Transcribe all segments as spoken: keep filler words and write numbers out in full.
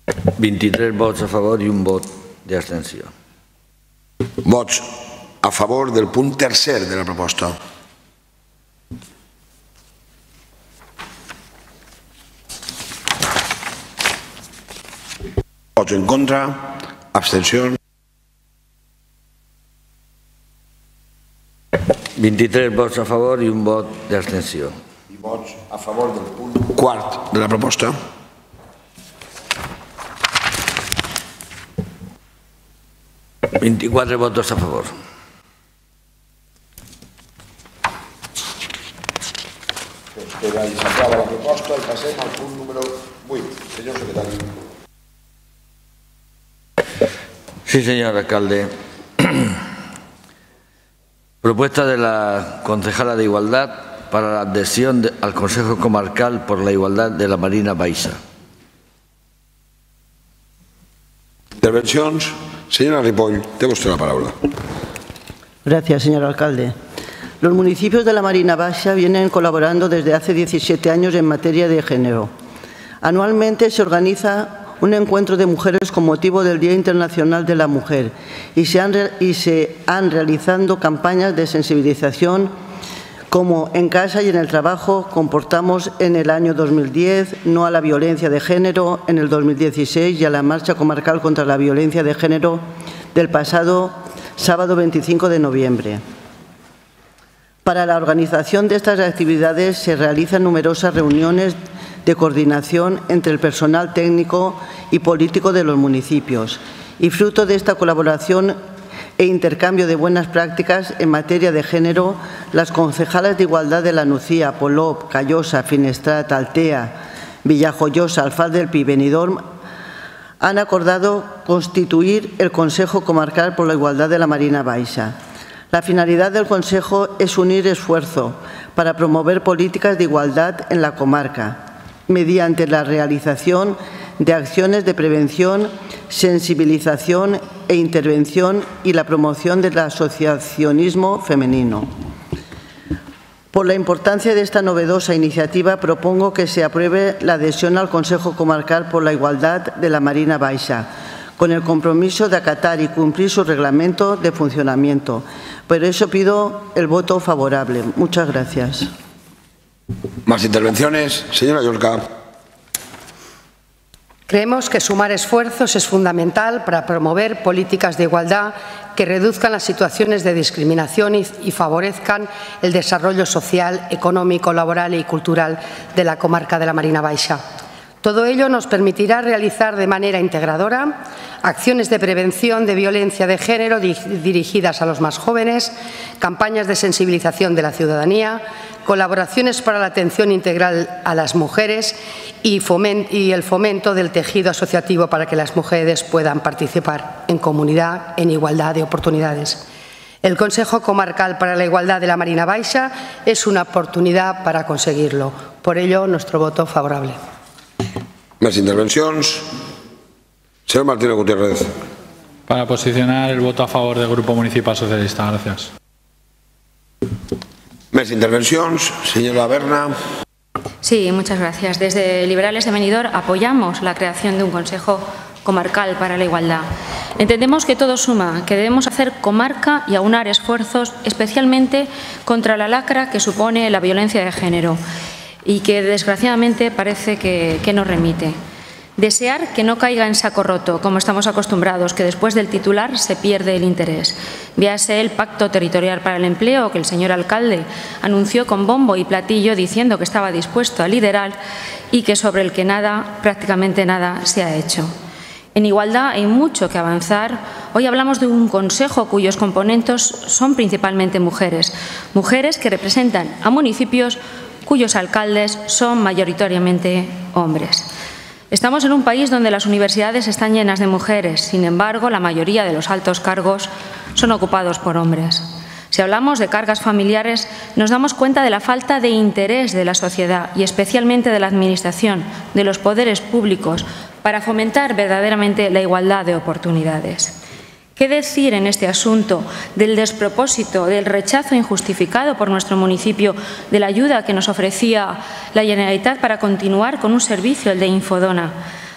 vint-i-tres vots a favor i un vot d'abstenció. Vots a favor del punt tercer de la proposta. Vots en contra, abstencions. vint-i-tres vots a favor i un vot d'abstenció. I vots a favor del punt quart de la proposta. vint-i-quatre vots a favor. Queda s'aprova la proposta i passem al punt número vuit. Senyor secretari. Sí, señor alcalde. Propuesta de la concejala de Igualdad para la adhesión de, al Consejo Comarcal por la Igualdad de la Marina Baixa. Intervencions. Señora Ripoll, tiene usted la palabra. Gracias, señor alcalde. Los municipios de la Marina Baixa vienen colaborando desde hace diecisiete años en materia de género. Anualmente se organiza un encuentro de mujeres con motivo del Día Internacional de la Mujer y se han, y se han realizado campañas de sensibilización como En casa y en el trabajo comportamos en el año dos mil diez, No a la violencia de género en el dos mil dieciséis y a la Marcha Comarcal contra la Violencia de Género del pasado sábado veinticinco de noviembre. Para la organización de estas actividades se realizan numerosas reuniones de coordinación entre el personal técnico y político de los municipios y fruto de esta colaboración e intercambio de buenas prácticas en materia de género, las concejalas de Igualdad de La Nucía, Polop, Callosa, Finestrat, Altea, Villajoyosa, Alfaz del Pi y Benidorm han acordado constituir el Consejo Comarcal por la Igualdad de la Marina Baixa. La finalidad del Consejo es unir esfuerzo para promover políticas de igualdad en la comarca, mediante la realización de acciones de prevención, sensibilización e intervención y la promoción del asociacionismo femenino. Por la importancia de esta novedosa iniciativa, propongo que se apruebe la adhesión al Consejo Comarcal por la Igualdad de la Marina Baixa, con el compromiso de acatar y cumplir su reglamento de funcionamiento. Por eso pido el voto favorable. Muchas gracias. Más intervenciones. Señora Yolka. Creemos que sumar esfuerzos es fundamental para promover políticas de igualdad que reduzcan las situaciones de discriminación y, y favorezcan el desarrollo social, económico, laboral y cultural de la comarca de la Marina Baixa. Todo ello nos permitirá realizar de manera integradora acciones de prevención de violencia de género dirigidas a los más jóvenes, campañas de sensibilización de la ciudadanía, colaboraciones para la atención integral a las mujeres y, y el fomento del tejido asociativo para que las mujeres puedan participar en comunidad en igualdad de oportunidades. El Consejo Comarcal para la Igualdad de la Marina Baixa es una oportunidad para conseguirlo. Por ello, nuestro voto favorable. Más intervenciones. Señor Martínez Gutiérrez. Para posicionar el voto a favor del Grupo Municipal Socialista. Gracias. Más intervenciones. Señora Berna. Sí, muchas gracias. Desde Liberales de Benidorm apoyamos la creación de un Consejo Comarcal para la Igualdad. Entendemos que todo suma, que debemos hacer comarca y aunar esfuerzos, especialmente contra la lacra que supone la violencia de género y que desgraciadamente parece que, que nos remite. Desear que no caiga en saco roto, como estamos acostumbrados, que después del titular se pierde el interés. Véase el Pacto Territorial para el Empleo que el señor alcalde anunció con bombo y platillo diciendo que estaba dispuesto a liderar y que sobre el que nada, prácticamente nada, se ha hecho. En igualdad hay mucho que avanzar. Hoy hablamos de un consejo cuyos componentes son principalmente mujeres, mujeres que representan a municipios cuyos alcaldes son mayoritariamente hombres. Estamos en un país donde las universidades están llenas de mujeres, sin embargo, la mayoría de los altos cargos son ocupados por hombres. Si hablamos de cargas familiares, nos damos cuenta de la falta de interés de la sociedad y especialmente de la Administración, de los poderes públicos, para fomentar verdaderamente la igualdad de oportunidades. ¿Qué decir en este asunto del despropósito, del rechazo injustificado por nuestro municipio de la ayuda que nos ofrecía la Generalitat para continuar con un servicio, el de Infodona?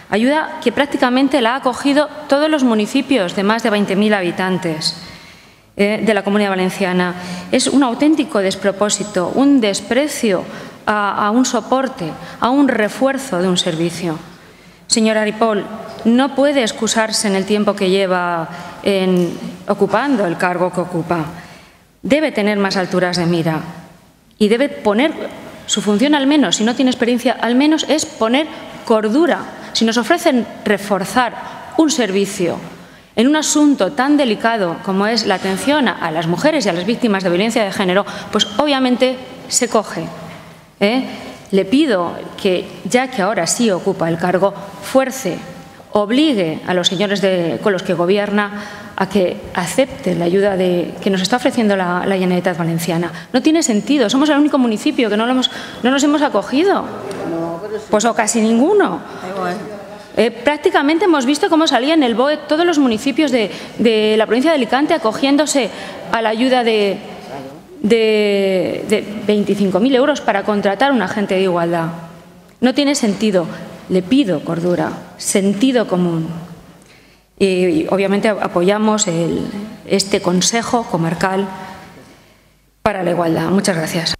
ayuda que prácticamente la ha acogido todos los municipios de más de veinte mil habitantes eh, de la Comunidad Valenciana. Es un auténtico despropósito, un desprecio a, a un soporte, a un refuerzo de un servicio. Señora Ripoll, no puede excusarse en el tiempo que lleva en, ocupando el cargo que ocupa. Debe tener más alturas de mira y debe poner su función, al menos, si no tiene experiencia, al menos es poner cordura. Si nos ofrecen reforzar un servicio en un asunto tan delicado como es la atención a las mujeres y a las víctimas de violencia de género, pues obviamente se coge. ¿eh? Le pido que, ya que ahora sí ocupa el cargo, fuerce, obligue a los señores de, con los que gobierna a que acepten la ayuda de, que nos está ofreciendo la, la Generalitat Valenciana. No tiene sentido. Somos el único municipio que no, lo hemos, no nos hemos acogido. Pues o casi ninguno. Eh, prácticamente hemos visto cómo salía en el B O E todos los municipios de, de la provincia de Alicante acogiéndose a la ayuda de, de, de veinticinco mil euros para contratar a un agente de igualdad. No tiene sentido. Le pido cordura, sentido común. Y, y obviamente apoyamos el, este Consejo Comarcal para la Igualdad. Muchas gracias.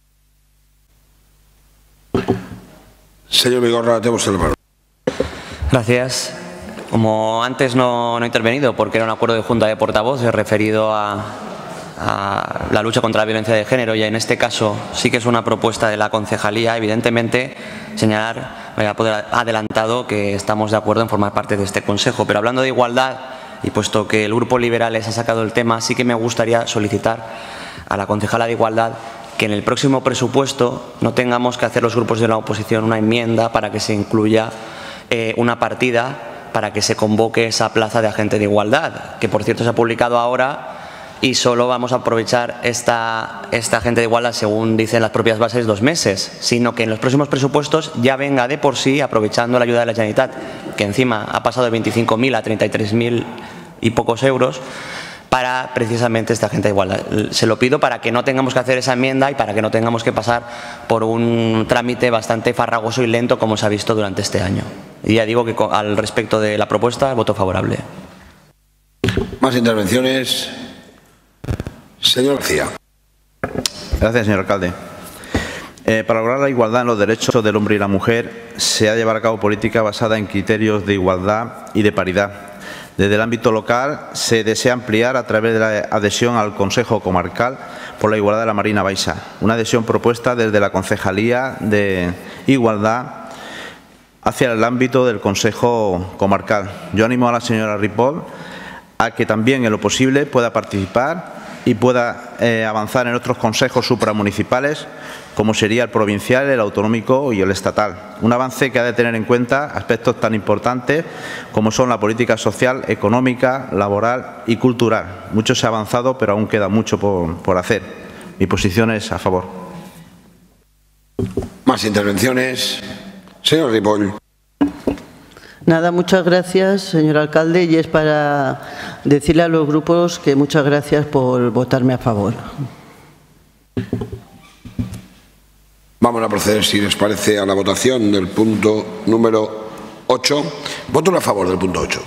Señor Vigorra, tenemos el palabra. Gracias. Como antes no, no he intervenido porque era un acuerdo de Junta de Portavoces referido a, a la lucha contra la violencia de género, y en este caso sí que es una propuesta de la concejalía, evidentemente señalar, me voy a poder adelantado que estamos de acuerdo en formar parte de este Consejo. Pero hablando de igualdad, y puesto que el Grupo Liberales ha sacado el tema, sí que me gustaría solicitar a la concejala de Igualdad que en el próximo presupuesto no tengamos que hacer los grupos de la oposición una enmienda para que se incluya eh, una partida para que se convoque esa plaza de agente de igualdad, que por cierto se ha publicado ahora y solo vamos a aprovechar esta, esta agente de igualdad, según dicen las propias bases, dos meses, sino que en los próximos presupuestos ya venga de por sí, aprovechando la ayuda de la Generalitat, que encima ha pasado de veinticinco mil a treinta y tres mil y pocos euros, para precisamente esta agente de igualdad. Se lo pido para que no tengamos que hacer esa enmienda y para que no tengamos que pasar por un trámite bastante farragoso y lento como se ha visto durante este año. Y ya digo que al respecto de la propuesta, voto favorable. Más intervenciones. Señor García. Gracias, señor alcalde. Eh, para lograr la igualdad en los derechos del hombre y la mujer, se ha de llevar a cabo política basada en criterios de igualdad y de paridad. Desde el ámbito local se desea ampliar a través de la adhesión al Consejo Comarcal por la Igualdad de la Marina Baixa, una adhesión propuesta desde la Concejalía de Igualdad hacia el ámbito del Consejo Comarcal. Yo animo a la señora Ripoll a que también en lo posible pueda participar y pueda eh, avanzar en otros consejos supramunicipales, como sería el provincial, el autonómico y el estatal. Un avance que ha de tener en cuenta aspectos tan importantes como son la política social, económica, laboral y cultural. Mucho se ha avanzado, pero aún queda mucho por, por hacer. Mi posición es a favor. Más intervenciones. Señor Ripoll. Nada, muchas gracias, señor alcalde, y es para decirle a los grupos que muchas gracias por votarme a favor. Vamos a proceder, si les parece, a la votación del punto número ocho. Voto a favor del punto ocho.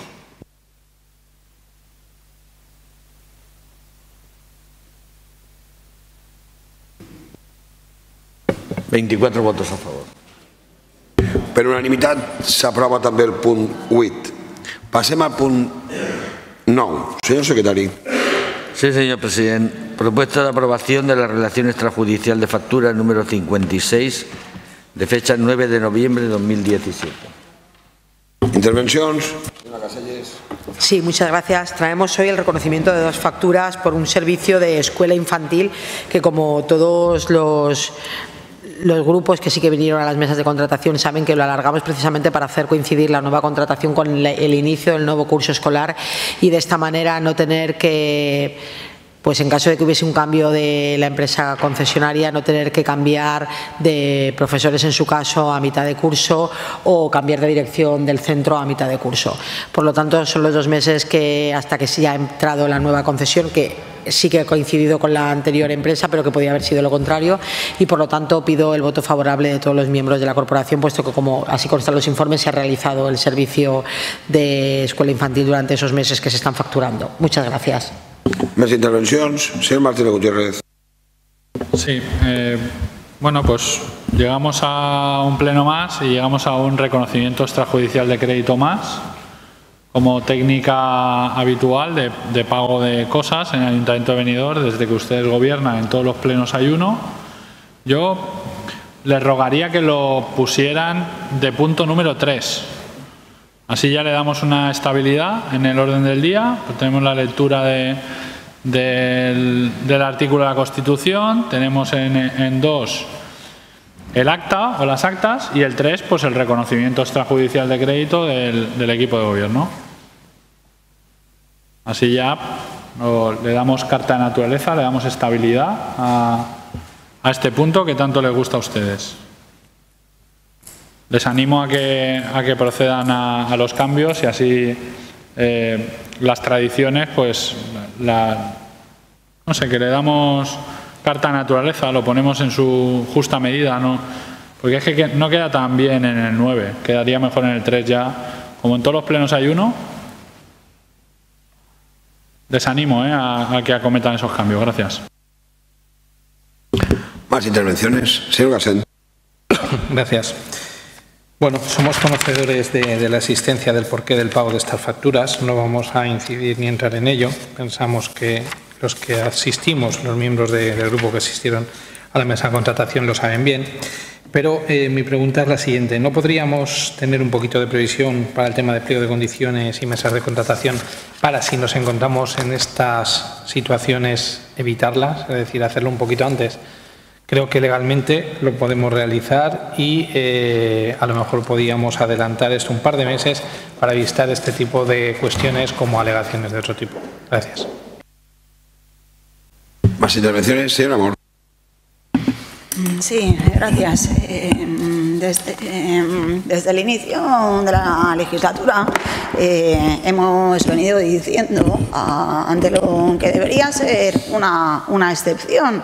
veinticuatro votos a favor. Per unanimitat s'aprova també el punt vuit. Passem al punt nou. Señor secretario. Sí, señor presidente. Propuesta de aprobación de la relación extrajudicial de factura número cincuenta y seis de fecha nueve de noviembre de dos mil diecisiete. Intervenciones. Señora Caselles. Sí, muchas gracias. Traemos hoy el reconocimiento de dos facturas por un servicio de escuela infantil que, como todos los Los grupos que sí que vinieron a las mesas de contratación saben que lo alargamos precisamente para hacer coincidir la nueva contratación con el inicio del nuevo curso escolar y de esta manera no tener que, pues en caso de que hubiese un cambio de la empresa concesionaria, no tener que cambiar de profesores en su caso a mitad de curso o cambiar de dirección del centro a mitad de curso. Por lo tanto, son los dos meses que hasta que sí ha entrado la nueva concesión, que sí que ha coincidido con la anterior empresa, pero que podía haber sido lo contrario, y por lo tanto pido el voto favorable de todos los miembros de la corporación, puesto que, como así constan los informes, se ha realizado el servicio de escuela infantil durante esos meses que se están facturando. Muchas gracias. Más intervenciones. Señor Martínez Gutiérrez. Sí, eh, bueno, pues llegamos a un pleno más y llegamos a un reconocimiento extrajudicial de crédito más, como técnica habitual de, de pago de cosas en el Ayuntamiento de Benidorm. Desde que ustedes gobiernan, en todos los plenos hay uno. Yo les rogaría que lo pusieran de punto número tres. Así ya le damos una estabilidad en el orden del día. Pues tenemos la lectura de, del, del artículo de la Constitución, tenemos en, en dos el acta o las actas, y el tres, pues el reconocimiento extrajudicial de crédito del, del equipo de gobierno. Así ya o, le damos carta de naturaleza, le damos estabilidad a, a este punto que tanto les gusta a ustedes. Les animo a que, a que procedan a, a los cambios y así eh, las tradiciones, pues, la, no sé, que le damos carta de naturaleza, lo ponemos en su justa medida, ¿no? Porque es que no queda tan bien en el nueve, quedaría mejor en el tres ya. Como en todos los plenos hay uno, les animo ¿eh? a, a que acometan esos cambios. Gracias. Más intervenciones. Señor Gasset. Gracias. Bueno, somos conocedores de, de la existencia del porqué del pago de estas facturas. No vamos a incidir ni entrar en ello. Pensamos que los que asistimos, los miembros de, del grupo que asistieron a la mesa de contratación lo saben bien. Pero eh, mi pregunta es la siguiente. ¿No podríamos tener un poquito de previsión para el tema de pliego de condiciones y mesas de contratación para, si nos encontramos en estas situaciones, evitarlas? Es decir, hacerlo un poquito antes. Creo que legalmente lo podemos realizar y eh, a lo mejor podíamos adelantar esto un par de meses para evitar este tipo de cuestiones como alegaciones de otro tipo. Gracias. Más intervenciones. Señor Amor. Sí, gracias. Eh, desde, eh, desde el inicio de la legislatura eh, hemos venido diciendo a, ante lo que debería ser una, una excepción,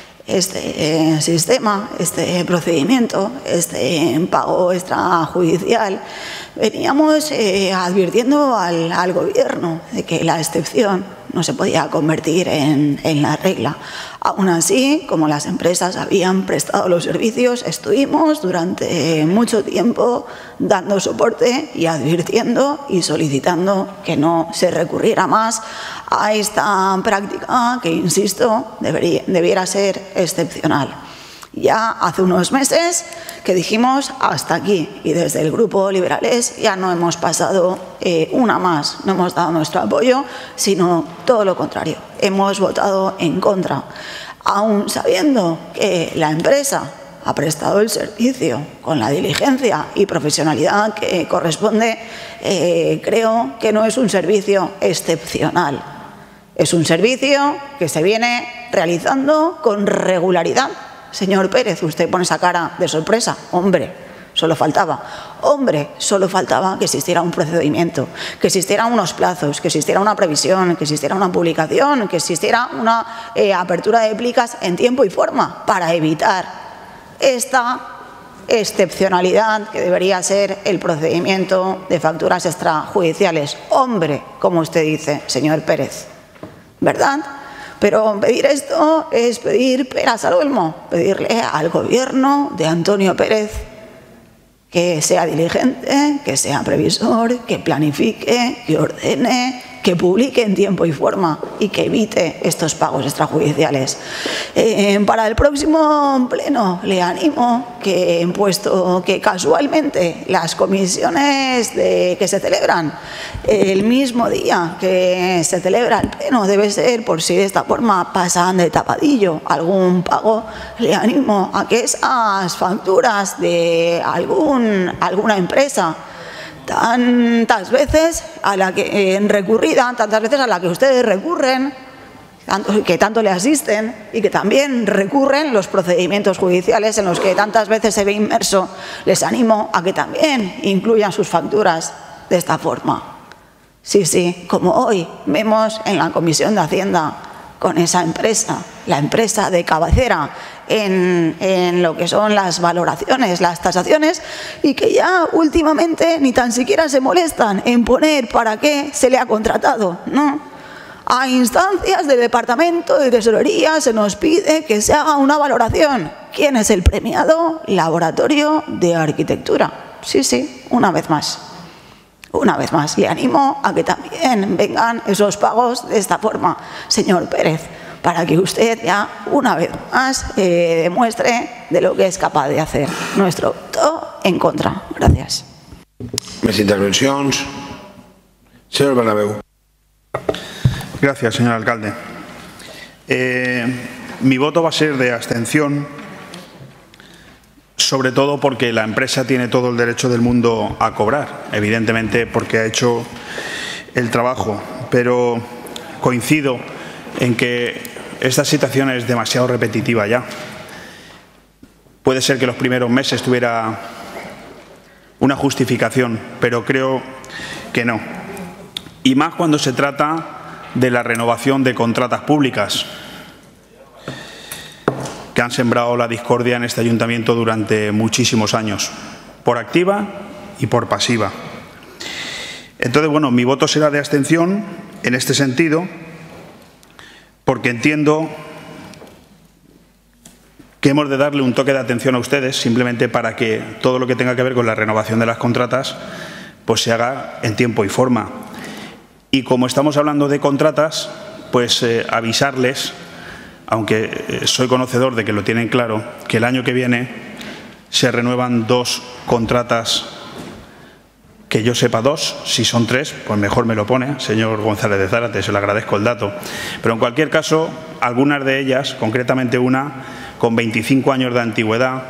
este eh, sistema, este procedimiento, este pago extrajudicial, veníamos eh, advirtiendo al, al Gobierno de que la excepción no se podía convertir en, en la regla. Aún así, como las empresas habían prestado los servicios, estuvimos durante mucho tiempo dando soporte y advirtiendo y solicitando que no se recurriera más a esta práctica que, insisto, debería, debiera ser excepcional. Ya hace unos meses que dijimos hasta aquí, y desde el Grupo Liberales ya no hemos pasado eh, una más, no hemos dado nuestro apoyo, sino todo lo contrario, hemos votado en contra, aún sabiendo que la empresa ha prestado el servicio con la diligencia y profesionalidad que corresponde. Eh, creo que no es un servicio excepcional, es un servicio que se viene realizando con regularidad. Señor Pérez, usted pone esa cara de sorpresa. Hombre, solo faltaba. Hombre, solo faltaba que existiera un procedimiento, que existieran unos plazos, que existiera una previsión, que existiera una publicación, que existiera una eh, apertura de plicas en tiempo y forma para evitar esta excepcionalidad que debería ser el procedimiento de facturas extrajudiciales. Hombre, como usted dice, señor Pérez, ¿verdad? Pero pedir esto es pedir peras al olmo, pedirle al Gobierno de Antonio Pérez que sea diligente, que sea previsor, que planifique, que ordene, que publique en tiempo y forma y que evite estos pagos extrajudiciales. Eh, para el próximo pleno le animo que, puesto que casualmente las comisiones de, que se celebran el mismo día que se celebra el pleno debe ser, por si de esta forma pasan de tapadillo algún pago, le animo a que esas facturas de algún, alguna empresa tantas veces a la que eh, recurrida, tantas veces a la que ustedes recurren, tanto, que tanto le asisten y que también recurren los procedimientos judiciales en los que tantas veces se ve inmerso, les animo a que también incluyan sus facturas de esta forma. Sí, sí, como hoy vemos en la Comisión de Hacienda con esa empresa, la empresa de cabecera, en, en lo que son las valoraciones, las tasaciones, y que ya últimamente ni tan siquiera se molestan en poner para qué se le ha contratado, ¿no? A instancias del Departamento de Tesorería se nos pide que se haga una valoración. ¿Quién es el premiado? Laboratorio de Arquitectura. Sí, sí, una vez más. Una vez más, le animo a que también vengan esos pagos de esta forma, señor Pérez, para que usted ya una vez más eh, demuestre de lo que es capaz de hacer. Nuestro voto en contra. Gracias. Més intervencions. Señor Bernabéu. Gracias, señor alcalde. Eh, mi voto va a ser de abstención, sobre todo porque la empresa tiene todo el derecho del mundo a cobrar, evidentemente porque ha hecho el trabajo, pero coincido en que esta situación es demasiado repetitiva ya. Puede ser que los primeros meses tuviera una justificación, pero creo que no. Y más cuando se trata de la renovación de contratas públicas que han sembrado la discordia en este ayuntamiento durante muchísimos años, por activa y por pasiva. Entonces, bueno, mi voto será de abstención en este sentido, porque entiendo que hemos de darle un toque de atención a ustedes, simplemente para que todo lo que tenga que ver con la renovación de las contratas pues se haga en tiempo y forma. Y como estamos hablando de contratas, pues eh, avisarles, aunque eh, soy conocedor de que lo tienen claro, que el año que viene se renuevan dos contratas, que yo sepa dos, si son tres, pues mejor me lo pone, señor González de Zárate, se le agradezco el dato. Pero en cualquier caso, algunas de ellas, concretamente una con veinticinco años de antigüedad,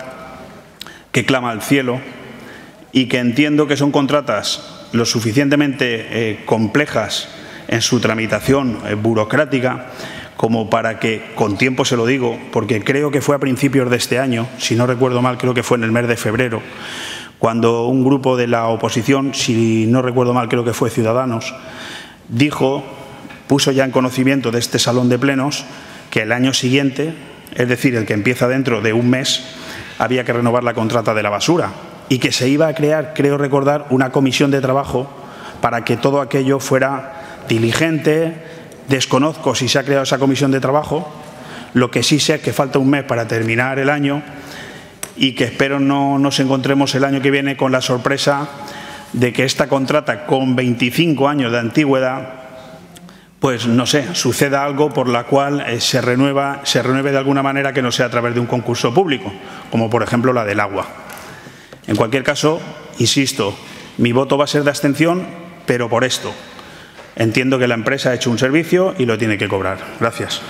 que clama al cielo y que entiendo que son contratas lo suficientemente eh, complejas en su tramitación eh, burocrática como para que, con tiempo se lo digo, porque creo que fue a principios de este año, si no recuerdo mal, creo que fue en el mes de febrero, cuando un grupo de la oposición, si no recuerdo mal, creo que fue Ciudadanos, dijo, puso ya en conocimiento de este salón de plenos, que el año siguiente, es decir, el que empieza dentro de un mes, había que renovar la contrata de la basura y que se iba a crear, creo recordar, una comisión de trabajo para que todo aquello fuera diligente. Desconozco si se ha creado esa comisión de trabajo, lo que sí sé es que falta un mes para terminar el año y que espero no nos encontremos el año que viene con la sorpresa de que esta contrata con veinticinco años de antigüedad, pues no sé, suceda algo por la cual eh, se renueva, se renueve de alguna manera que no sea a través de un concurso público, como por ejemplo la del agua. En cualquier caso, insisto, mi voto va a ser de abstención, pero por esto. Entiendo que la empresa ha hecho un servicio y lo tiene que cobrar. Gracias.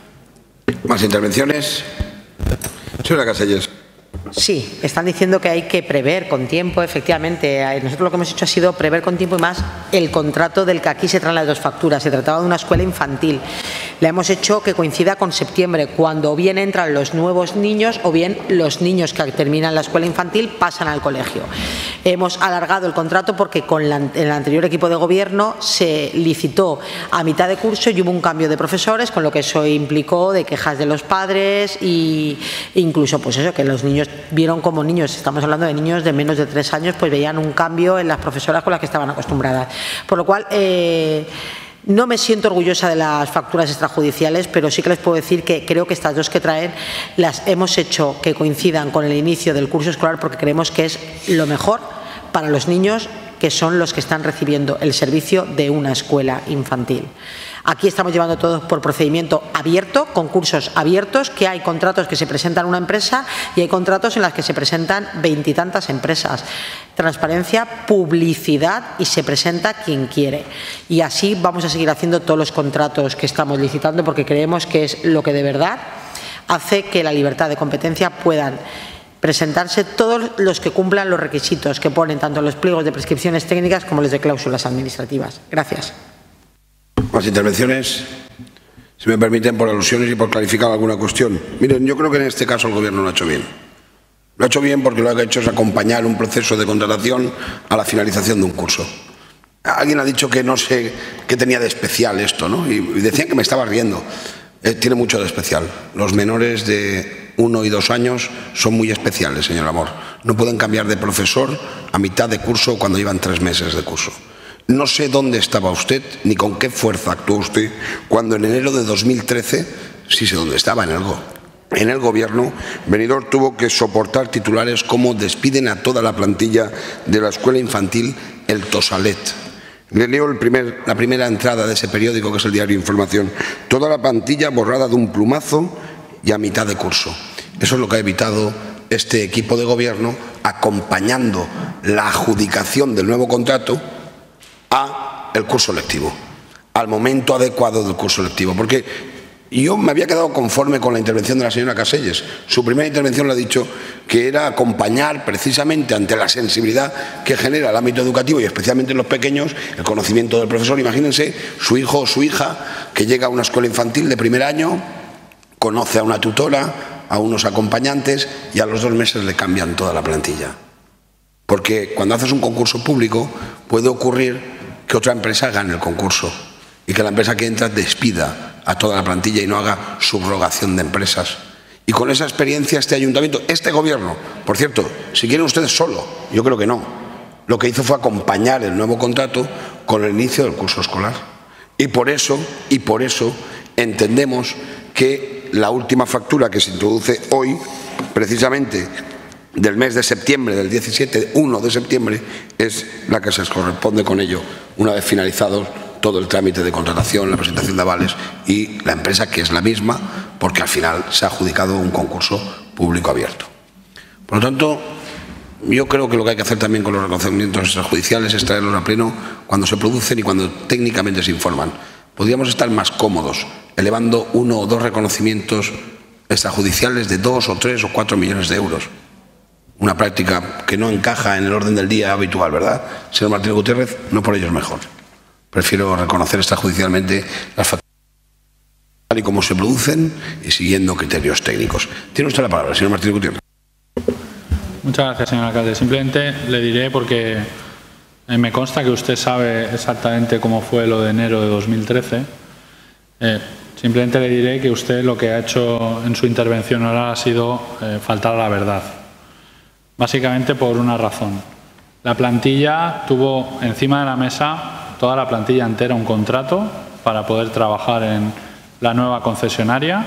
¿Más intervenciones? Señora Casellas. Sí, están diciendo que hay que prever con tiempo, efectivamente. Nosotros lo que hemos hecho ha sido prever con tiempo y más el contrato del que aquí se traen las dos facturas. Se trataba de una escuela infantil. La hemos hecho que coincida con septiembre, cuando bien entran los nuevos niños o bien los niños que terminan la escuela infantil pasan al colegio. Hemos alargado el contrato porque con la, el anterior equipo de gobierno se licitó a mitad de curso y hubo un cambio de profesores, con lo que eso implicó de quejas de los padres e incluso pues eso, que los niños vieron como niños, estamos hablando de niños de menos de tres años, pues veían un cambio en las profesoras con las que estaban acostumbradas. Por lo cual, eh, no me siento orgullosa de las facturas extrajudiciales, pero sí que les puedo decir que creo que estas dos que traen las hemos hecho que coincidan con el inicio del curso escolar porque creemos que es lo mejor para los niños que son los que están recibiendo el servicio de una escuela infantil. Aquí estamos llevando todo por procedimiento abierto, concursos abiertos, que hay contratos que se presentan una empresa y hay contratos en los que se presentan veintitantas empresas. Transparencia, publicidad y se presenta quien quiere. Y así vamos a seguir haciendo todos los contratos que estamos licitando porque creemos que es lo que de verdad hace que la libertad de competencia puedan presentarse todos los que cumplan los requisitos que ponen tanto los pliegos de prescripciones técnicas como los de cláusulas administrativas. Gracias. Más intervenciones. Si me permiten, por alusiones y por clarificar alguna cuestión. Miren, yo creo que en este caso el Gobierno lo ha hecho bien. Lo ha hecho bien porque lo que ha hecho es acompañar un proceso de contratación a la finalización de un curso. Alguien ha dicho que no sé qué tenía de especial esto, ¿no? Y decían que me estaba riendo. eh, tiene mucho de especial. Los menores de uno y dos años son muy especiales, señor Amor. No pueden cambiar de profesor a mitad de curso cuando llevan tres meses de curso. No sé dónde estaba usted ni con qué fuerza actuó usted cuando en enero de dos mil trece, sí sé dónde estaba, en el, go en el gobierno, Benidorm tuvo que soportar titulares como despiden a toda la plantilla de la escuela infantil El Tosalet. Le leo el primer, la primera entrada de ese periódico, que es el diario Información. Toda la plantilla borrada de un plumazo y a mitad de curso. Eso es lo que ha evitado este equipo de gobierno, acompañando la adjudicación del nuevo contrato a el curso lectivo, al momento adecuado del curso lectivo. Porque yo me había quedado conforme con la intervención de la señora Caselles. Su primera intervención le ha dicho que era acompañar precisamente ante la sensibilidad que genera el ámbito educativo y especialmente en los pequeños el conocimiento del profesor. Imagínense su hijo o su hija que llega a una escuela infantil de primer año, conoce a una tutora, a unos acompañantes y a los dos meses le cambian toda la plantilla. Porque cuando haces un concurso público puede ocurrir que otra empresa gane el concurso y que la empresa que entra despida a toda la plantilla y no haga subrogación de empresas. Y con esa experiencia este ayuntamiento, este gobierno, por cierto, si quieren ustedes solo, yo creo que no, lo que hizo fue acompañar el nuevo contrato con el inicio del curso escolar. Y por eso, y por eso entendemos que la última factura que se introduce hoy, precisamente del mes de septiembre, del diecisiete, uno de septiembre, es la que se corresponde con ello, una vez finalizado todo el trámite de contratación, la presentación de avales y la empresa, que es la misma, porque al final se ha adjudicado un concurso público abierto. Por lo tanto, yo creo que lo que hay que hacer también con los reconocimientos extrajudiciales es traerlos a pleno cuando se producen y cuando técnicamente se informan. Podríamos estar más cómodos elevando uno o dos reconocimientos extrajudiciales de dos o tres o cuatro millones de euros. Una práctica que no encaja en el orden del día habitual, ¿verdad? Señor Martínez Gutiérrez, no por ello es mejor. Prefiero reconocer extrajudicialmente las facturas tal y como se producen y siguiendo criterios técnicos. Tiene usted la palabra, señor Martínez Gutiérrez. Muchas gracias, señor alcalde. Simplemente le diré, porque me consta que usted sabe exactamente cómo fue lo de enero de dos mil trece. Eh, simplemente le diré que usted lo que ha hecho en su intervención ahora ha sido eh, faltar a la verdad. Básicamente por una razón. La plantilla tuvo encima de la mesa, toda la plantilla entera, un contrato para poder trabajar en la nueva concesionaria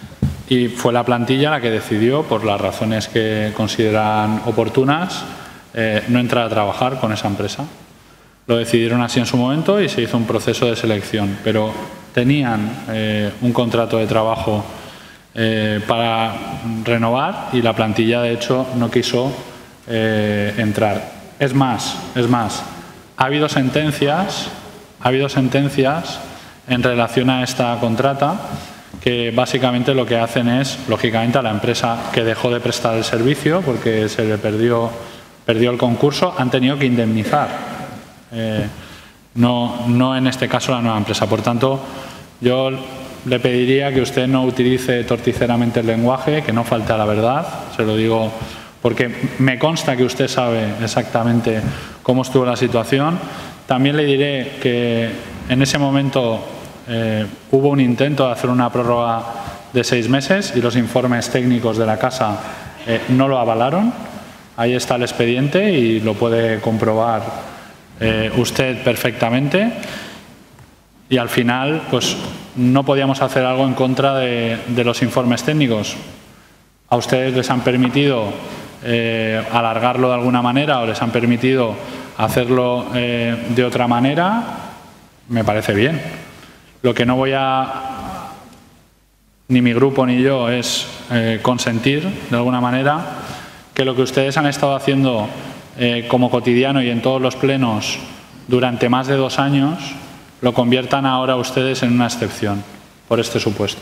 y fue la plantilla la que decidió, por las razones que consideran oportunas, eh, no entrar a trabajar con esa empresa. Lo decidieron así en su momento y se hizo un proceso de selección, pero tenían eh, un contrato de trabajo eh, para renovar y la plantilla, de hecho, no quiso eh, entrar. Es más, es más, ha habido sentencias, ha habido sentencias en relación a esta contrata que básicamente lo que hacen es, lógicamente, a la empresa que dejó de prestar el servicio porque se le perdió, perdió el concurso, han tenido que indemnizar. Eh, no, no en este caso la nueva empresa. Por tanto, yo le pediría que usted no utilice torticeramente el lenguaje, que no falte a la verdad, se lo digo porque me consta que usted sabe exactamente cómo estuvo la situación. También le diré que en ese momento eh, hubo un intento de hacer una prórroga de seis meses y los informes técnicos de la casa eh, no lo avalaron. Ahí está el expediente y lo puede comprobar eh, usted perfectamente. Y al final, pues no podíamos hacer algo en contra de, de los informes técnicos. A ustedes les han permitido eh, alargarlo de alguna manera o les han permitido hacerlo eh, de otra manera, me parece bien. Lo que no voy a, ni mi grupo ni yo, es eh, consentir de alguna manera que lo que ustedes han estado haciendo eh, como cotidiano y en todos los plenos durante más de dos años lo conviertan ahora ustedes en una excepción por este supuesto.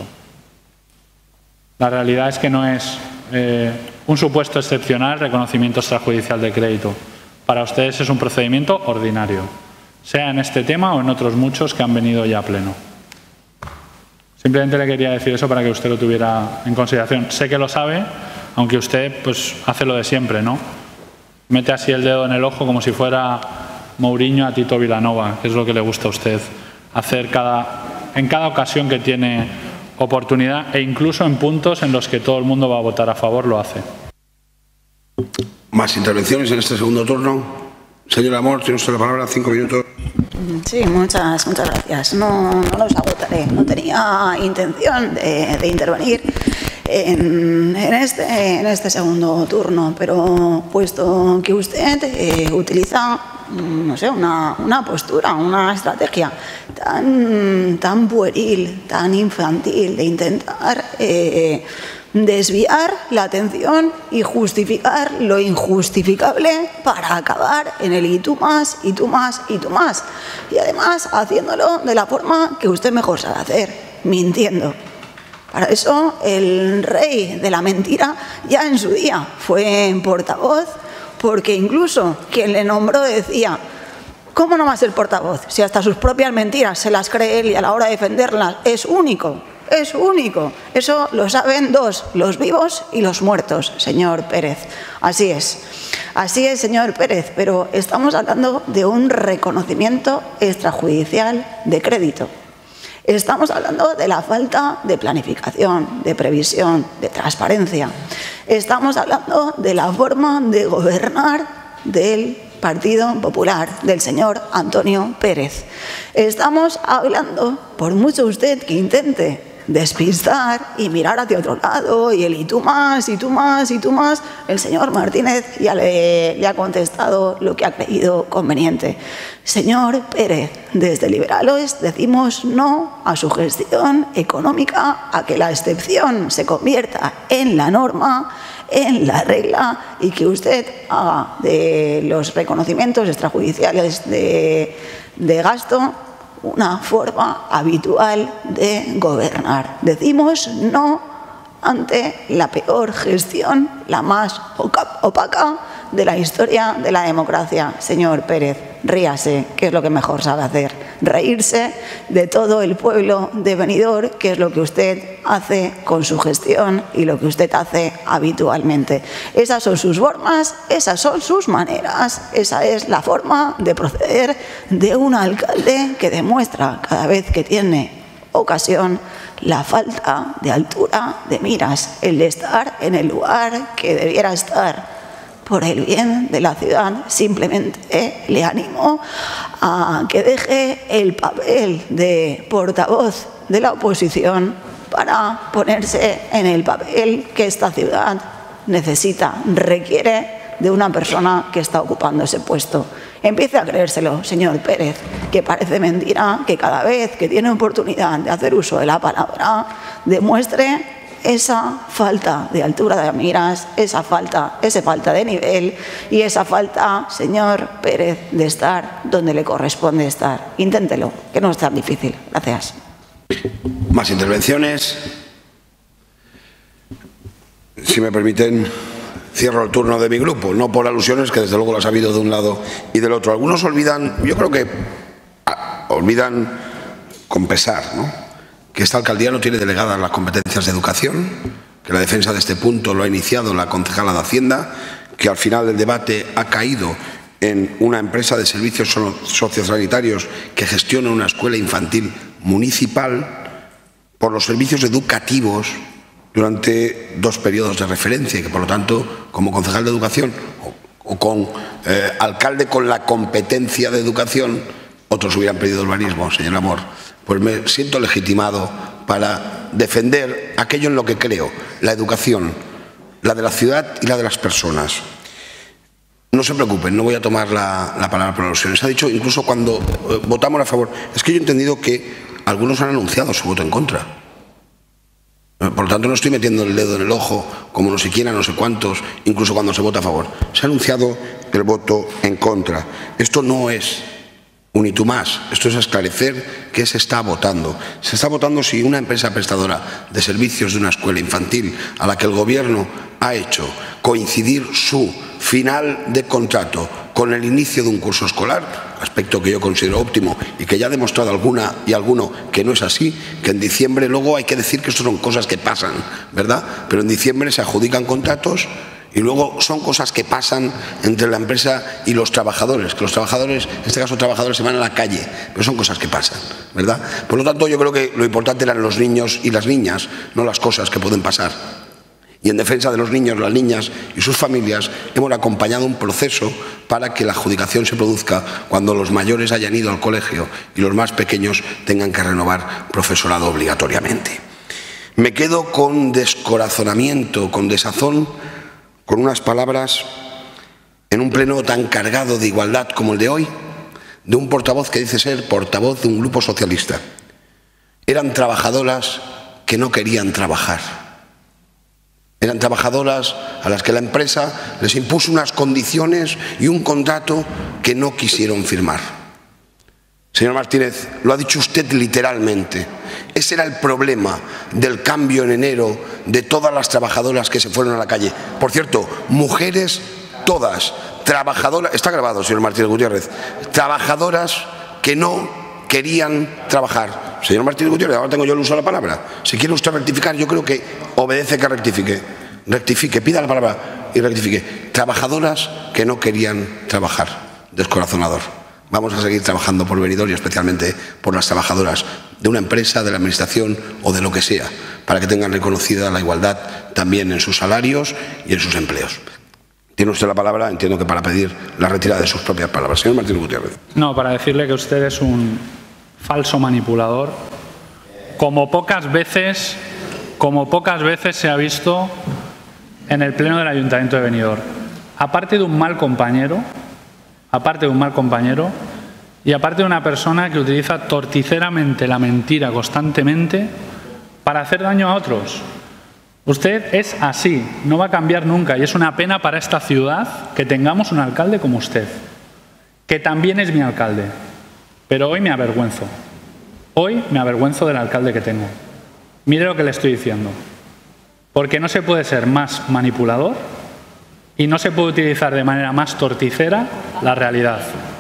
La realidad es que no es eh, un supuesto excepcional reconocimiento extrajudicial de crédito. Para ustedes es un procedimiento ordinario, sea en este tema o en otros muchos que han venido ya a pleno. Simplemente le quería decir eso para que usted lo tuviera en consideración. Sé que lo sabe, aunque usted pues hace lo de siempre, ¿no? Mete así el dedo en el ojo como si fuera Mourinho a Tito Vilanova, que es lo que le gusta a usted hacer cada, en cada ocasión que tiene oportunidad e incluso en puntos en los que todo el mundo va a votar a favor lo hace. Más intervenciones en este segundo turno. Señora Amor, tiene usted la palabra, cinco minutos. Sí, muchas, muchas gracias. No, no los agotaré. No tenía intención de, de intervenir en, en, este, en este segundo turno, pero puesto que usted eh, utiliza, no sé, una, una postura, una estrategia tan, tan pueril, tan infantil de intentar eh, desviar la atención y justificar lo injustificable para acabar en el y tú más, y tú más, y tú más. Y además haciéndolo de la forma que usted mejor sabe hacer, mintiendo. Para eso el rey de la mentira ya en su día fue portavoz, porque incluso quien le nombró decía: ¿cómo no va a ser portavoz si hasta sus propias mentiras se las cree él y a la hora de defenderlas es único? Es único. Eso lo saben dos, los vivos y los muertos, señor Pérez. Así es. Así es, señor Pérez, pero estamos hablando de un reconocimiento extrajudicial de crédito. Estamos hablando de la falta de planificación, de previsión, de transparencia. Estamos hablando de la forma de gobernar del Partido Popular, del señor Antonio Pérez. Estamos hablando, por mucho usted que intente despistar y mirar hacia otro lado, y el y tú más, y tú más, y tú más, el señor Martínez ya le, le ha contestado lo que ha creído conveniente. Señor Pérez, desde Liberales decimos no a su gestión económica, a que la excepción se convierta en la norma, en la regla, y que usted haga de los reconocimientos extrajudiciales de, de gasto una forma habitual de gobernar. Decimos no ante la peor gestión, la más opaca de la historia de la democracia. Señor Pérez, ríase, que es lo que mejor sabe hacer. Reírse de todo el pueblo de Benidorm, que es lo que usted hace con su gestión y lo que usted hace habitualmente. Esas son sus formas, esas son sus maneras, esa es la forma de proceder de un alcalde que demuestra cada vez que tiene ocasión la falta de altura de miras, el de estar en el lugar que debiera estar. Por el bien de la ciudad, simplemente eh, le animo a que deje el papel de portavoz de la oposición para ponerse en el papel que esta ciudad necesita, requiere de una persona que está ocupando ese puesto. Empiece a creérselo, señor Pérez, que parece mentira que cada vez que tiene oportunidad de hacer uso de la palabra demuestre esa falta de altura de miras, esa falta, esa falta de nivel y esa falta, señor Pérez, de estar donde le corresponde estar. Inténtelo, que no es tan difícil. Gracias. Más intervenciones. Si me permiten, cierro el turno de mi grupo, no por alusiones que desde luego las ha habido de un lado y del otro. Algunos olvidan, yo creo que ah, olvidan con pesar, ¿no?, que esta alcaldía no tiene delegadas las competencias de educación, que la defensa de este punto lo ha iniciado la concejala de Hacienda, que al final del debate ha caído en una empresa de servicios sociosanitarios que gestiona una escuela infantil municipal por los servicios educativos durante dos periodos de referencia y que, por lo tanto, como concejal de educación o, o con eh, alcalde con la competencia de educación, otros hubieran pedido urbanismo, señor Amor. Pues me siento legitimado para defender aquello en lo que creo, la educación, la de la ciudad y la de las personas. No se preocupen, no voy a tomar la, la palabra por alusiones. Ha dicho, incluso cuando eh, votamos a favor, es que yo he entendido que algunos han anunciado su voto en contra. Por lo tanto, no estoy metiendo el dedo en el ojo, como no sé quién, a no sé cuántos, incluso cuando se vota a favor. Se ha anunciado el voto en contra. Esto no es un y tú más, esto es esclarecer qué se está votando. Se está votando si una empresa prestadora de servicios de una escuela infantil a la que el Gobierno ha hecho coincidir su final de contrato con el inicio de un curso escolar, aspecto que yo considero óptimo y que ya ha demostrado alguna y alguno que no es así, que en diciembre luego hay que decir que esto son cosas que pasan, ¿verdad? Pero en diciembre se adjudican contratos Y luego son cosas que pasan entre la empresa y los trabajadores, que los trabajadores, en este caso trabajadores, se van a la calle, pero son cosas que pasan, ¿verdad? Por lo tanto, yo creo que lo importante eran los niños y las niñas, no las cosas que pueden pasar. Y en defensa de los niños, las niñas y sus familias, hemos acompañado un proceso para que la adjudicación se produzca cuando los mayores hayan ido al colegio y los más pequeños tengan que renovar profesorado obligatoriamente. Me quedo con descorazonamiento, con desazón, con unas palabras en un pleno tan cargado de igualdad como el de hoy, de un portavoz que dice ser portavoz de un grupo socialista. Eran trabajadoras que no querían trabajar. Eran trabajadoras a las que la empresa les impuso unas condiciones y un contrato que no quisieron firmar. Señor Martínez, lo ha dicho usted literalmente. Ese era el problema del cambio en enero de todas las trabajadoras que se fueron a la calle. Por cierto, mujeres todas, trabajadoras, está grabado, señor Martínez Gutiérrez, trabajadoras que no querían trabajar. Señor Martínez Gutiérrez, ahora tengo yo el uso de la palabra. Si quiere usted rectificar, yo creo que obedece que rectifique. Rectifique, pida la palabra y rectifique. Trabajadoras que no querían trabajar. Descorazonador. Vamos a seguir trabajando por venidor y especialmente por las trabajadoras de una empresa, de la administración o de lo que sea, para que tengan reconocida la igualdad también en sus salarios y en sus empleos. Tiene usted la palabra, entiendo que para pedir la retirada de sus propias palabras. Señor Martínez Gutiérrez. No, para decirle que usted es un falso manipulador, como pocas veces, como pocas veces se ha visto en el Pleno del Ayuntamiento de Benidorm. Aparte de un mal compañero, aparte de un mal compañero y aparte de una persona que utiliza torticeramente la mentira constantemente para hacer daño a otros. Usted es así, no va a cambiar nunca y es una pena para esta ciudad que tengamos un alcalde como usted, que también es mi alcalde, pero hoy me avergüenzo. Hoy me avergüenzo del alcalde que tengo. Mire lo que le estoy diciendo, porque no se puede ser más manipulador y no se puede utilizar de manera más torticera la realidad.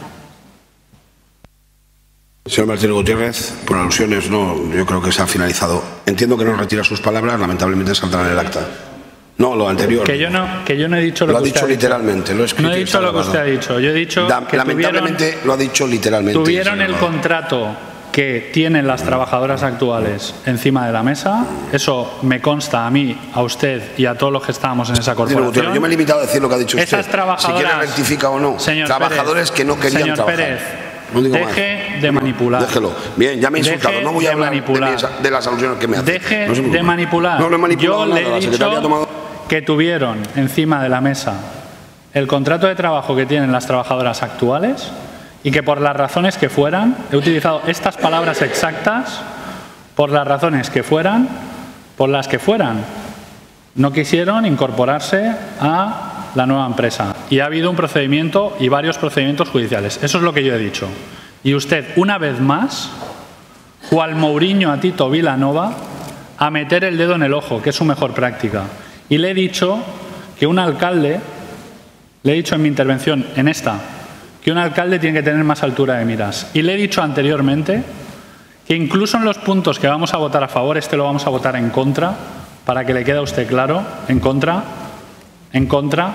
Señor Martínez Gutiérrez, por alusiones, no, yo creo que se ha finalizado. Entiendo que no retira sus palabras, lamentablemente saldrán en el acta. No, lo anterior. Que yo no, que yo no he dicho lo, lo que ha dicho usted literalmente, ha dicho. Lo he escrito. No he dicho lo que usted ha dicho. Yo he dicho da, que lamentablemente tuvieron, lo ha dicho literalmente. Tuvieron el contrato que tienen las trabajadoras actuales encima de la mesa. Eso me consta a mí, a usted y a todos los que estábamos en esa corporación. Yo me he limitado a decir lo que ha dicho usted. Esas trabajadoras, si quiere rectifica o no. Señor Trabajadores Pérez, que no querían señor trabajar. Pérez, no digo deje más. de manipular. Déjelo. Bien, ya me he insultado. Deje no voy a hablar de, de, mis, de las alusiones que me hace. Deje no de manipular. No, no he manipulado Yo nada. le he La dicho secretaria ha tomado... que tuvieron encima de la mesa el contrato de trabajo que tienen las trabajadoras actuales y que por las razones que fueran, he utilizado estas palabras exactas, por las razones que fueran, por las que fueran, no quisieron incorporarse a la nueva empresa. Y ha habido un procedimiento y varios procedimientos judiciales. Eso es lo que yo he dicho. Y usted, una vez más, cual Mourinho a Tito Vilanova, a meter el dedo en el ojo, que es su mejor práctica. Y le he dicho que un alcalde, le he dicho en mi intervención, en esta, que un alcalde tiene que tener más altura de miras. Y le he dicho anteriormente que incluso en los puntos que vamos a votar a favor, este lo vamos a votar en contra, para que le quede a usted claro, en contra, en contra,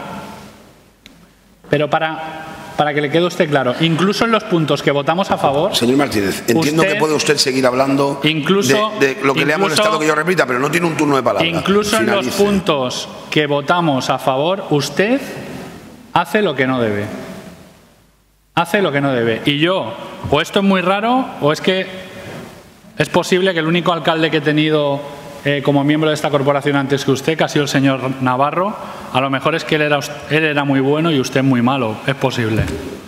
pero para, para que le quede a usted claro, incluso en los puntos que votamos a favor... Señor Martínez, entiendo usted, que puede usted seguir hablando incluso, de, de lo que incluso, le ha molestado que yo repita, pero no tiene un turno de palabra. Incluso Finalice. En los puntos que votamos a favor, usted hace lo que no debe. Hace lo que no debe. Y yo, o esto es muy raro, o es que es posible que el único alcalde que he tenido eh, como miembro de esta corporación antes que usted, que ha sido el señor Navarro, a lo mejor es que él era, él era muy bueno y usted muy malo. Es posible.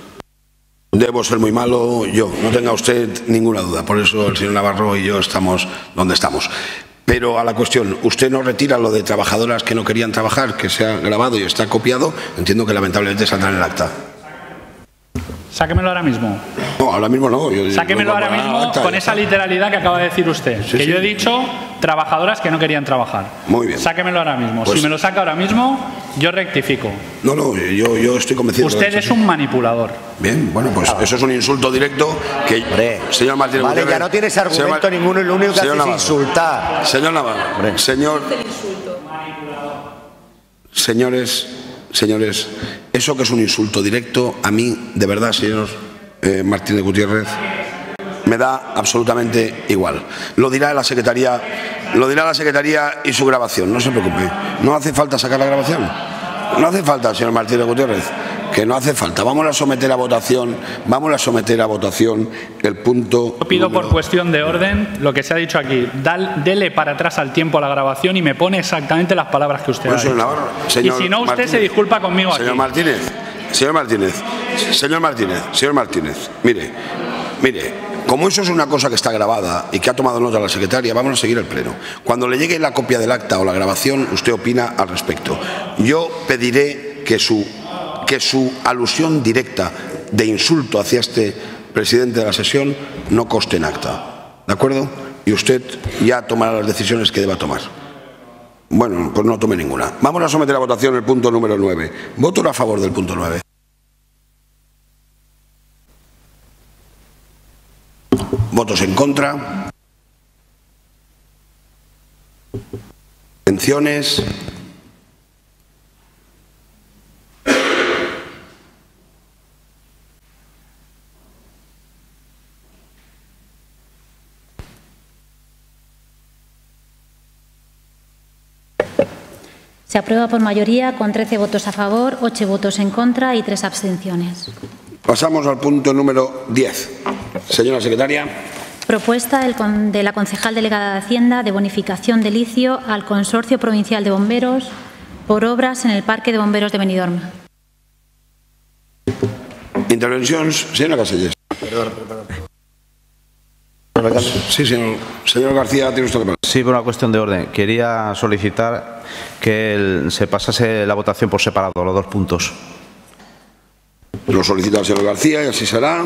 Debo ser muy malo yo, no tenga usted ninguna duda. Por eso el señor Navarro y yo estamos donde estamos. Pero a la cuestión, usted no retira lo de trabajadoras que no querían trabajar, que se ha grabado y está copiado. Entiendo que lamentablemente saldrá en el acta. Sáquemelo ahora mismo. No, ahora mismo no. Yo, Sáquemelo no, ahora mismo acta, con esa literalidad que acaba de decir usted. Sí, que sí. yo he dicho trabajadoras que no querían trabajar. Muy bien. Sáquemelo ahora mismo. Pues, si me lo saca ahora mismo, yo rectifico. No, no, yo, yo estoy convencido. Usted es un manipulador. Bien, bueno, pues ah. eso es un insulto directo que... Hombre, señor Martínez vale, ya no tienes argumento señor, ninguno y lo único que haces es insultar. Señor Navarro, señor... Señores... señores, eso que es un insulto directo, a mí, de verdad, señor eh, Martínez Gutiérrez, me da absolutamente igual. Lo dirá la Secretaría, lo dirá la Secretaría y su grabación, no se preocupe. No hace falta sacar la grabación. No hace falta, señor Martínez Gutiérrez, que no hace falta. Vamos a someter a votación, vamos a someter a votación el punto. Yo pido número... por cuestión de orden lo que se ha dicho aquí. Dal, dele para atrás al tiempo a la grabación y me pone exactamente las palabras que usted bueno, ha dicho. Navarro, señor y si no, usted Martínez, se disculpa conmigo señor aquí. Martínez, señor Martínez, señor Martínez, señor Martínez, mire, mire, como eso es una cosa que está grabada y que ha tomado nota la secretaria, vamos a seguir el pleno. Cuando le llegue la copia del acta o la grabación, usted opina al respecto. Yo pediré que su, que su alusión directa de insulto hacia este presidente de la sesión no conste en acta. ¿De acuerdo? Y usted ya tomará las decisiones que deba tomar. Bueno, pues no tome ninguna. Vamos a someter a votación el punto número nueve. Voto a favor del punto nueve. Votos en contra. Abstenciones. Se aprueba por mayoría con trece votos a favor, ocho votos en contra y tres abstenciones. Pasamos al punto número diez. Señora secretaria. Propuesta del con, de la concejal delegada de Hacienda de bonificación de licio al Consorcio Provincial de Bomberos por obras en el Parque de Bomberos de Benidorm. Intervención, señora Casellas. Perdón, perdón. Sí, señor, señor García, tiene usted la palabra. Sí, por una cuestión de orden. Quería solicitar que el, se pasase la votación por separado, los dos puntos. Lo solicita el señor García y así será.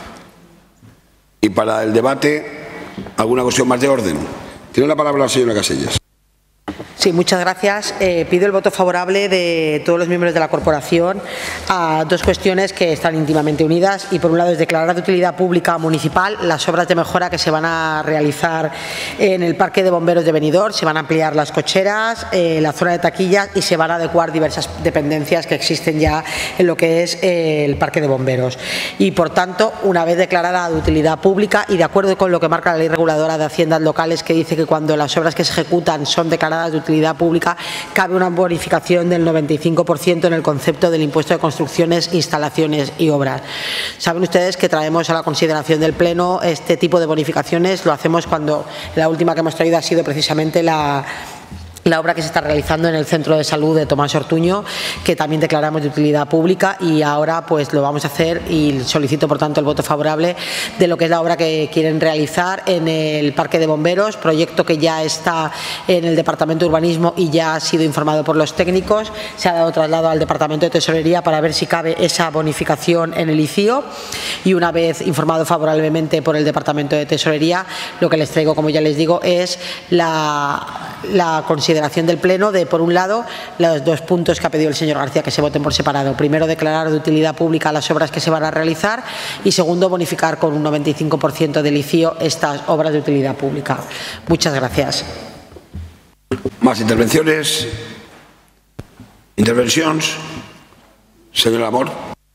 Y para el debate, ¿alguna cuestión más de orden? Tiene la palabra la señora Casellas. Sí, muchas gracias. Eh, pido el voto favorable de todos los miembros de la corporación a dos cuestiones que están íntimamente unidas y por un lado es declarar de utilidad pública municipal las obras de mejora que se van a realizar en el Parque de Bomberos de Benidorm. Se van a ampliar las cocheras, eh, la zona de taquillas y se van a adecuar diversas dependencias que existen ya en lo que es eh, el Parque de Bomberos. Y por tanto, una vez declarada de utilidad pública y de acuerdo con lo que marca la Ley Reguladora de Haciendas Locales, que dice que cuando las obras que se ejecutan son declaradas de utilidad pública, cabe una bonificación del noventa y cinco por ciento en el concepto del impuesto de construcciones, instalaciones y obras. Saben ustedes que traemos a la consideración del Pleno este tipo de bonificaciones, lo hacemos cuando la última que hemos traído ha sido precisamente la la obra que se está realizando en el Centro de Salud de Tomás Ortuño, que también declaramos de utilidad pública y ahora pues lo vamos a hacer y solicito por tanto el voto favorable de lo que es la obra que quieren realizar en el Parque de Bomberos, proyecto que ya está en el Departamento de Urbanismo y ya ha sido informado por los técnicos, se ha dado traslado al Departamento de Tesorería para ver si cabe esa bonificación en el I C I O y una vez informado favorablemente por el Departamento de Tesorería, lo que les traigo, como ya les digo, es la, la consideración del Pleno de, por un lado, los dos puntos que ha pedido el señor García que se voten por separado. Primero, declarar de utilidad pública las obras que se van a realizar y segundo, bonificar con un noventa y cinco por ciento del I C I O estas obras de utilidad pública. Muchas gracias. Más intervenciones. Intervenciones. Señor Amor.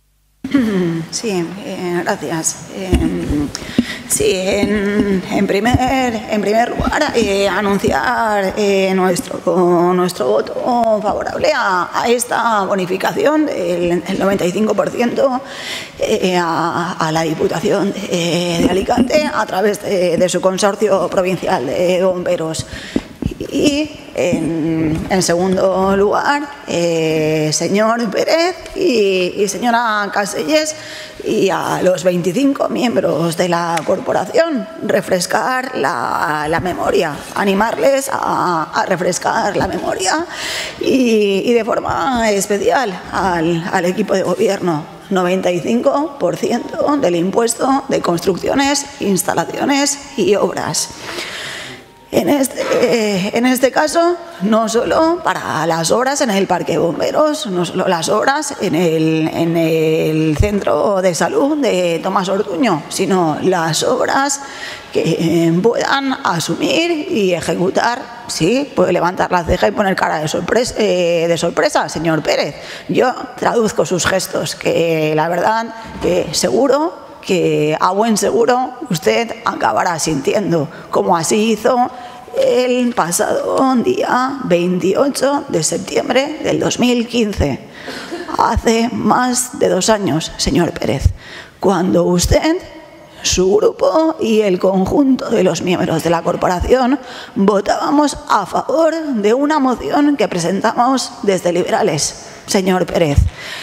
Sí, eh, gracias. Eh, sí, en, en, primer, en primer lugar, eh, anunciar eh, nuestro, nuestro voto favorable a, a esta bonificación del, del noventa y cinco por ciento eh, a, a la Diputación de, de Alicante a través de, de su consorcio provincial de bomberos. Y en, en segundo lugar, eh, señor Pérez y, y señora Casellas y a los veinticinco miembros de la corporación refrescar la, la memoria, animarles a, a refrescar la memoria y, y de forma especial al, al equipo de gobierno. noventa y cinco por ciento del impuesto de construcciones, instalaciones y obras. En este, eh, en este caso, no solo para las obras en el Parque de Bomberos, no solo las obras en el, en el Centro de Salud de Tomás Ortuño, sino las obras que puedan asumir y ejecutar sí, puede levantar la ceja y poner cara de sorpresa, eh, de sorpresa, señor Pérez. Yo traduzco sus gestos, que la verdad que seguro que a buen seguro usted acabará sintiendo, como así hizo el pasado día veintiocho de septiembre del dos mil quince, hace más de dos años, señor Pérez, cuando usted, su grupo y el conjunto de los miembros de la corporación votábamos a favor de una moción que presentamos desde Liberales, señor Pérez,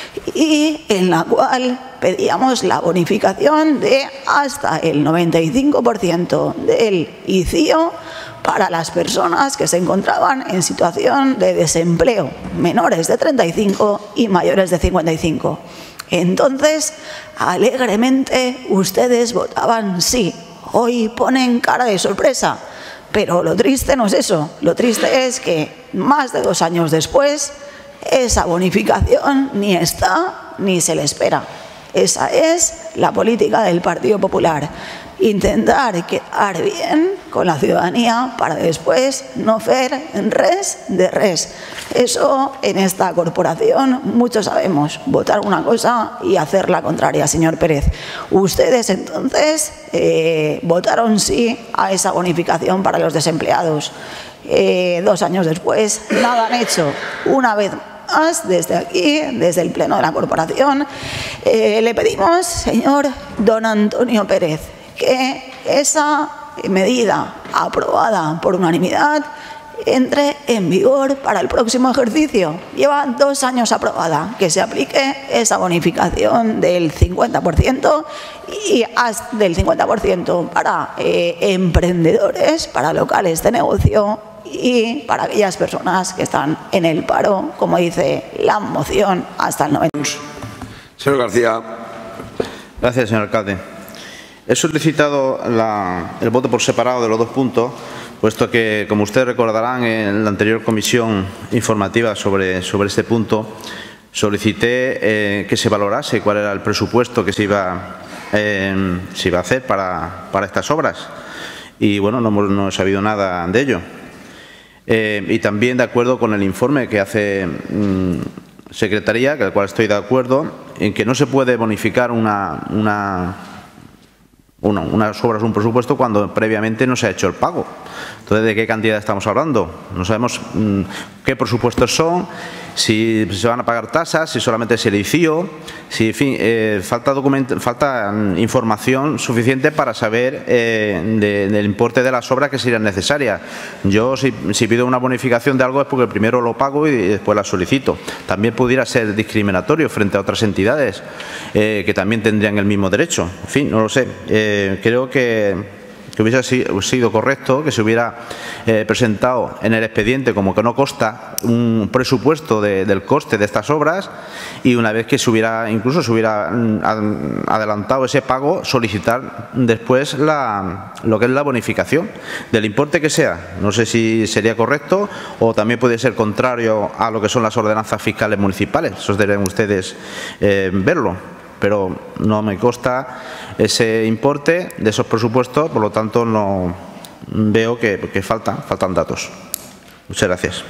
y en la cual pedíamos la bonificación de hasta el noventa y cinco por ciento del I C I O para las personas que se encontraban en situación de desempleo, menores de treinta y cinco y mayores de cincuenta y cinco. Entonces, alegremente, ustedes votaban sí. Hoy ponen cara de sorpresa, pero lo triste no es eso. Lo triste es que más de dos años después, esa bonificación ni está ni se le espera. Esa es la política del Partido Popular. Intentar quedar bien con la ciudadanía para después no fer res de res. Eso en esta corporación muchos sabemos, votar una cosa y hacer la contraria, señor Pérez. Ustedes entonces eh, votaron sí a esa bonificación para los desempleados. Eh, dos años después nada han hecho. Una vez más, desde aquí, desde el Pleno de la Corporación, eh, le pedimos, señor don Antonio Pérez, que esa medida aprobada por unanimidad entre en vigor para el próximo ejercicio. Lleva dos años aprobada, que se aplique esa bonificación del cincuenta por ciento y hasta del cincuenta por ciento para eh, emprendedores, para locales de negocio y para aquellas personas que están en el paro, como dice la moción, hasta el noventa por ciento. Señor García. Gracias, señor alcalde. He solicitado la, el voto por separado de los dos puntos, puesto que, como ustedes recordarán, en la anterior comisión informativa sobre, sobre este punto, solicité eh, que se valorase cuál era el presupuesto que se iba, eh, se iba a hacer para, para estas obras. Y, bueno, no, no he sabido nada de ello. Eh, y también de acuerdo con el informe que hace mmm, Secretaría, con el cual estoy de acuerdo, en que no se puede bonificar una... una Uno, unas obras, un presupuesto, cuando previamente no se ha hecho el pago. Entonces, ¿de qué cantidad estamos hablando? No sabemos mmm, qué presupuestos son, si se van a pagar tasas, si solamente es el I C I O, si, en fin, eh, falta, falta información suficiente para saber eh, de, del importe de las obras que serían necesarias. Yo, si, si pido una bonificación de algo, es porque primero lo pago y después la solicito. También pudiera ser discriminatorio frente a otras entidades eh, que también tendrían el mismo derecho. En fin, no lo sé. Eh, creo que... que hubiese sido correcto que se hubiera eh, presentado en el expediente, como que no consta, un presupuesto de, del coste de estas obras, y una vez que se hubiera, incluso se hubiera adelantado ese pago, solicitar después la, lo que es la bonificación, del importe que sea. No sé si sería correcto o también puede ser contrario a lo que son las ordenanzas fiscales municipales. Eso deben ustedes eh, verlo. Pero no me consta ese importe de esos presupuestos, por lo tanto no veo que, que faltan, faltan datos. Muchas gracias.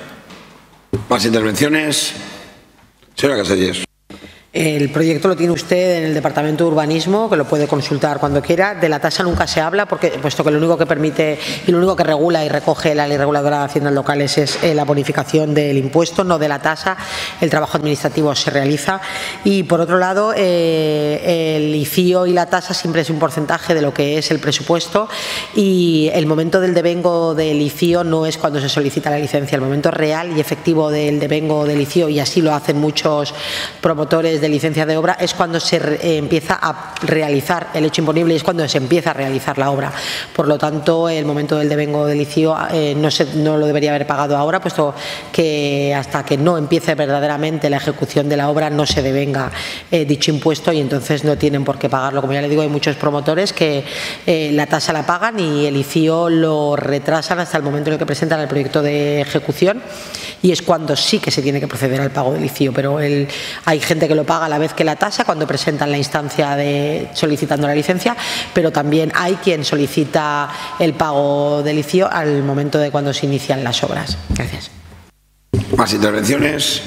Más intervenciones. Señora Casellas. El proyecto lo tiene usted en el Departamento de Urbanismo, que lo puede consultar cuando quiera. De la tasa nunca se habla, porque puesto que lo único que permite y lo único que regula y recoge la Ley Reguladora de Haciendas Locales es eh, la bonificación del impuesto, no de la tasa. El trabajo administrativo se realiza. Y, por otro lado, eh, el I C I O y la tasa siempre es un porcentaje de lo que es el presupuesto, y el momento del devengo del I C I O no es cuando se solicita la licencia. El momento real y efectivo del devengo del I C I O, y así lo hacen muchos promotores de licencia de obra, es cuando se eh, empieza a realizar el hecho imponible y es cuando se empieza a realizar la obra. Por lo tanto, el momento del devengo del I C I O eh, no, se, no lo debería haber pagado ahora, puesto que hasta que no empiece verdaderamente la ejecución de la obra no se devenga eh, dicho impuesto, y entonces no tienen por qué pagarlo. Como ya le digo, hay muchos promotores que eh, la tasa la pagan y el I C I O lo retrasan hasta el momento en el que presentan el proyecto de ejecución, y es cuando sí que se tiene que proceder al pago del I C I O, pero el, hay gente que lo paga a la vez que la tasa cuando presentan la instancia de solicitando la licencia, pero también hay quien solicita el pago del I C I O al momento de cuando se inician las obras. Gracias. Más intervenciones.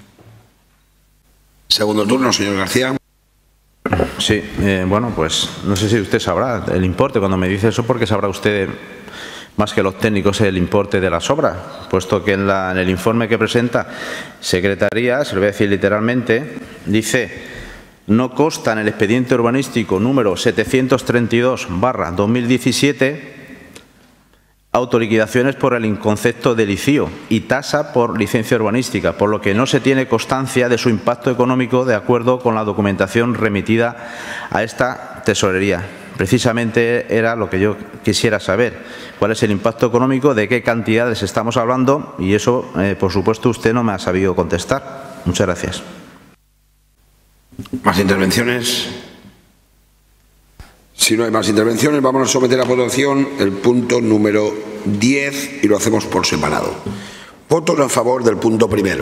Segundo turno, señor García. Sí, eh, bueno, pues no sé si usted sabrá el importe cuando me dice eso, porque sabrá usted más que los técnicos el importe de las obras, puesto que en, la, en el informe que presenta Secretaría, se lo voy a decir literalmente, dice: no consta en el expediente urbanístico número setecientos treinta y dos barra dos mil diecisiete autoliquidaciones por el inconcepto del I C I O y tasa por licencia urbanística, por lo que no se tiene constancia de su impacto económico de acuerdo con la documentación remitida a esta tesorería. Precisamente era lo que yo quisiera saber, cuál es el impacto económico, de qué cantidades estamos hablando, y eso, eh, por supuesto, usted no me ha sabido contestar. Muchas gracias. ¿Más intervenciones? Si no hay más intervenciones, vamos a someter a votación el punto número diez y lo hacemos por separado. Votos a favor del punto primero.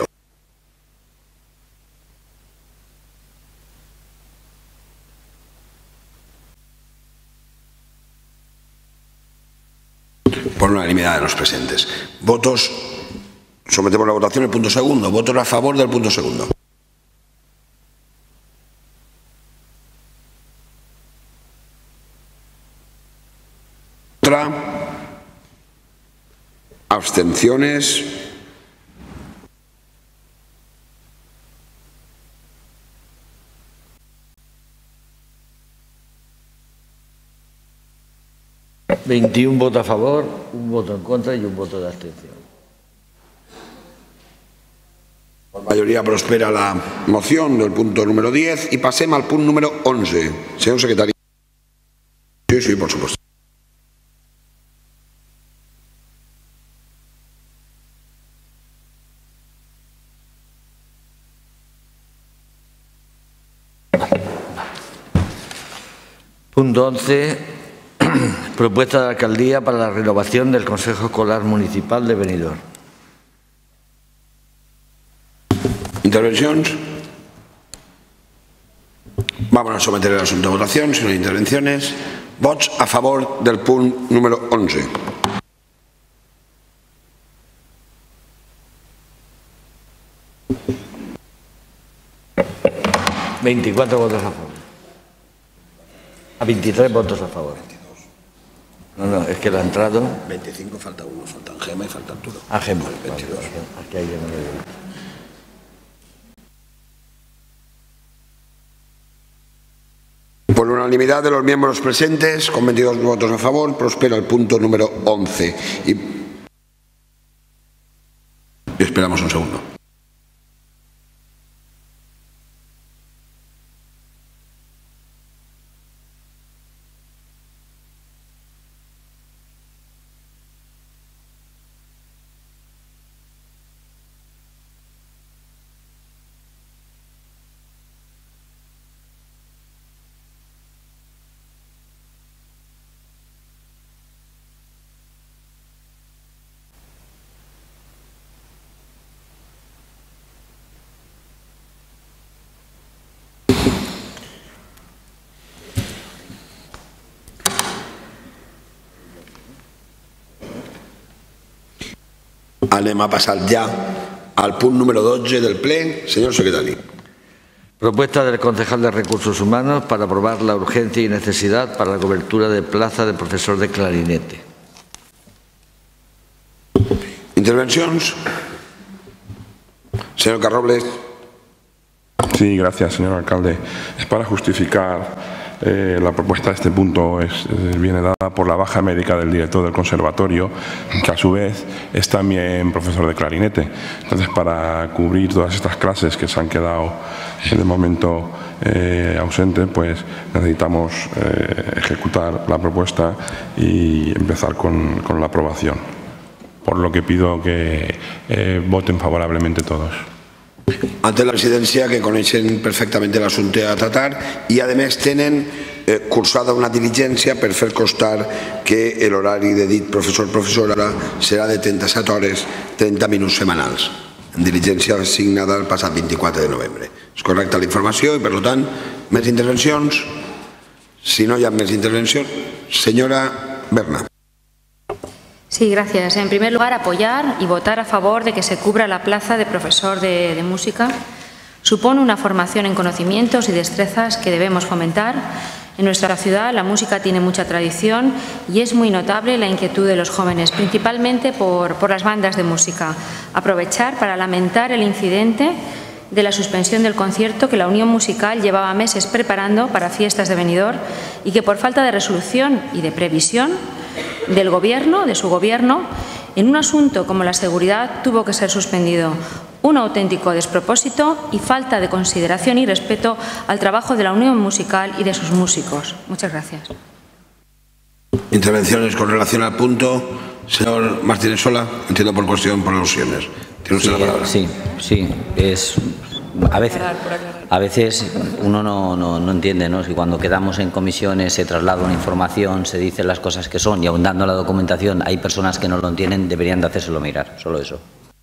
Por unanimidad de los presentes. Votos. Sometemos a la votación el punto segundo. Votos a favor del punto segundo. Contra. Abstenciones. veintiún votos a favor, un voto en contra y un voto de abstención. Por mayoría prospera la moción del punto número diez y pasemos al punto número once. Señor secretario. Sí, sí, por supuesto. Punto once. Propuesta de la Alcaldía para la renovación del Consejo Escolar Municipal de Benidorm. Intervencions? Vamos a someter el asunto a votación, si no hay intervenciones. Vots a favor del punto número once. veinticuatro votos a favor. A veintitrés votos a favor. No, no, es que lo ha entrado. veinticinco, falta uno, faltan Gema y falta Arturo. A Gema. veintidós. Aquí hay uno de... Por unanimidad de los miembros presentes, con veintidós votos a favor, prospera el punto número once. Y esperamos un segundo. Anem a passar ja al punt número dotze del ple. Señor secretario. Propuesta del concejal de Recursos Humanos para aprobar la urgencia y necesidad para la cobertura de plaza de profesor de clarinete. Intervencions. Señor Carrobles. Sí, gracias, señor alcalde. Es para justificar eh, la propuesta de este punto. Es, es, viene dada por la baja médica del director del conservatorio, que a su vez es también profesor de clarinete. Entonces, para cubrir todas estas clases que se han quedado eh, de momento eh, ausentes, pues necesitamos eh, ejecutar la propuesta y empezar con, con la aprobación. Por lo que pido que eh, voten favorablemente todos. Ante la presidencia, que coneixen perfectamente l'assumpte a tratar i, a més, tenen eh, cursada una diligència per fer constar que l'horari de dit professor-professora serà de trenta-set hores, trenta minuts setmanals. En diligència signada el passat vint-i-quatre de novembre. És correcta la informació i, per tant, més intervencions? Si no hi ha més intervencions, senyora Berna. Sí, gracias. En primer lugar, apoyar y votar a favor de que se cubra la plaza de profesor de, de música. Supone una formación en conocimientos y destrezas que debemos fomentar. En nuestra ciudad la música tiene mucha tradición y es muy notable la inquietud de los jóvenes, principalmente por, por las bandas de música. Aprovechar para lamentar el incidente de la suspensión del concierto que la Unión Musical llevaba meses preparando para fiestas de Benidorm y que por falta de resolución y de previsión del Gobierno, de su Gobierno, en un asunto como la seguridad tuvo que ser suspendido. Un auténtico despropósito y falta de consideración y respeto al trabajo de la Unión Musical y de sus músicos. Muchas gracias. Intervenciones con relación al punto. Señor Martínez Sola, entiendo por cuestión por alusiones. Tiene usted sí, la palabra. Sí, sí. Es, a, veces, a veces uno no, no, no entiende, ¿no? Si cuando quedamos en comisiones se traslada una información, se dicen las cosas que son y abundando la documentación hay personas que no lo entienden, deberían de hacérselo mirar. Solo eso.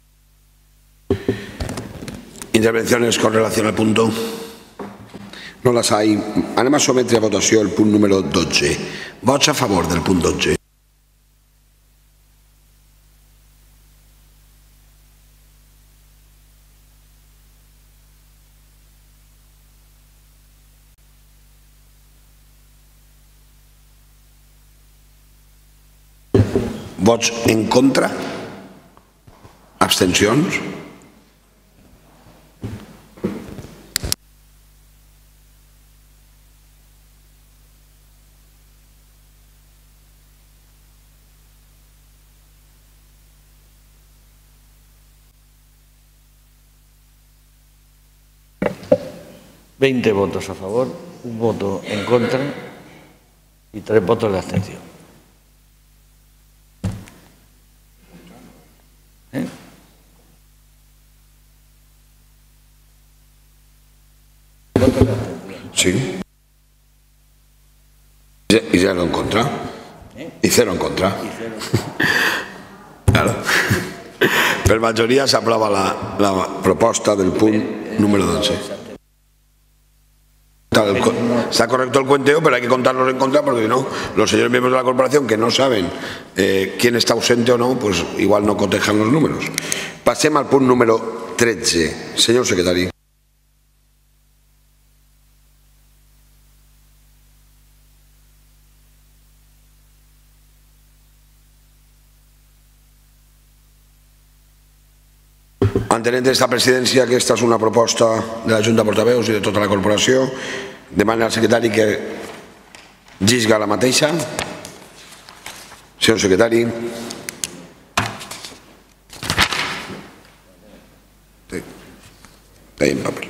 Intervenciones con relación al punto? No las hay. Anem a sometre a votació el punt número dotze. Vots a favor del punt dotze. Vots en contra? Abstencions? veinte votos a favor, un voto en contra y tres votos de abstención. ¿Eh? Sí. Y cero en contra. Y cero en contra. Claro. Per majoria s'aprova la, la proposta del punt número dotze. Está correcto el cuenteo, pero hay que contarlos en contra porque si no, los señores miembros de la corporación que no saben eh, quién está ausente o no, pues igual no cotejan los números. Passem al punt número tretze. Señor secretari. Entenent esta presidència que esta és una proposta de la Junta de Portaveus i de tota la corporació, demana al secretari que llisga la mateixa. Senyor secretari. Tenim paper.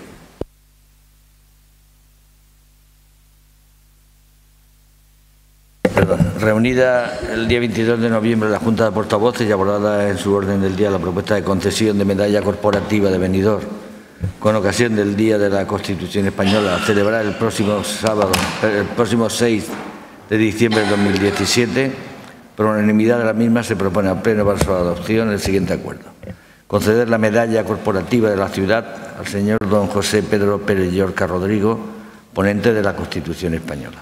Reunida el día veintidós de noviembre la Junta de Portavoces y abordada en su orden del día la propuesta de concesión de medalla corporativa de Benidorm con ocasión del Día de la Constitución Española a celebrar el próximo sábado, el próximo seis de diciembre de dos mil diecisiete, por unanimidad de la misma se propone al Pleno para su adopción el siguiente acuerdo. Conceder la medalla corporativa de la ciudad al señor don José Pedro Pérez Llorca Rodrigo, ponente de la Constitución Española.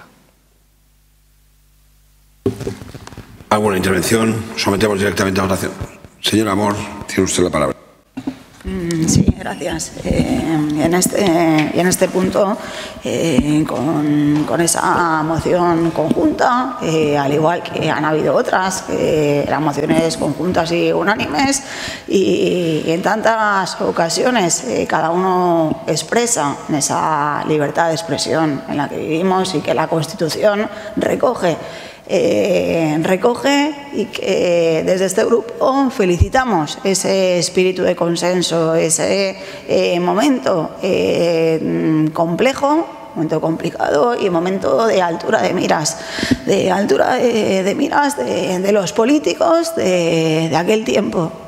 ¿Alguna intervención? Sometemos directamente a votación. Señor Amor, tiene usted la palabra. Sí, gracias. Eh, en, este, en este punto, eh, con, con esa moción conjunta, eh, al igual que han habido otras, eh, eran mociones conjuntas y unánimes, y, y en tantas ocasiones eh, cada uno expresa en esa libertad de expresión en la que vivimos y que la Constitución recoge. Eh, recoge y que desde este grupo felicitamos ese espíritu de consenso, ese eh, momento eh, complejo, momento complicado y momento de altura de miras, de altura de, de miras de, de los políticos de, de aquel tiempo.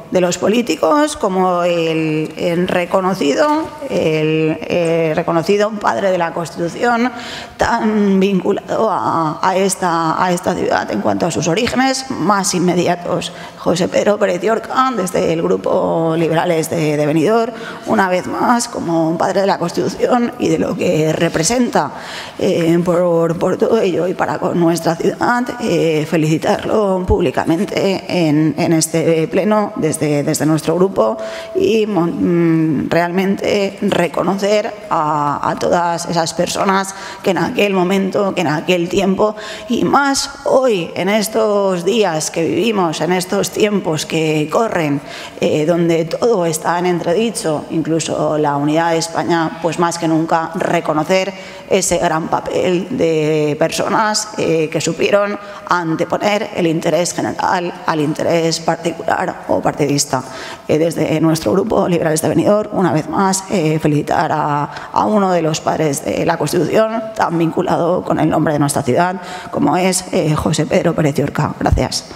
de los políticos, como el, el reconocido, el, el reconocido padre de la Constitución, tan vinculado a, a, esta, a esta ciudad en cuanto a sus orígenes más inmediatos. José Pedro Pérez Llorca, desde el Grupo Liberales de, de Benidorm, una vez más como un padre de la Constitución y de lo que representa. Eh, por, por todo ello y para con nuestra ciudad, eh, felicitarlo públicamente en, en este pleno desde, desde nuestro grupo y mm, realmente reconocer a, a todas esas personas que en aquel momento, que en aquel tiempo y más hoy, en estos días que vivimos, en estos tiempos que corren, eh, donde todo está en entredicho, incluso la unidad de España, pues más que nunca reconocer ese gran papel de personas eh, que supieron anteponer el interés general al interés particular o partidista. Eh, desde nuestro grupo Liberales de Benidorm, una vez más, eh, felicitar a, a uno de los padres de la Constitución, tan vinculado con el nombre de nuestra ciudad, como es eh, José Pedro Pérez Llorca. Gracias.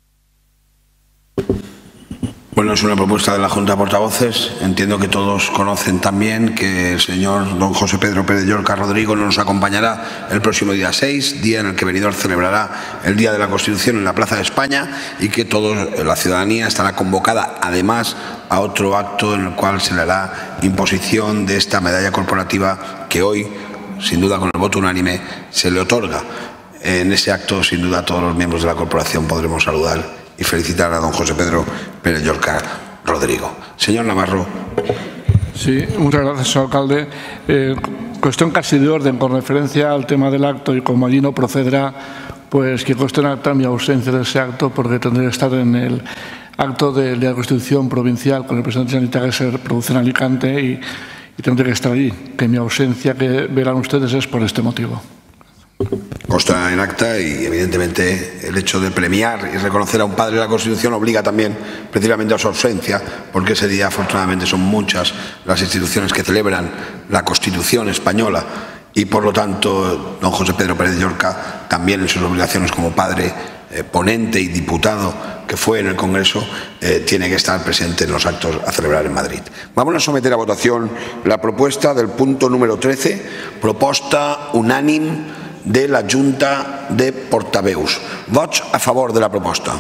Bueno, es una propuesta de la Junta de Portavoces. Entiendo que todos conocen también que el señor don José Pedro Pérez Llorca Rodrigo nos acompañará el próximo día seis, día en el que Benidorm celebrará el Día de la Constitución en la Plaza de España y que toda la ciudadanía estará convocada además a otro acto en el cual se le hará imposición de esta medalla corporativa que hoy, sin duda con el voto unánime, se le otorga. En ese acto, sin duda, todos los miembros de la corporación podremos saludar y felicitar a don José Pedro Pérez Llorca Rodrigo. Señor Navarro. Sí, muchas gracias, señor alcalde. Eh, cuestión casi de orden con referencia al tema del acto y como allí no procederá, pues que conste en acta mi ausencia de ese acto porque tendré que estar en el acto de la Constitución provincial con el presidente sanitario que se produce en Alicante y, y tendré que estar allí. Que mi ausencia que verán ustedes es por este motivo. Consta en acta y evidentemente el hecho de premiar y reconocer a un padre de la Constitución obliga también precisamente a su ausencia, porque ese día afortunadamente son muchas las instituciones que celebran la Constitución española y por lo tanto don José Pedro Pérez Llorca también en sus obligaciones como padre, eh, ponente y diputado que fue en el Congreso, eh, tiene que estar presente en los actos a celebrar en Madrid. Vamos a someter a votación la propuesta del punto número trece, proposta unánime de la Junta de Portaveus. Vots a favor de la proposta.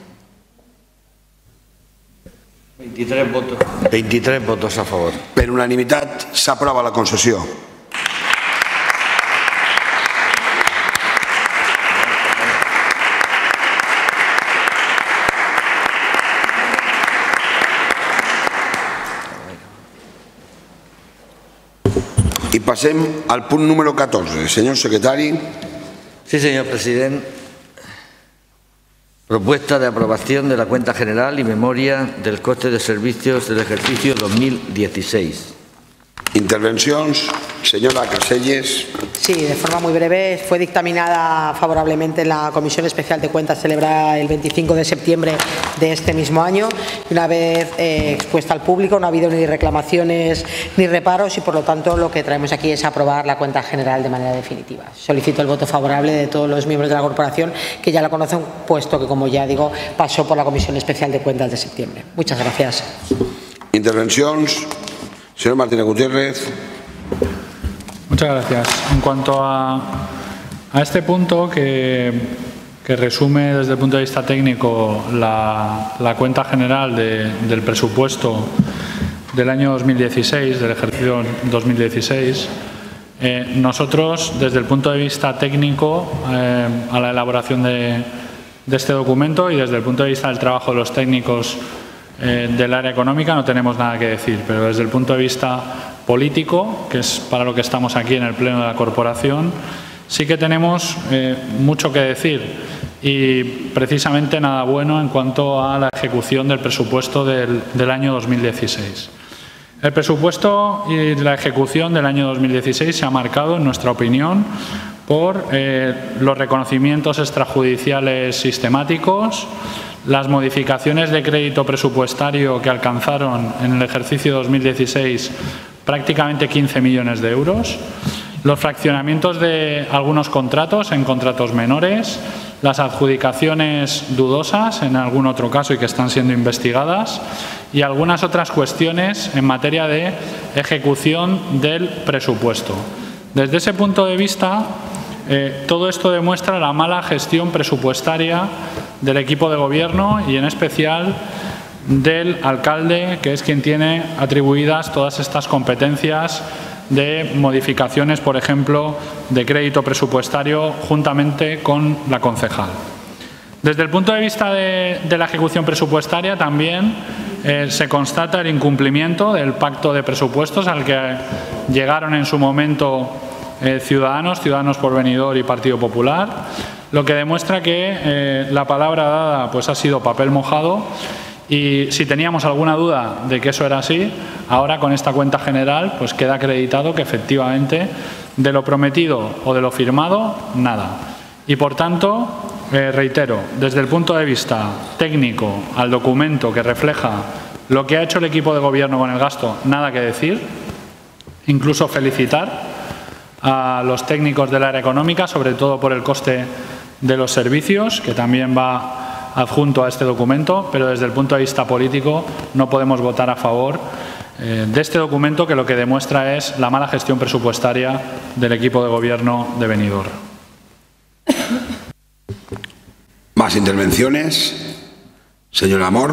veintitrés votos. veintitrés votos a favor. Per unanimitat s'aprova la concessió. I passem al punt número catorze. Señor secretario. Sí, señor presidente. Propuesta de aprobación de la cuenta general y memoria del coste de servicios del ejercicio dos mil dieciséis. Intervencions. Señora Caselles. Sí, de forma muy breve. Fue dictaminada favorablemente en la Comisión Especial de Cuentas celebrada el veinticinco de septiembre de este mismo año. Una vez eh, expuesta al público, no ha habido ni reclamaciones ni reparos y, por lo tanto, lo que traemos aquí es aprobar la cuenta general de manera definitiva. Solicito el voto favorable de todos los miembros de la corporación que ya la conocen, puesto que, como ya digo, pasó por la Comisión Especial de Cuentas de septiembre. Muchas gracias. Intervencions. Señor Martínez Gutiérrez. Muchas gracias. En cuanto a, a este punto que, que resume desde el punto de vista técnico la, la cuenta general de, del presupuesto del año dos mil dieciséis, del ejercicio dos mil dieciséis, eh, nosotros desde el punto de vista técnico eh, a la elaboración de, de este documento y desde el punto de vista del trabajo de los técnicos eh, del área económica no tenemos nada que decir, pero desde el punto de vista político, que es para lo que estamos aquí en el Pleno de la Corporación, sí que tenemos eh, mucho que decir y precisamente nada bueno en cuanto a la ejecución del presupuesto del, del año dos mil dieciséis. El presupuesto y la ejecución del año dos mil dieciséis se ha marcado, en nuestra opinión, por eh, los reconocimientos extrajudiciales sistemáticos, las modificaciones de crédito presupuestario que alcanzaron en el ejercicio dos mil dieciséis prácticamente quince millones de euros, los fraccionamientos de algunos contratos en contratos menores, las adjudicaciones dudosas en algún otro caso y que están siendo investigadas, y algunas otras cuestiones en materia de ejecución del presupuesto. Desde ese punto de vista, eh, todo esto demuestra la mala gestión presupuestaria del equipo de gobierno y en especial del alcalde, que es quien tiene atribuidas todas estas competencias de modificaciones, por ejemplo, de crédito presupuestario juntamente con la concejal. Desde el punto de vista de, de la ejecución presupuestaria también eh, se constata el incumplimiento del pacto de presupuestos al que llegaron en su momento eh, Ciudadanos, Ciudadanos por Benidorm y Partido Popular, lo que demuestra que eh, la palabra dada pues, ha sido papel mojado. Y si teníamos alguna duda de que eso era así, ahora con esta cuenta general pues queda acreditado que efectivamente de lo prometido o de lo firmado, nada. Y por tanto, eh, reitero, desde el punto de vista técnico al documento que refleja lo que ha hecho el equipo de gobierno con el gasto, nada que decir, incluso felicitar a los técnicos del área económica, sobre todo por el coste de los servicios, que también va adjunto a este documento, pero desde el punto de vista político no podemos votar a favor eh, de este documento que lo que demuestra es la mala gestión presupuestaria del equipo de gobierno de Benidorm. Más intervenciones. Señor Amor.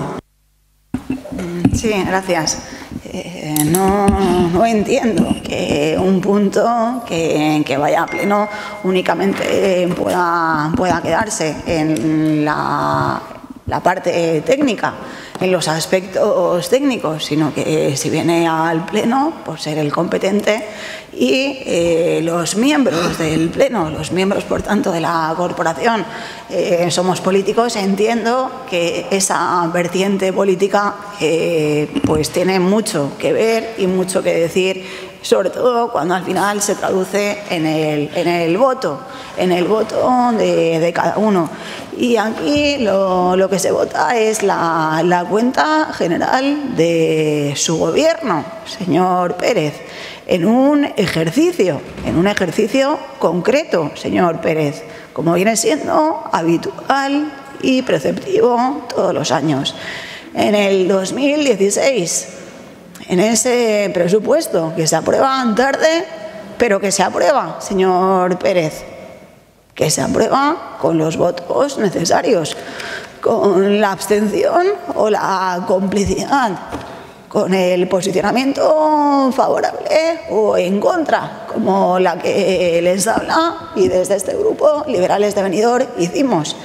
Sí, gracias. Eh, no, no entiendo que un punto que, que vaya a pleno únicamente pueda, pueda quedarse en la, la parte técnica, en los aspectos técnicos, sino que si viene al pleno, por ser el competente, y eh, los miembros del pleno, los miembros por tanto de la corporación, eh, somos políticos, entiendo que esa vertiente política eh, pues tiene mucho que ver y mucho que decir, sobre todo cuando al final se traduce en el, en el voto, en el voto de, de cada uno. Y aquí lo, lo que se vota es la, la cuenta general de su gobierno, señor Pérez, en un ejercicio, en un ejercicio concreto, señor Pérez, como viene siendo habitual y preceptivo todos los años. En el dos mil dieciséis, en ese presupuesto que se aprueba tarde, pero que se aprueba, señor Pérez, que se aprueba con los votos necesarios, con la abstención o la complicidad, con el posicionamiento favorable o en contra, como la que les habla y desde este grupo, Liberales de Benidorm, hicimos.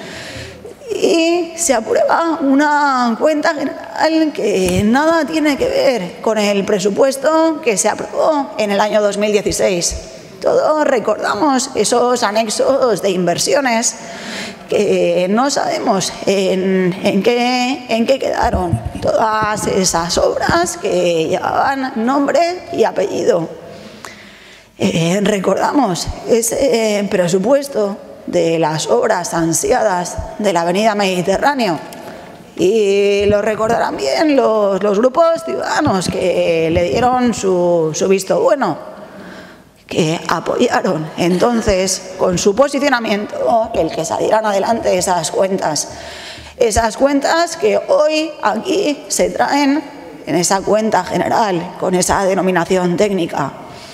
Y se aprueba una cuenta general que nada tiene que ver con el presupuesto que se aprobó en el año dos mil dieciséis. Todos recordamos esos anexos de inversiones que no sabemos en, en, qué, en qué quedaron. Todas esas obras que llevaban nombre y apellido. Eh, recordamos ese presupuesto de las obras ansiadas de la Avenida Mediterráneo. Y lo recordarán bien los, los grupos ciudadanos que le dieron su, su visto bueno, que apoyaron entonces con su posicionamiento el que salieran adelante esas cuentas. Esas cuentas que hoy aquí se traen en esa cuenta general, con esa denominación técnica.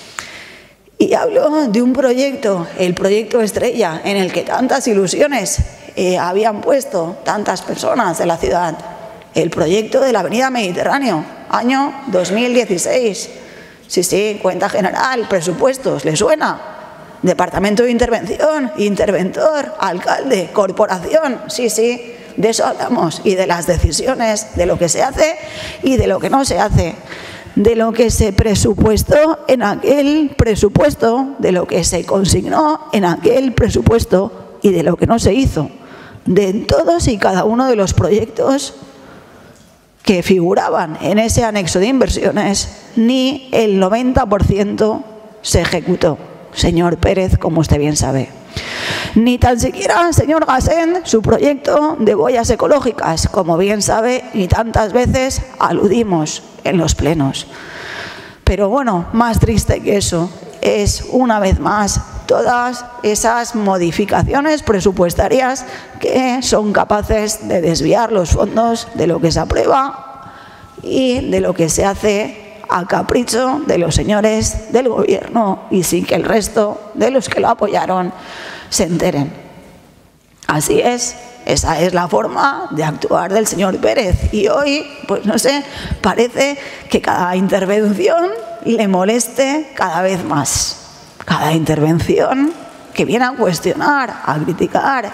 Y hablo de un proyecto, el proyecto Estrella, en el que tantas ilusiones eh, habían puesto tantas personas de la ciudad. El proyecto de la Avenida Mediterráneo, año dos mil dieciséis. Sí, sí, cuenta general, presupuestos, ¿le suena? Departamento de Intervención, interventor, alcalde, corporación, sí, sí, de eso hablamos. Y de las decisiones, de lo que se hace y de lo que no se hace. De lo que se presupuestó en aquel presupuesto, de lo que se consignó en aquel presupuesto y de lo que no se hizo. De todos y cada uno de los proyectos que figuraban en ese anexo de inversiones, ni el noventa por ciento se ejecutó, señor Pérez, como usted bien sabe. Ni tan siquiera, señor Gasén, su proyecto de boyas ecológicas, como bien sabe, y tantas veces aludimos en los plenos. Pero bueno, más triste que eso es, una vez más, todas esas modificaciones presupuestarias que son capaces de desviar los fondos de lo que se aprueba y de lo que se hace a capricho de los señores del Gobierno y sin que el resto de los que lo apoyaron se enteren. Así es. Esa es la forma de actuar del señor Pérez. Y hoy, pues no sé, parece que cada intervención le moleste cada vez más. Cada intervención que viene a cuestionar, a criticar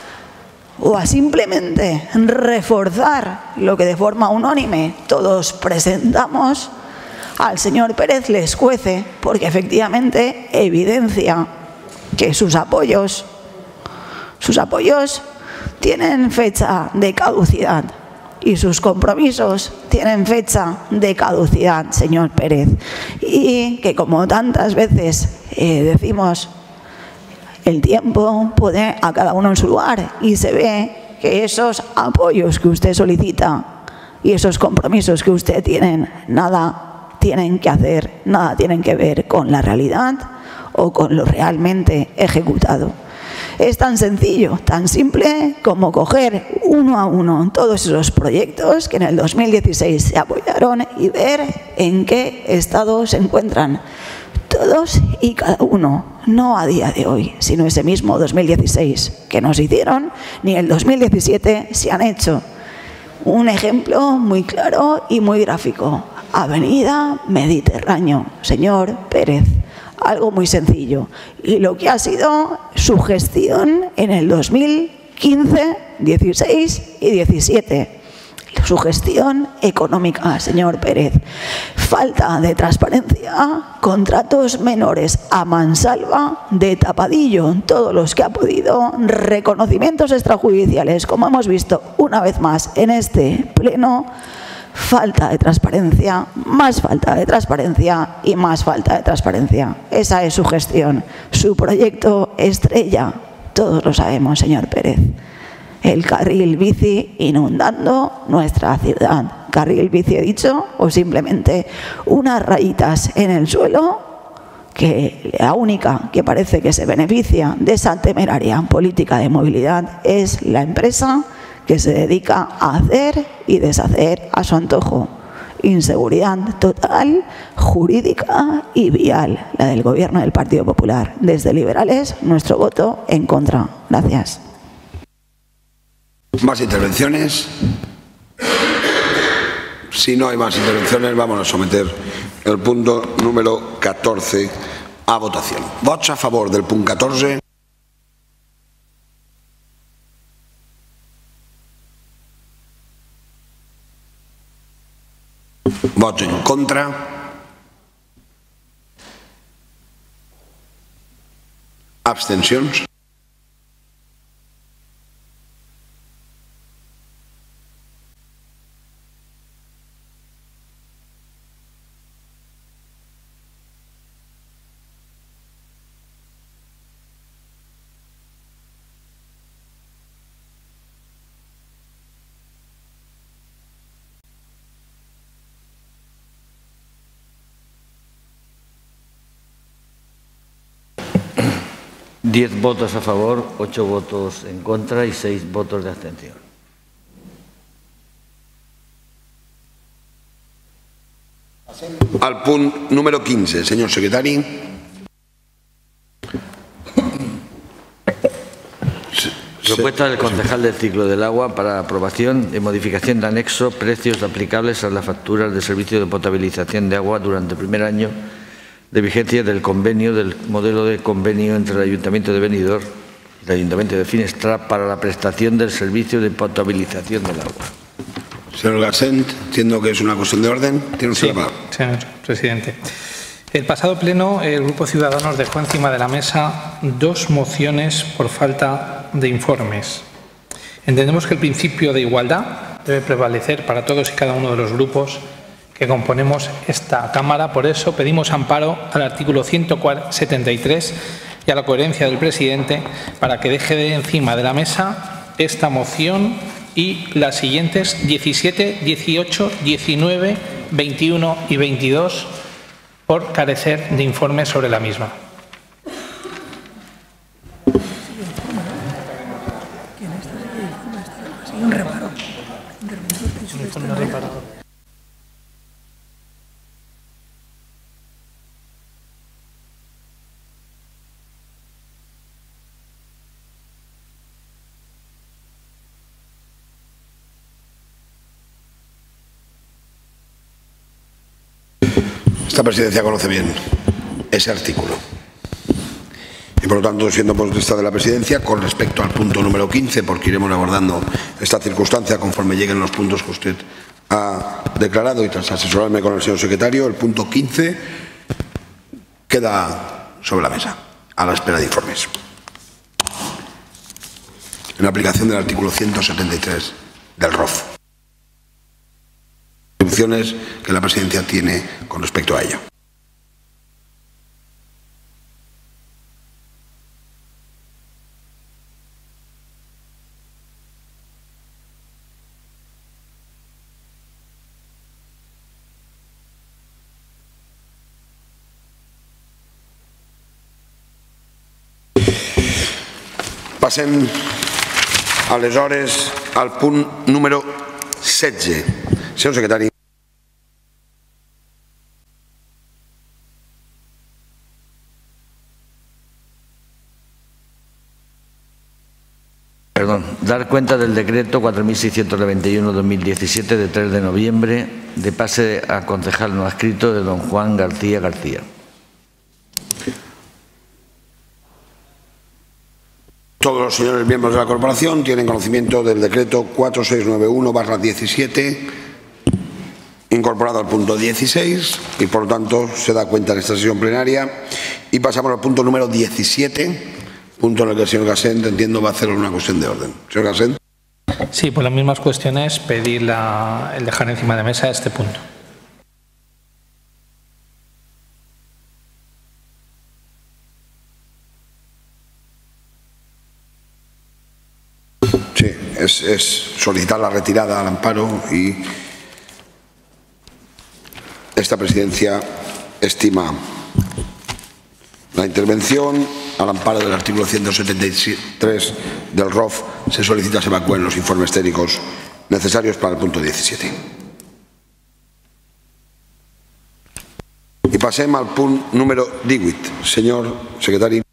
o a simplemente reforzar lo que de forma unánime todos presentamos, al señor Pérez le escuece porque efectivamente evidencia que sus apoyos, sus apoyos tienen fecha de caducidad y sus compromisos tienen fecha de caducidad, señor Pérez. Y que como tantas veces eh, decimos, el tiempo pone a cada uno en su lugar y se ve que esos apoyos que usted solicita y esos compromisos que usted tiene, nada tienen que hacer, nada tienen que ver con la realidad o con lo realmente ejecutado. Es tan sencillo, tan simple como coger uno a uno todos esos proyectos que en el dos mil dieciséis se apoyaron y ver en qué estado se encuentran todos y cada uno, no a día de hoy, sino ese mismo dos mil dieciséis que nos hicieron, ni el dos mil diecisiete se han hecho. Un ejemplo muy claro y muy gráfico. Avenida Mediterráneo, señor Pérez. Algo muy sencillo. Y lo que ha sido su gestión en el dos mil quince, dieciséis y diecisiete. Su gestión económica, señor Pérez. Falta de transparencia, contratos menores a mansalva, de tapadillo, todos los que ha podido, reconocimientos extrajudiciales, como hemos visto una vez más en este pleno. Falta de transparencia, más falta de transparencia y más falta de transparencia. Esa es su gestión, su proyecto estrella. Todos lo sabemos, señor Pérez. El carril bici inundando nuestra ciudad. Carril bici, he dicho, o simplemente unas rayitas en el suelo, que la única que parece que se beneficia de esa temeraria política de movilidad es la empresa que se dedica a hacer y deshacer a su antojo. Inseguridad total, jurídica y vial, la del Gobierno del Partido Popular. Desde Liberales, nuestro voto en contra. Gracias. ¿Más intervenciones? Si no hay más intervenciones, vamos a someter el punto número catorce a votación. ¿Votos a favor del punto catorce? Vots en contra. Abstencions. Diez votos a favor, ocho votos en contra y seis votos de abstención. Al punt número quinze, senyor secretari. Propuesta del concejal del ciclo del agua para aprobación de modificación de anexo, precios aplicables a las facturas de servicio de potabilización de agua durante el primer año de vigencia del convenio, del modelo de convenio entre el Ayuntamiento de Benidorm y el Ayuntamiento de Finestrat para la prestación del servicio de potabilización del agua. Señor Gassent, entiendo que es una cuestión de orden. Tiene usted Sí, la palabra. señor presidente. El pasado pleno, el Grupo Ciudadanos dejó encima de la mesa dos mociones por falta de informes. Entendemos que el principio de igualdad debe prevalecer para todos y cada uno de los grupos que componemos esta Cámara. Por eso pedimos amparo al artículo ciento setenta y tres y a la coherencia del presidente para que deje de encima de la mesa esta moción y las siguientes diecisiete, dieciocho, diecinueve, veintiuno y veintidós por carecer de informes sobre la misma. Un reparo. Un reparo. Esta presidencia conoce bien ese artículo y, por lo tanto, siendo potestad de la presidencia, con respecto al punto número quince, porque iremos abordando esta circunstancia conforme lleguen los puntos que usted ha declarado y tras asesorarme con el señor secretario, el punto quince queda sobre la mesa a la espera de informes. En aplicación del artículo ciento setenta y tres del R O F. Instrucciones que la presidencia tiene con respecto a ello. Passem aleshores al punt número setze. Senyor secretari. Perdón, dar cuenta del decreto cuatro mil seiscientos noventa y uno barra dos mil diecisiete de tres de noviembre de pase a concejal no adscrito de don Juan García García. Todos los señores miembros de la corporación tienen conocimiento del decreto cuatro mil seiscientos noventa y uno barra diecisiete incorporado al punto dieciséis y, por lo tanto, se da cuenta en esta sesión plenaria. Y pasamos al punto número diecisiete, punto en el que el señor Gasent, entiendo, va a hacer una cuestión de orden. Señor Gasent. Sí, por las mismas cuestiones, pedir la, el dejar encima de mesa este punto. Sí, es, es solicitar la retirada al amparo y esta presidencia estima la intervención. Al amparo del artículo ciento setenta y tres del R O F se solicita se evacúen los informes técnicos necesarios para el punto diecisiete. Y pasemos al punto número divuit. Señor secretario.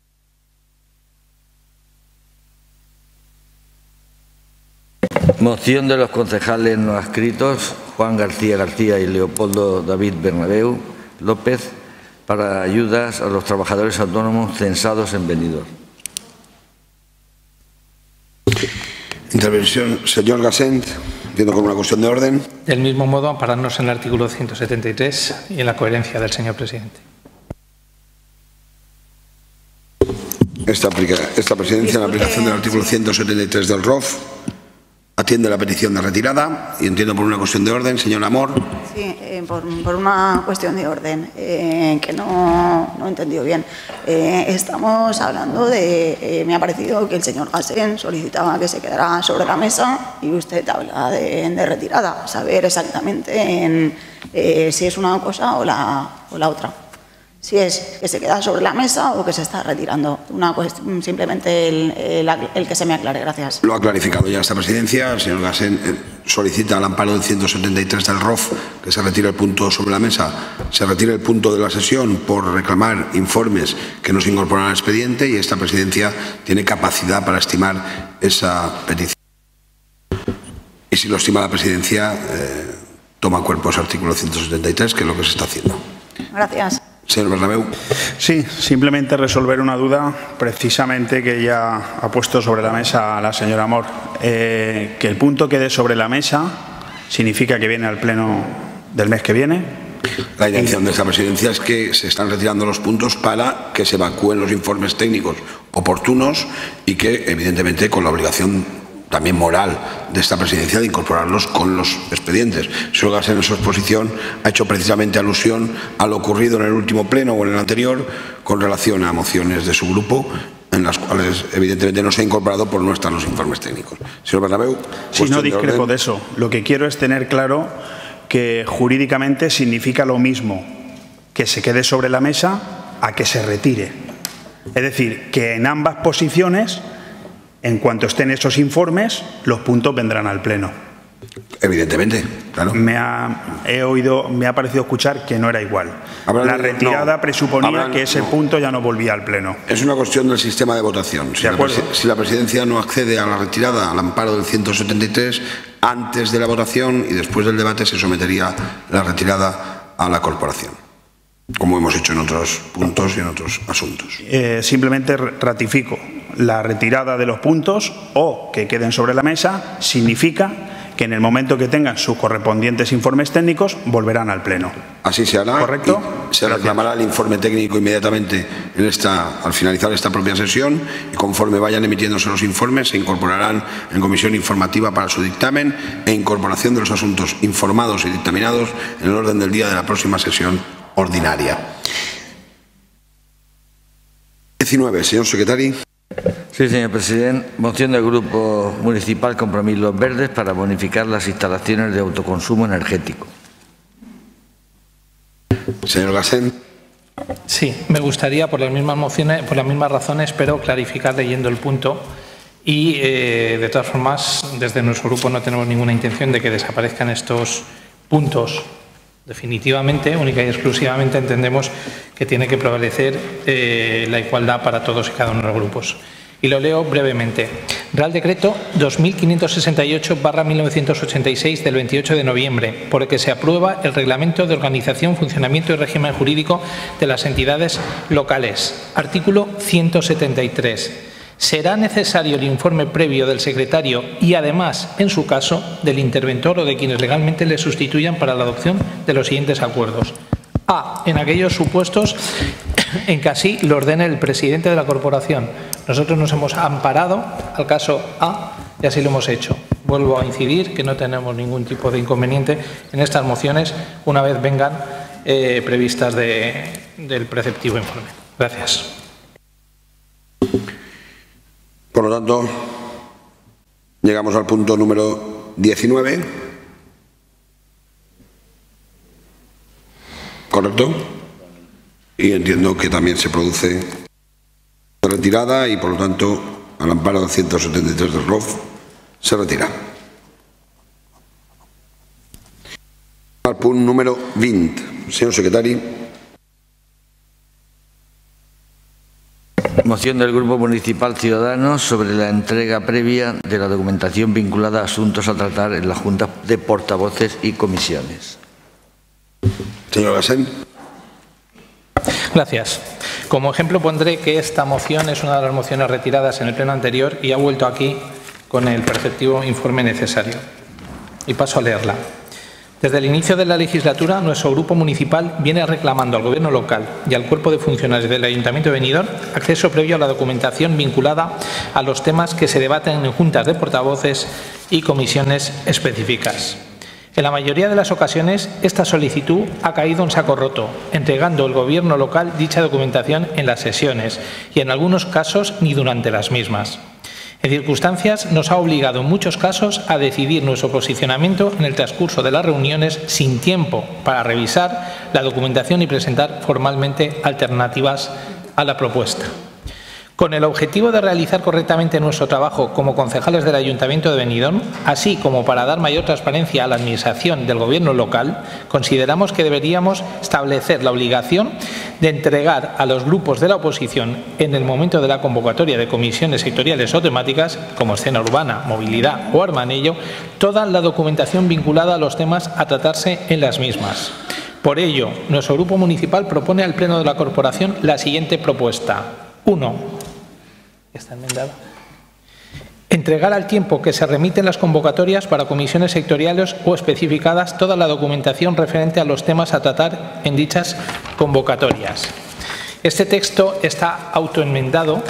Moción de los concejales no adscritos Juan García García y Leopoldo David Bernabéu López para ayudas a los trabajadores autónomos censados en Benidorm. Intervención, señor Gasent, entiendo con una cuestión de orden. Del mismo modo, ampararnos en el artículo ciento setenta y tres y en la coherencia del señor presidente. Esta, aplica, esta presidencia, en la aplicación del artículo ciento setenta y tres del R O F, atiende la petición de retirada y entiendo por una cuestión de orden, señor Amor. Sí, eh, por, por una cuestión de orden eh, que no, no he entendido bien. Eh, estamos hablando de, eh, me ha parecido que el señor Gasent solicitaba que se quedara sobre la mesa y usted habla de, de retirada, saber exactamente en, eh, si es una cosa o la, o la otra. Si es que se queda sobre la mesa o que se está retirando. Una cuestión, simplemente el, el, el que se me aclare. Gracias. Lo ha clarificado ya esta presidencia. El señor Gasent eh, solicita al amparo del ciento setenta y tres del R O F que se retire el punto sobre la mesa. Se retire el punto de la sesión por reclamar informes que no se incorporan al expediente y esta presidencia tiene capacidad para estimar esa petición. Y si lo estima la presidencia, eh, toma cuerpo ese artículo ciento setenta y tres, que es lo que se está haciendo. Gracias. Señor Bernabéu. Sí, simplemente resolver una duda precisamente que ya ha puesto sobre la mesa la señora Amor. Eh, que el punto quede sobre la mesa significa que viene al pleno del mes que viene. La intención de esta presidencia es que se están retirando los puntos para que se evacúen los informes técnicos oportunos y que, evidentemente, con la obligación también moral de esta presidencia de incorporarlos con los expedientes. El señor Gasent en su exposición ha hecho precisamente alusión a lo ocurrido en el último pleno o en el anterior con relación a mociones de su grupo en las cuales evidentemente no se ha incorporado por no estar los informes técnicos. Señor Bernabéu. Si no discrepo de eso. Lo que quiero es tener claro que jurídicamente significa lo mismo que se quede sobre la mesa a que se retire. Es decir, que en ambas posiciones En cuanto estén esos informes, los puntos vendrán al Pleno. Evidentemente, claro. Me ha, he oído, me ha parecido escuchar que no era igual. Habrán, la retirada no, presuponía habrán, que ese no. punto ya no volvía al Pleno. Es una cuestión del sistema de votación. Si, de la, si la Presidencia no accede a la retirada al amparo del ciento setenta y tres, antes de la votación y después del debate se sometería la retirada a la Corporación, como hemos hecho en otros puntos y en otros asuntos. Eh, simplemente ratifico la retirada de los puntos o que queden sobre la mesa significa que en el momento que tengan sus correspondientes informes técnicos volverán al Pleno. Así se hará. ¿Correcto? Y se reclamará el informe técnico inmediatamente en esta, al finalizar esta propia sesión y conforme vayan emitiéndose los informes se incorporarán en comisión informativa para su dictamen e incorporación de los asuntos informados y dictaminados en el orden del día de la próxima sesión ordinaria. diecinueve, señor secretario. Sí, señor presidente. Moción del Grupo Municipal Compromís Los Verdes para bonificar las instalaciones de autoconsumo energético. Señor Gasén. Sí, me gustaría, por las mismas mociones, por las mismas razones, pero clarificar leyendo el punto. Y, eh, de todas formas, desde nuestro grupo no tenemos ninguna intención de que desaparezcan estos puntos. Definitivamente, única y exclusivamente, entendemos que tiene que prevalecer eh, la igualdad para todos y cada uno de los grupos. Y lo leo brevemente. Real Decreto dos mil quinientos sesenta y ocho barra mil novecientos ochenta y seis del veintiocho de noviembre, por el que se aprueba el Reglamento de Organización, Funcionamiento y Régimen Jurídico de las Entidades Locales. Artículo ciento setenta y tres. Será necesario el informe previo del secretario y, además, en su caso, del interventor o de quienes legalmente le sustituyan para la adopción de los siguientes acuerdos. A. En aquellos supuestos en que así lo ordene el presidente de la corporación. Nosotros nos hemos amparado al caso A y así lo hemos hecho. Vuelvo a incidir que no tenemos ningún tipo de inconveniente en estas mociones una vez vengan eh, previstas de, del preceptivo informe. Gracias. Por lo tanto, llegamos al punto número diecinueve. ¿Correcto? Y entiendo que también se produce retirada y, por lo tanto, al amparo del ciento setenta y tres del R O F se retira. Al punto número veinte. Señor secretario. Moción del Grupo Municipal Ciudadanos sobre la entrega previa de la documentación vinculada a asuntos a tratar en la Junta de Portavoces y Comisiones. Señor Gasén. Gracias. Como ejemplo pondré que esta moción es una de las mociones retiradas en el pleno anterior y ha vuelto aquí con el preceptivo informe necesario. Y paso a leerla. Desde el inicio de la legislatura, nuestro grupo municipal viene reclamando al Gobierno local y al cuerpo de funcionarios del Ayuntamiento de Benidorm acceso previo a la documentación vinculada a los temas que se debaten en juntas de portavoces y comisiones específicas. En la mayoría de las ocasiones, esta solicitud ha caído en saco roto, entregando el Gobierno local dicha documentación en las sesiones y, en algunos casos, ni durante las mismas. En circunstancias, nos ha obligado en muchos casos a decidir nuestro posicionamiento en el transcurso de las reuniones sin tiempo para revisar la documentación y presentar formalmente alternativas a la propuesta. Con el objetivo de realizar correctamente nuestro trabajo como concejales del Ayuntamiento de Benidorm, así como para dar mayor transparencia a la administración del Gobierno local, consideramos que deberíamos establecer la obligación de entregar a los grupos de la oposición, en el momento de la convocatoria de comisiones sectoriales o temáticas, como escena urbana, movilidad o armanello, toda la documentación vinculada a los temas a tratarse en las mismas. Por ello, nuestro grupo municipal propone al Pleno de la Corporación la siguiente propuesta. uno. Está enmendada. Entregar al tiempo que se remiten las convocatorias para comisiones sectoriales o especificadas toda la documentación referente a los temas a tratar en dichas convocatorias. Este texto está autoenmendado,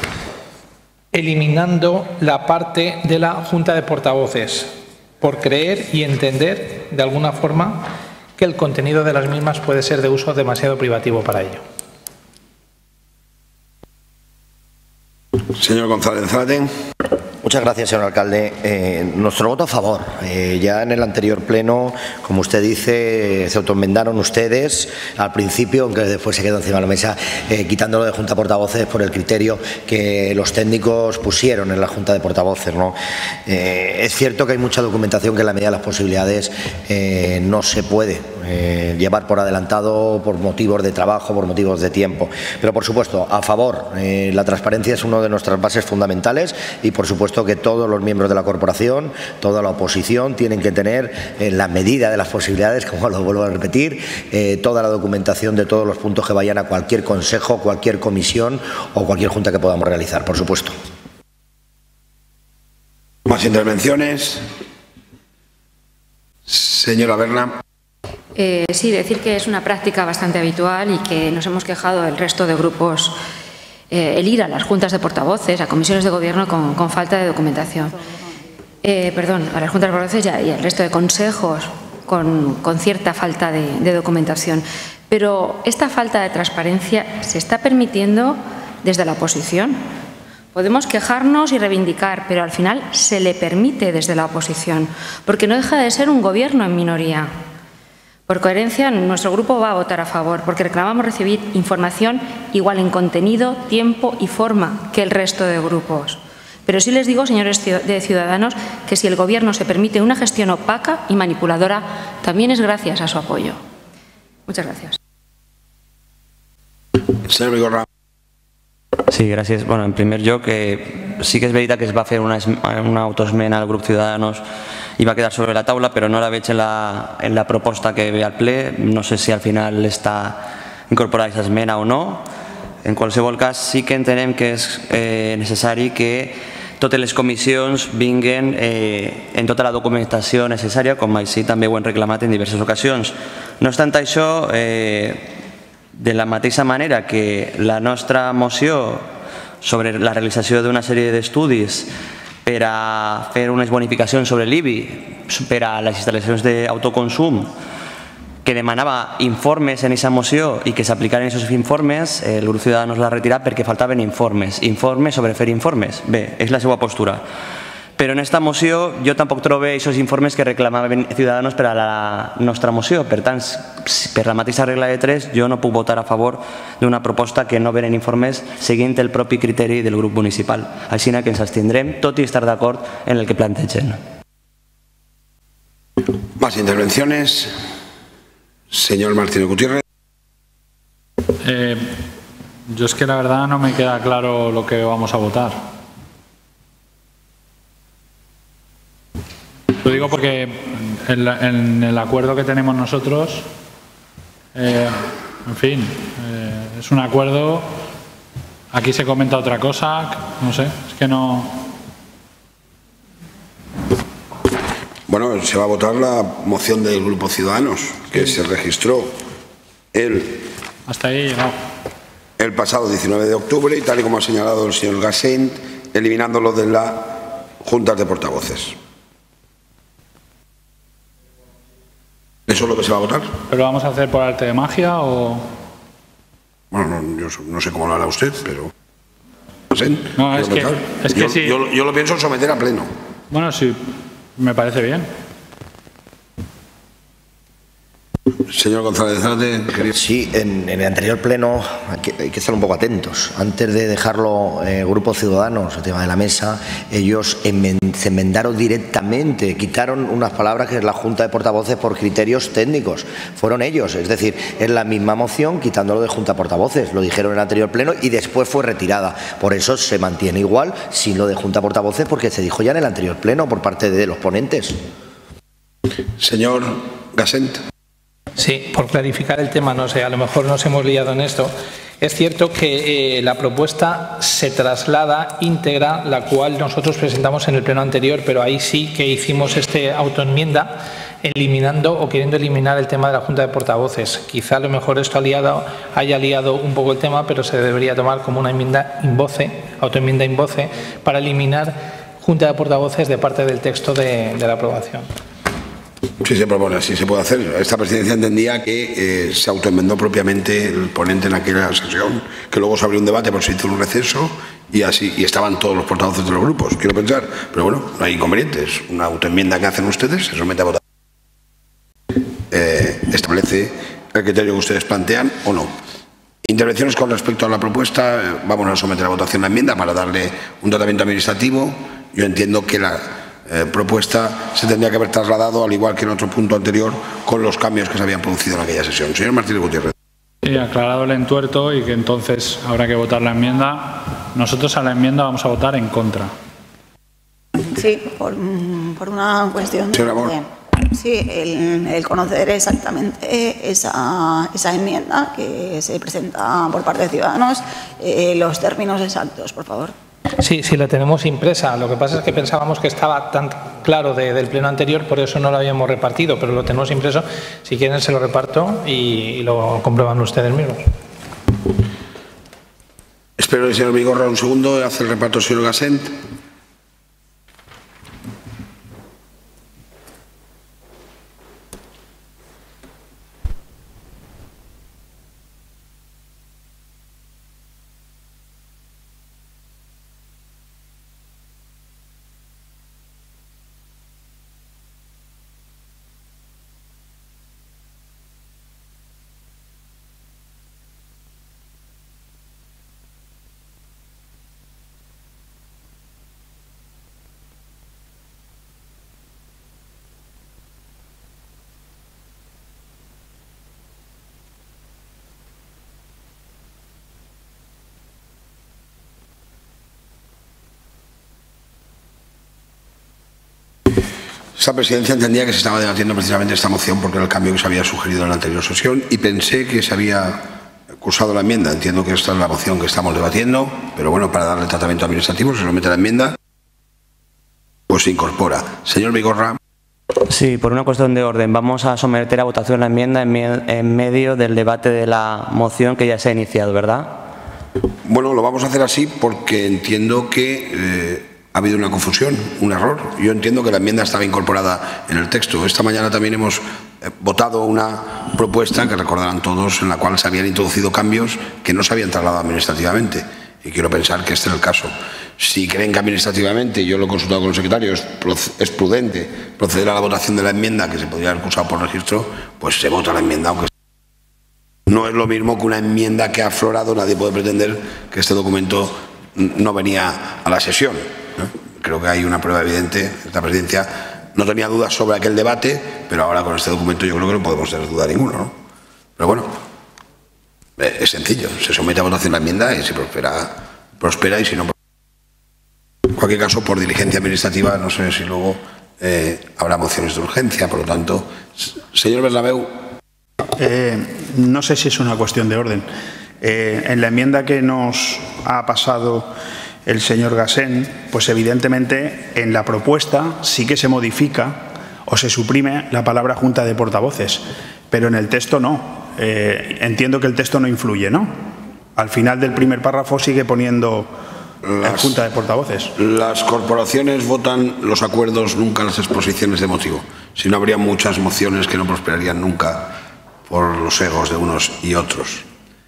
eliminando la parte de la Junta de Portavoces, por creer y entender, de alguna forma, que el contenido de las mismas puede ser de uso demasiado privativo para ello. Señor González Zárate. Muchas gracias, señor alcalde. Eh, nuestro voto a favor. Eh, ya en el anterior pleno, como usted dice, se autoenmendaron ustedes al principio, aunque después se quedó encima de la mesa, eh, quitándolo de Junta de Portavoces por el criterio que los técnicos pusieron en la Junta de Portavoces, ¿no? Eh, es cierto que hay mucha documentación que en la medida de las posibilidades eh, no se puede eh, llevar por adelantado por motivos de trabajo, por motivos de tiempo. Pero, por supuesto, a favor. Eh, la transparencia es una de nuestras bases fundamentales y, por supuesto, que todos los miembros de la corporación, toda la oposición, tienen que tener, en la medida de las posibilidades, como lo vuelvo a repetir, eh, toda la documentación de todos los puntos que vayan a cualquier consejo, cualquier comisión o cualquier junta que podamos realizar, por supuesto. Más intervenciones. Señora Berna. Eh, sí, decir que es una práctica bastante habitual y que nos hemos quejado el resto de grupos eh, el ir a las juntas de portavoces, a comisiones de gobierno con, con falta de documentación. Eh, perdón, a las juntas de portavoces y al resto de consejos con, con cierta falta de, de documentación. Pero esta falta de transparencia se está permitiendo desde la oposición. Podemos quejarnos y reivindicar, pero al final se le permite desde la oposición, porque no deja de ser un gobierno en minoría. Por coherencia, nuestro grupo va a votar a favor, porque reclamamos recibir información igual en contenido, tiempo y forma que el resto de grupos. Pero sí les digo, señores de Ciudadanos, que si el Gobierno se permite una gestión opaca y manipuladora, también es gracias a su apoyo. Muchas gracias. Señor Vigorra. Sí, gràcies. Bueno, en primer lloc, que sí que és veritat que es va fer una, una autoesmena al grup Ciudadanos i va quedar sobre la taula, però no la veig en la, en la proposta que ve al ple. No sé si al final està incorporada aquesta esmena o no. En qualsevol cas, sí que entenem que és eh, necessari que totes les comissions vinguen eh, en tota la documentació necessària, com així també ho hem reclamat en diverses ocasions. No obstant això, eh, de la mateixa manera que la nostra moció sobre la realització d'una sèrie d'estudis per a fer unes bonificacions sobre l'I B I per a les instal·lacions d'autoconsum, que demanava informes en aquesta moció i que s'aplicaren aquests informes, el grup Ciudadanos l'ha retirat perquè faltaven informes. Informes sobre fer informes. Bé, és la seva postura. Però en aquesta moció jo tampoc trobo aquests informes que reclamaven Ciudadanos per a la nostra moció. Per tant, per la mateixa regla de tres, jo no puc votar a favor d'una proposta que no venen informes seguint el propi criteri del grup municipal. Així que ens abstindrem, tot i estar d'acord en el que plantegen. Más intervenciones. Señor Martínez Gutiérrez. Eh, yo es que la verdad no me queda claro lo que vamos a votar. Lo digo porque en, la, en el acuerdo que tenemos nosotros, eh, en fin, eh, es un acuerdo, aquí se comenta otra cosa, no sé, es que no... Bueno, se va a votar la moción del Grupo Ciudadanos, que se registró el, Hasta ahí llegado. el pasado diecinueve de octubre y tal y como ha señalado el señor Gassent, eliminándolo de la Junta de Portavoces. ¿Eso es lo que se va a votar? ¿Pero lo vamos a hacer por arte de magia o...? Bueno, no, yo no sé cómo lo hará usted, pero... No, es que, es que yo, sí. yo, yo lo pienso someter a pleno. Bueno, sí, me parece bien. Señor González Zárate. Sí, en, en el anterior pleno hay que, hay que estar un poco atentos. Antes de dejarlo eh, Grupo Ciudadanos, el tema de la mesa, ellos enmen, se enmendaron directamente, quitaron unas palabras que es la Junta de Portavoces por criterios técnicos. Fueron ellos, es decir, es la misma moción quitándolo de Junta de Portavoces. Lo dijeron en el anterior pleno y después fue retirada. Por eso se mantiene igual sin lo de Junta de Portavoces, porque se dijo ya en el anterior pleno por parte de los ponentes. Señor Gassent. Sí, por clarificar el tema, no sé, a lo mejor nos hemos liado en esto. Es cierto que eh, la propuesta se traslada íntegra, la cual nosotros presentamos en el pleno anterior, pero ahí sí que hicimos este autoenmienda, eliminando o queriendo eliminar el tema de la Junta de Portavoces. Quizá a lo mejor esto ha liado, haya liado un poco el tema, pero se debería tomar como una enmienda in voce, autoenmienda in voce, para eliminar Junta de Portavoces de parte del texto de, de la aprobación. Sí, se propone, así se puede hacer. Esta presidencia entendía que eh, se autoenmendó propiamente el ponente en aquella sesión, que luego se abrió un debate, por se hizo un receso y así y estaban todos los portavoces de los grupos, quiero pensar. Pero bueno, no hay inconvenientes. Una autoenmienda que hacen ustedes se somete a votar. Eh, establece el criterio que ustedes plantean o no. Intervenciones con respecto a la propuesta. Eh, vamos a someter a votación la enmienda para darle un tratamiento administrativo. Yo entiendo que la Eh, propuesta se tendría que haber trasladado, al igual que en otro punto anterior, con los cambios que se habían producido en aquella sesión. Señor Martínez Gutiérrez. Sí, aclarado el entuerto y que entonces habrá que votar la enmienda. Nosotros a la enmienda vamos a votar en contra. Sí, por, por una cuestión de... Sí, el, el conocer exactamente esa, esa enmienda que se presenta por parte de Ciudadanos, eh, los términos exactos, por favor. Sí, sí, la tenemos impresa. Lo que pasa es que pensábamos que estaba tan claro de, del pleno anterior, por eso no lo habíamos repartido, pero lo tenemos impreso. Si quieren se lo reparto y, y lo comprueban ustedes mismos. Espero el señor Vigorra un segundo, hace el reparto el señor Gasent. Esta presidencia entendía que se estaba debatiendo precisamente esta moción porque era el cambio que se había sugerido en la anterior sesión y pensé que se había cursado la enmienda. Entiendo que esta es la moción que estamos debatiendo, pero bueno, para darle tratamiento administrativo se somete a la enmienda, pues se incorpora. Señor Vigorra. Sí, por una cuestión de orden. Vamos a someter a votación la enmienda en, en medio del debate de la moción que ya se ha iniciado, ¿verdad? Bueno, lo vamos a hacer así porque entiendo que... Eh, ha habido una confusión, un error. Yo entiendo que la enmienda estaba incorporada en el texto. Esta mañana también hemos eh, votado una propuesta que recordarán todos en la cual se habían introducido cambios que no se habían trasladado administrativamente. Y quiero pensar que este es el caso. Si creen que administrativamente, yo lo he consultado con el secretario, es, es prudente proceder a la votación de la enmienda que se podría haber cursado por registro, pues se vota la enmienda. Aunque no es lo mismo que una enmienda que ha aflorado. Nadie puede pretender que este documento no venía a la sesión. Creo que hay una prueba evidente. Esta presidencia no tenía dudas sobre aquel debate, pero ahora con este documento yo creo que no podemos tener duda ninguna, ¿no? Pero bueno, es sencillo. Se somete a votación la enmienda y si prospera, prospera y si no, en cualquier caso, por diligencia administrativa, no sé si luego eh, habrá mociones de urgencia. Por lo tanto, señor Bernabeu. Eh, no sé si es una cuestión de orden. Eh, en la enmienda que nos ha pasado el señor Gasent, pues evidentemente en la propuesta sí que se modifica o se suprime la palabra Junta de Portavoces, pero en el texto no. Eh, entiendo que el texto no influye, ¿no? Al final del primer párrafo sigue poniendo la Junta de Portavoces. Las corporaciones votan los acuerdos, nunca las exposiciones de motivo. Si no, habría muchas mociones que no prosperarían nunca por los egos de unos y otros.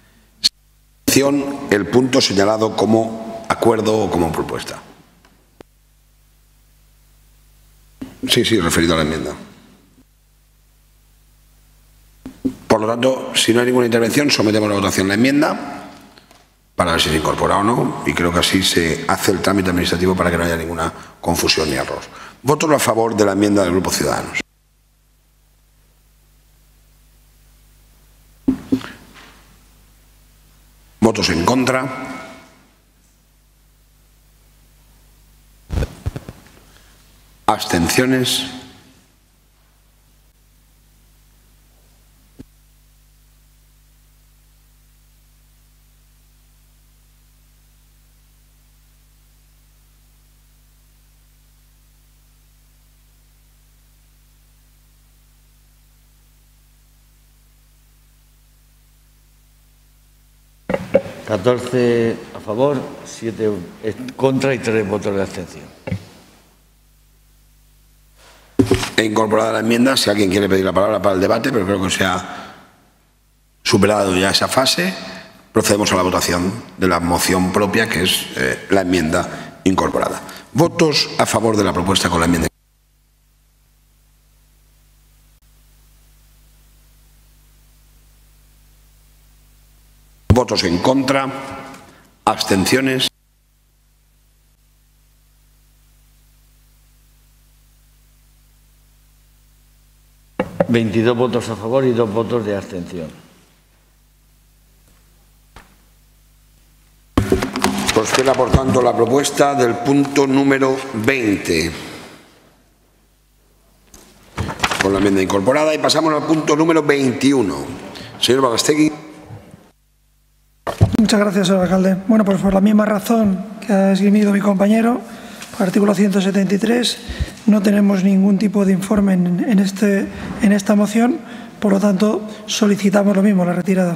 El punto señalado como acuerdo o como propuesta. Sí, sí, referido a la enmienda. Por lo tanto, si no hay ninguna intervención, sometemos a la votación la enmienda para ver si se incorpora o no, y creo que así se hace el trámite administrativo para que no haya ninguna confusión ni error. Voto a favor de la enmienda del Grupo Ciudadanos. Votos en contra. Abstenciones. catorce a favor, siete en contra y tres votos de abstención. e incorporada la enmienda. Si alguien quiere pedir la palabra para el debate, pero creo que se ha superado ya esa fase, procedemos a la votación de la moción propia, que es eh, la enmienda incorporada. ¿Votos a favor de la propuesta con la enmienda? ¿Votos en contra? ¿Abstenciones? veintidós votos a favor y dos votos de abstención. Prospera, por tanto, la propuesta del punto número veinte con la enmienda incorporada, y pasamos al punto número veintiuno. Señor Balastegui. Muchas gracias, señor alcalde. Bueno, pues por la misma razón que ha esgrimido mi compañero, artículo ciento setenta y tres, no tenemos ningún tipo de informe en, en, este, en esta moción, por lo tanto solicitamos lo mismo, la retirada.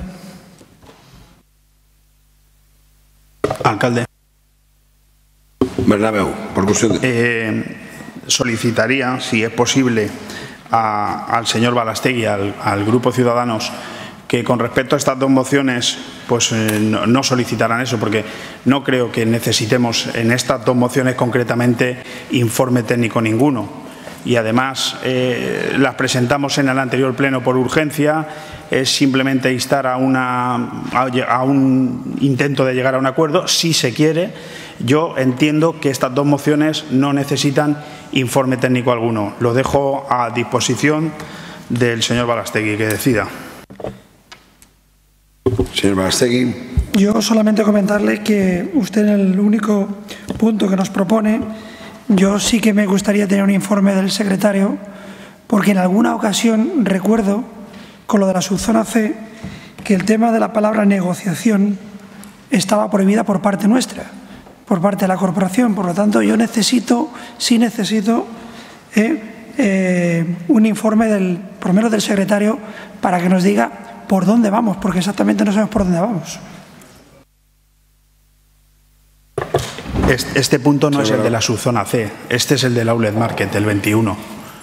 Alcalde. Bernabéu, por cuestión de... Eh, solicitaría, si es posible, a, al señor Balastegui, al, al Grupo Ciudadanos, que con respecto a estas dos mociones pues eh, no, no solicitaran eso, porque no creo que necesitemos en estas dos mociones concretamente informe técnico ninguno. Y además eh, las presentamos en el anterior pleno por urgencia. Es simplemente instar a, una, a, a un intento de llegar a un acuerdo, si se quiere. Yo entiendo que estas dos mociones no necesitan informe técnico alguno. Lo dejo a disposición del señor Balastegui, que decida. Señor Balastegui. Yo solamente comentarle que usted, en el único punto que nos propone, yo sí que me gustaría tener un informe del secretario, porque en alguna ocasión recuerdo, con lo de la subzona C, que el tema de la palabra negociación estaba prohibida por parte nuestra, por parte de la corporación. Por lo tanto, yo necesito, sí necesito eh, eh, un informe, del, por lo menos del secretario, para que nos diga por dónde vamos, porque exactamente no sabemos por dónde vamos. Este, este punto no sí, es el de la subzona C, este es el del Outlet Market, el veintiuno.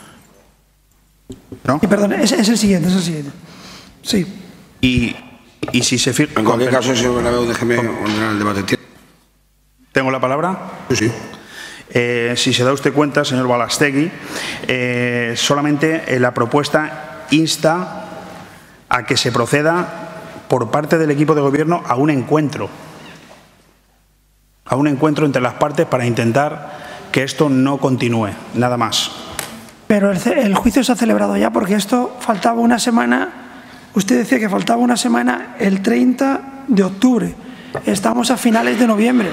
¿No? Y perdón, es, es el siguiente, es el siguiente. Sí. Y, y si se firma... En cualquier caso, señor Bernabéu, déjeme ordenar el debate. ¿Tengo la palabra? Sí, sí. Eh, si se da usted cuenta, señor Balastegui, eh, solamente eh, la propuesta insta a que se proceda por parte del equipo de gobierno a un encuentro, a un encuentro entre las partes para intentar que esto no continúe, nada más. Pero el, el juicio se ha celebrado ya, porque esto faltaba una semana, usted decía que faltaba una semana el treinta de octubre, estamos a finales de noviembre.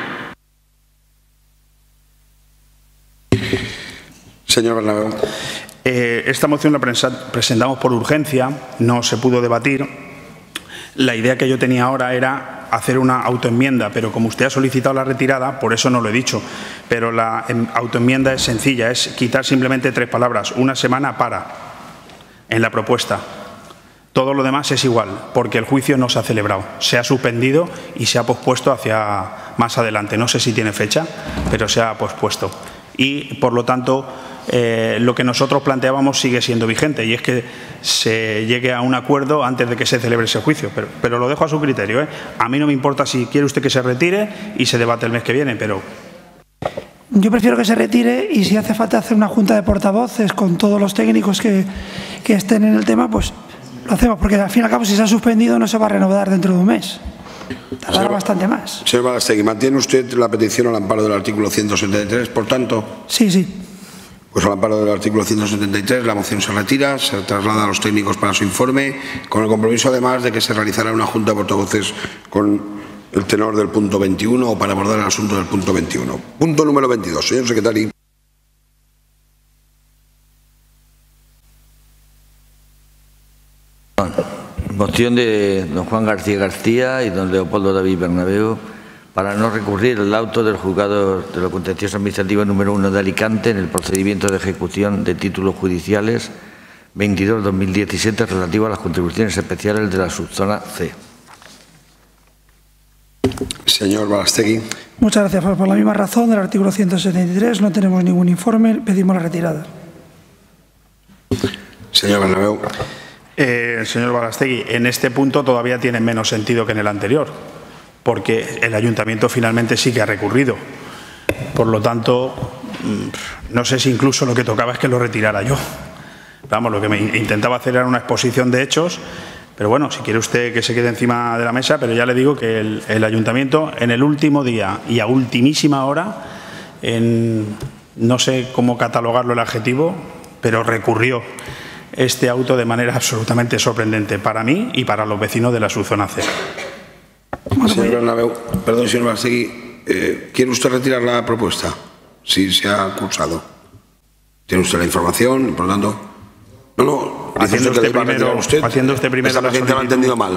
Señor Bernabéu. Eh, esta moción la presentamos por urgencia, no se pudo debatir. La idea que yo tenía ahora era hacer una autoenmienda, pero como usted ha solicitado la retirada, por eso no lo he dicho. Pero la autoenmienda es sencilla, es quitar simplemente tres palabras, una semana para, en la propuesta. Todo lo demás es igual, porque el juicio no se ha celebrado, se ha suspendido y se ha pospuesto hacia más adelante. No sé si tiene fecha, pero se ha pospuesto. Y, por lo tanto, eh, lo que nosotros planteábamos sigue siendo vigente, y es que se llegue a un acuerdo antes de que se celebre ese juicio. Pero, pero lo dejo a su criterio, ¿eh? A mí no me importa si quiere usted que se retire y se debate el mes que viene, pero... Yo prefiero que se retire, y si hace falta hacer una junta de portavoces con todos los técnicos que, que estén en el tema, pues lo hacemos, porque al fin y al cabo, si se ha suspendido, no se va a renovar dentro de un mes. Tardará bastante más. Señor Balastegui, ¿mantiene usted la petición al amparo del artículo ciento setenta y tres, por tanto? Sí, sí. Pues al amparo del artículo ciento setenta y tres, la moción se retira, se traslada a los técnicos para su informe, con el compromiso, además, de que se realizará una junta de portavoces con el tenor del punto veintiuno o para abordar el asunto del punto veintiuno. Punto número veintidós. Señor secretario. Moción de don Juan García García y don Leopoldo David Bernabéu para no recurrir el auto del juzgado de lo contencioso administrativo número uno de Alicante en el procedimiento de ejecución de títulos judiciales veintidós barra dos mil diecisiete relativo a las contribuciones especiales de la subzona C. Señor Balastegui. Muchas gracias. Por la misma razón del artículo ciento setenta y tres no tenemos ningún informe, pedimos la retirada. Señor Bernabéu. Eh, señor Balastegui, en este punto todavía tiene menos sentido que en el anterior, porque el ayuntamiento finalmente sí que ha recurrido. Por lo tanto, no sé si incluso lo que tocaba es que lo retirara yo. Vamos, lo que me intentaba hacer era una exposición de hechos, pero bueno, si quiere usted que se quede encima de la mesa, pero ya le digo que el, el ayuntamiento en el último día y a ultimísima hora, en, no sé cómo catalogarlo el adjetivo, pero recurrió este auto de manera absolutamente sorprendente para mí y para los vecinos de la subzona C. Señor Bernabéu, perdón, señor Balastegui, eh, ¿quiere usted retirar la propuesta? Sí, se ha cursado. Tiene usted la información, por lo tanto... No, no, haciendo usted, primero, usted. haciendo usted primero Esta la presidenta lo ha entendido mal.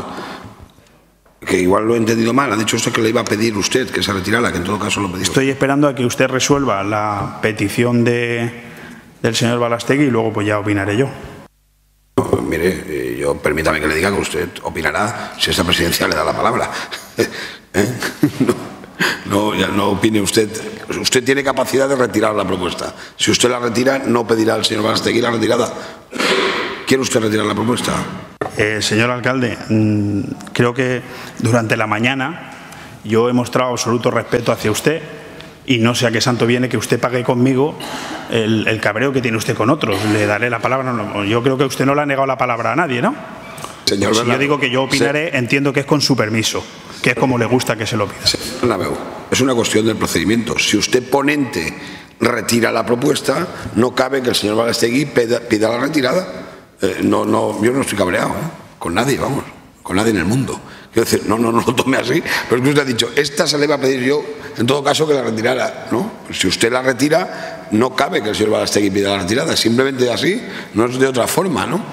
Que igual lo he entendido mal. Ha dicho usted que le iba a pedir usted que se retirara, que en todo caso lo pedí. Estoy esperando a que usted resuelva la petición de, del señor Balastegui y luego pues ya opinaré yo. No, mire, yo permítame que le diga que usted opinará si esta presidencia le da la palabra. ¿Eh? No, no, ya no opine usted. Usted tiene capacidad de retirar la propuesta. Si usted la retira, no pedirá al señor Balastegui la retirada. ¿Quiere usted retirar la propuesta? Eh, señor alcalde, mmm, creo que durante la mañana yo he mostrado absoluto respeto hacia usted y no sé a qué santo viene que usted pague conmigo el, el cabreo que tiene usted con otros. Le daré la palabra. No, yo creo que usted no le ha negado la palabra a nadie, ¿no? Señor si yo digo que yo opinaré, sí. Entiendo que es con su permiso, que es como le gusta que se lo pida. Señor Bernabéu, es una cuestión del procedimiento. Si usted, ponente, retira la propuesta, no cabe que el señor Balastegui pida, pida la retirada. Eh, no, no, yo no estoy cabreado, ¿eh? Con nadie, vamos, con nadie en el mundo. Quiero decir, no, no, no lo tome así, pero es que usted ha dicho, esta se le iba a pedir yo, en todo caso, que la retirara, ¿no? Si usted la retira, no cabe que el señor Balastegui pida la retirada, simplemente así, no es de otra forma, ¿no?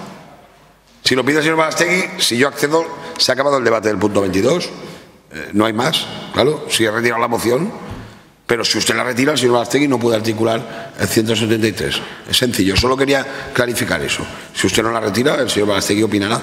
Si lo pide el señor Balastegui, si yo accedo, se ha acabado el debate del punto veintidós, eh, no hay más, claro, si he retirado la moción, pero si usted la retira, el señor Balastegui no puede articular el ciento setenta y tres. Es sencillo, solo quería clarificar eso. Si usted no la retira, el señor Balastegui opinará.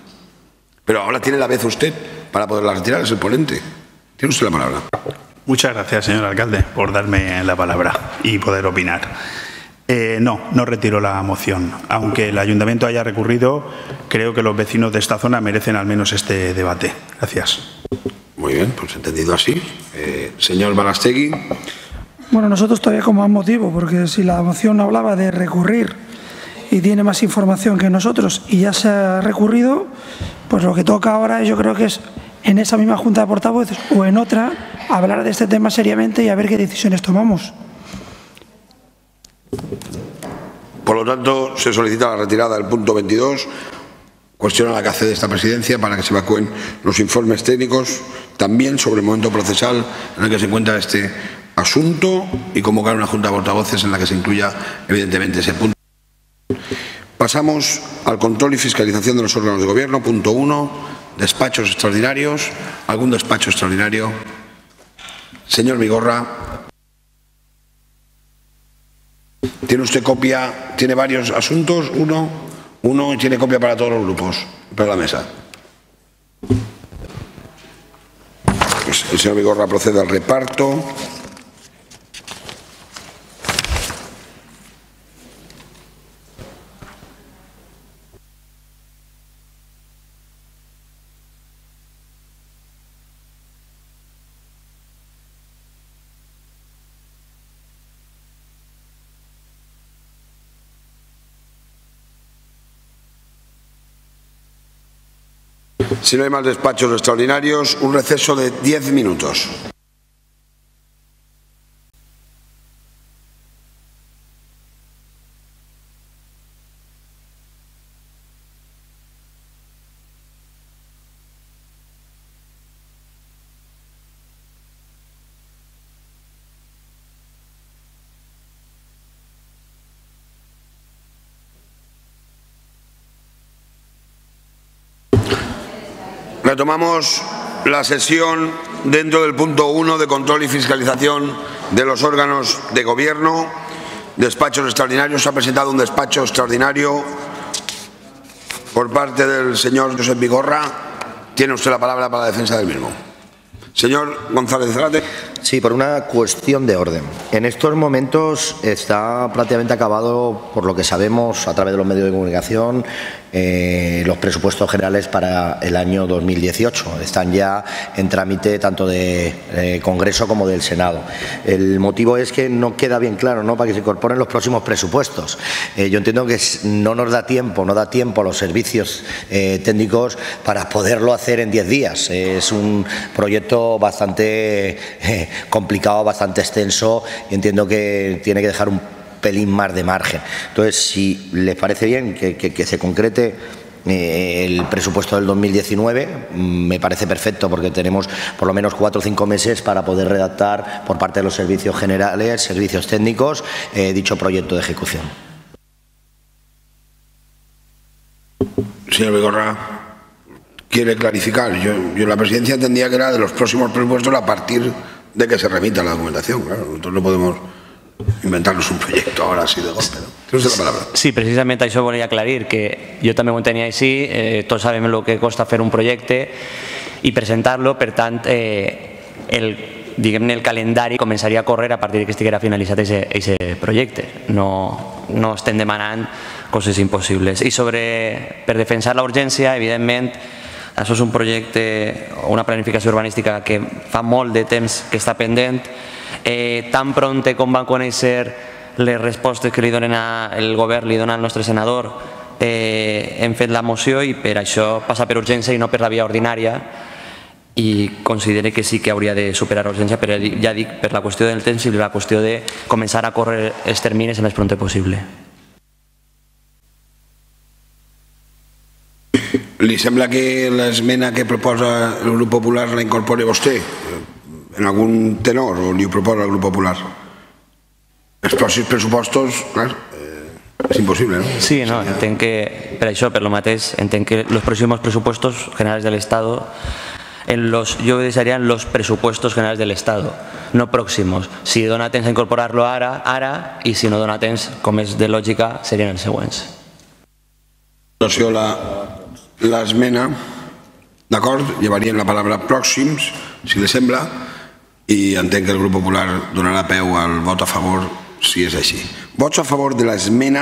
Pero ahora tiene la vez usted para poderla retirar, es el ponente. Tiene usted la palabra. Muchas gracias, señor alcalde, por darme la palabra y poder opinar. Eh, no, no retiro la moción. Aunque el ayuntamiento haya recurrido, creo que los vecinos de esta zona merecen al menos este debate. Gracias. Muy bien, pues entendido así. Eh, señor Balastegui. Bueno, nosotros todavía con más motivo, porque si la moción hablaba de recurrir y tiene más información que nosotros y ya se ha recurrido, pues lo que toca ahora yo creo que es en esa misma Junta de Portavoces o en otra hablar de este tema seriamente y a ver qué decisiones tomamos. Por lo tanto, se solicita la retirada del punto veintidós, cuestión a la que accede esta presidencia para que se evacúen los informes técnicos, también sobre el momento procesal en el que se encuentra este asunto y convocar una junta de portavoces en la que se incluya evidentemente ese punto. Pasamos al control y fiscalización de los órganos de gobierno. Punto uno, despachos extraordinarios. ¿Algún despacho extraordinario? Señor Vigorra. ¿Tiene usted copia? ¿Tiene varios asuntos? Uno, uno y tiene copia para todos los grupos, para la mesa. Pues el señor Vigorra procede al reparto. Si no hay más despachos extraordinarios, un receso de diez minutos. Retomamos la sesión dentro del punto uno de control y fiscalización de los órganos de gobierno. Despachos extraordinarios. Se ha presentado un despacho extraordinario por parte del señor Josep Vigorra. Tiene usted la palabra para la defensa del mismo. Señor González Zárate. Sí, por una cuestión de orden. En estos momentos está prácticamente acabado, por lo que sabemos a través de los medios de comunicación, eh, los presupuestos generales para el año dos mil dieciocho. Están ya en trámite tanto de eh, Congreso como del Senado. El motivo es que no queda bien claro, ¿no?, para que se incorporen los próximos presupuestos. Eh, yo entiendo que no nos da tiempo, no da tiempo a los servicios eh, técnicos para poderlo hacer en diez días. Es un proyecto bastante eh, complicado, bastante extenso, y entiendo que tiene que dejar un pelín más de margen. Entonces, si les parece bien que, que, que se concrete eh, el presupuesto del dos mil diecinueve, me parece perfecto, porque tenemos por lo menos cuatro o cinco meses para poder redactar por parte de los servicios generales, servicios técnicos, eh, dicho proyecto de ejecución. Señor Vigorra, quiere clarificar. Yo, yo la presidencia entendía que era de los próximos presupuestos a partir de que se remita la documentación. Claro, nosotros no podemos inventarnos un proyecto ahora así de golpe, ¿no? Tiene usted la palabra. Sí, precisamente això volia aclarir, que jo també ho entenia així, eh, tots sabem el que costa fer un projecte i presentar-lo, per tant, eh, el, diguem-ne, el calendari començaria a córrer a partir que estiguera finalitzat aquest projecte. No, no estem demanant coses impossibles. I sobre, per defensar la urgència, evidentment, això és un projecte, una planificació urbanística que fa molt de temps que està pendent. Eh, tan pronte com van conèixer les respostes que li donen a, el govern li dona al nostre senador, eh, hem fet la moció i per això passa per urgència i no per la via ordinària, i considere que sí que hauria de superar urgència, però ja dic, per la qüestió del temps i la qüestió de començar a córrer els termines el més pronte possible. Li sembla que l'esmena que proposa el grup popular la incorpori vostè en algun tenor, o li ho proposa el grup popular? Els pròxims pressupostos, clar, eh, és impossible, no? Sí, no, entenc que, per això, per lo mateix, entenc que los próximos presupuestos generales del Estado, en los, yo deixaria en los presupuestos generales del Estado, no próximos. Si dona temps a incorporar-lo ara, ara, i si no dona temps, com és de lògica, serien els següents. L'esmena, d'acord, llevarien la paraula pròxims, si li sembla, i entenc que el grup popular donarà peu al vot a favor si és així. Vots a favor de l'esmena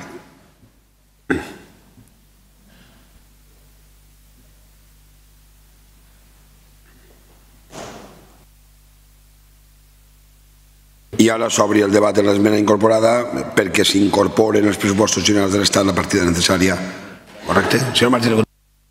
i ara s'obri el debat de l'esmena incorporada perquè s'incorporen els pressupostos generals de l'Estat la partida necessària. Correcte? Senyor Martínez.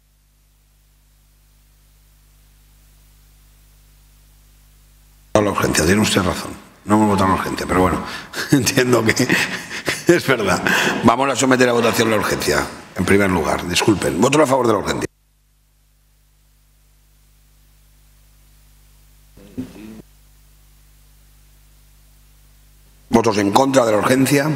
La urgencia, tiene usted razón, no hemos votado la urgencia, pero bueno, entiendo que es verdad. Vamos a someter a votación la urgencia, en primer lugar, disculpen. Voto a favor de la urgencia. Votos en contra de la urgencia.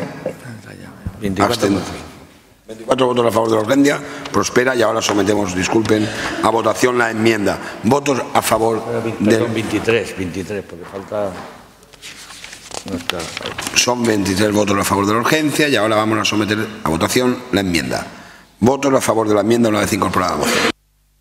veinticuatro votos a favor de la urgencia, prospera, y ahora sometemos, disculpen, a votación la enmienda. Votos a favor de... Son veintitrés, veintitrés, porque falta... No está... Son veintitrés votos a favor de la urgencia y ahora vamos a someter a votación la enmienda. Votos a favor de la enmienda una vez incorporada a la moción.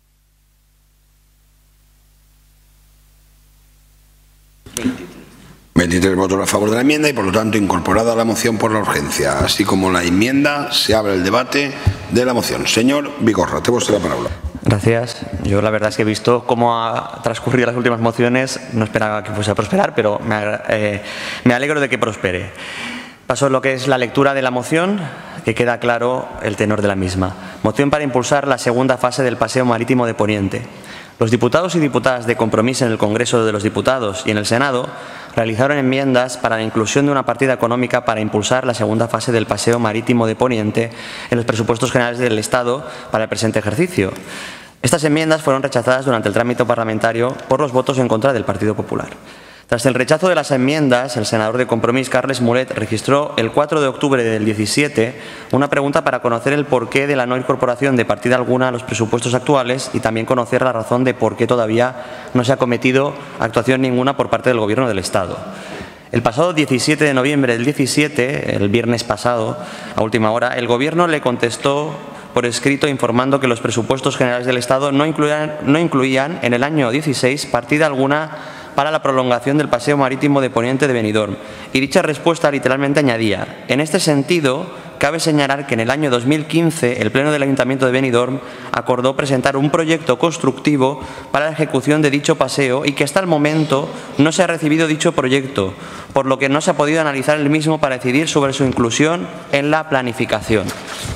veintitrés votos a favor de la enmienda y por lo tanto incorporada la moción por la urgencia. Así como la enmienda, se abre el debate de la moción. Señor Vigorra, te usted la palabra. Gracias. Yo la verdad es que he visto cómo ha transcurrido las últimas mociones, no esperaba que fuese a prosperar, pero me, eh, me alegro de que prospere. Paso a lo que es la lectura de la moción, que queda claro el tenor de la misma. Moción para impulsar la segunda fase del paseo marítimo de Poniente. Los diputados y diputadas de Compromís en el Congreso de los Diputados y en el Senado realizaron enmiendas para la inclusión de una partida económica para impulsar la segunda fase del paseo marítimo de Poniente en los presupuestos generales del Estado para el presente ejercicio. Estas enmiendas fueron rechazadas durante el trámite parlamentario por los votos en contra del Partido Popular. Tras el rechazo de las enmiendas, el senador de Compromís, Carles Mulet, registró el cuatro de octubre del diecisiete una pregunta para conocer el porqué de la no incorporación de partida alguna a los presupuestos actuales y también conocer la razón de por qué todavía no se ha cometido actuación ninguna por parte del Gobierno del Estado. El pasado diecisiete de noviembre del diecisiete, el viernes pasado, a última hora, el Gobierno le contestó por escrito informando que los presupuestos generales del Estado no incluían, no incluían en el año dieciséis partida alguna para la prolongación del paseo marítimo de Poniente de Benidorm. Y dicha respuesta literalmente añadía: en este sentido, cabe señalar que en el año dos mil quince el Pleno del Ayuntamiento de Benidorm acordó presentar un proyecto constructivo para la ejecución de dicho paseo y que hasta el momento no se ha recibido dicho proyecto, por lo que no se ha podido analizar el mismo para decidir sobre su inclusión en la planificación.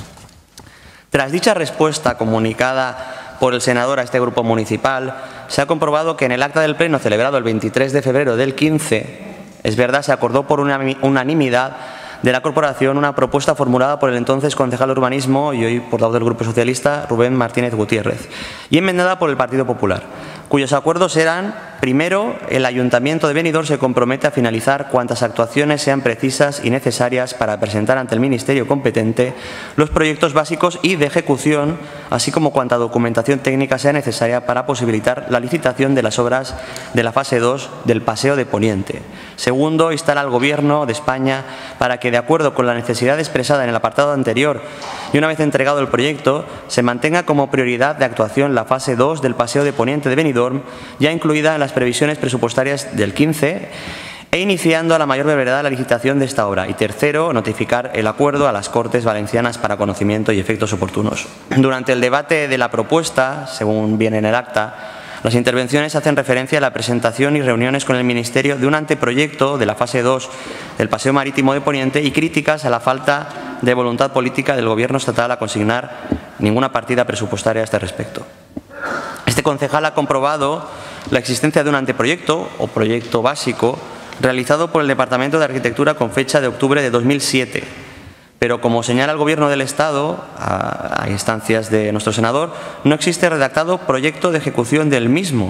Tras dicha respuesta comunicada por el senador a este grupo municipal, se ha comprobado que en el acta del Pleno celebrado el veintitrés de febrero del quince, es verdad, se acordó por unanimidad de la corporación una propuesta formulada por el entonces concejal de Urbanismo y hoy portavoz del Grupo Socialista, Rubén Martínez Gutiérrez, y enmendada por el Partido Popular, cuyos acuerdos eran: primero, el Ayuntamiento de Benidorm se compromete a finalizar cuantas actuaciones sean precisas y necesarias para presentar ante el Ministerio competente los proyectos básicos y de ejecución, así como cuanta documentación técnica sea necesaria para posibilitar la licitación de las obras de la fase dos del Paseo de Poniente. Segundo, instar al Gobierno de España para que, de acuerdo con la necesidad expresada en el apartado anterior y una vez entregado el proyecto, se mantenga como prioridad de actuación la fase dos del Paseo de Poniente de Benidorm, ya incluida en las previsiones presupuestarias del quince, e iniciando a la mayor brevedad la licitación de esta obra. Y tercero, notificar el acuerdo a las Cortes Valencianas para conocimiento y efectos oportunos. Durante el debate de la propuesta, según viene en el acta, las intervenciones hacen referencia a la presentación y reuniones con el Ministerio de un anteproyecto de la fase dos del Paseo Marítimo de Poniente y críticas a la falta de voluntad política del Gobierno estatal a consignar ninguna partida presupuestaria a este respecto. Este concejal ha comprobado la existencia de un anteproyecto o proyecto básico realizado por el Departamento de Arquitectura con fecha de octubre de dos mil siete. Pero, como señala el Gobierno del Estado, a, a instancias de nuestro senador, no existe redactado proyecto de ejecución del mismo.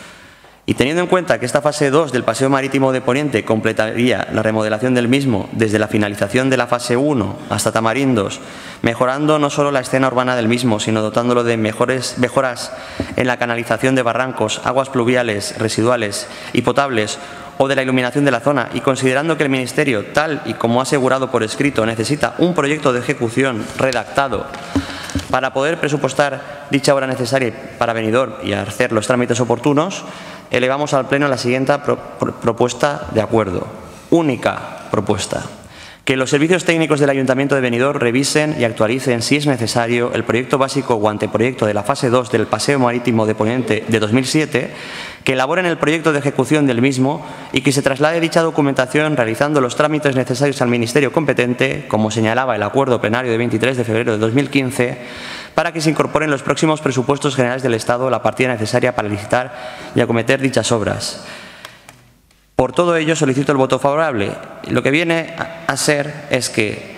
Y teniendo en cuenta que esta fase dos del Paseo Marítimo de Poniente completaría la remodelación del mismo desde la finalización de la fase uno hasta Tamarindos, mejorando no solo la escena urbana del mismo, sino dotándolo de mejores, mejoras en la canalización de barrancos, aguas pluviales, residuales y potables, o de la iluminación de la zona, y considerando que el Ministerio, tal y como ha asegurado por escrito, necesita un proyecto de ejecución redactado para poder presupuestar dicha obra necesaria para Benidorm y hacer los trámites oportunos, elevamos al Pleno la siguiente pro pro propuesta de acuerdo. Única propuesta: que los servicios técnicos del Ayuntamiento de Benidorm revisen y actualicen, si es necesario, el proyecto básico o anteproyecto de la fase dos del Paseo Marítimo de Poniente de dos mil siete, que elaboren el proyecto de ejecución del mismo y que se traslade dicha documentación realizando los trámites necesarios al Ministerio competente, como señalaba el acuerdo plenario de veintitrés de febrero de dos mil quince, para que se incorporen en los próximos presupuestos generales del Estado la partida necesaria para licitar y acometer dichas obras. Por todo ello, solicito el voto favorable. Lo que viene a ser es que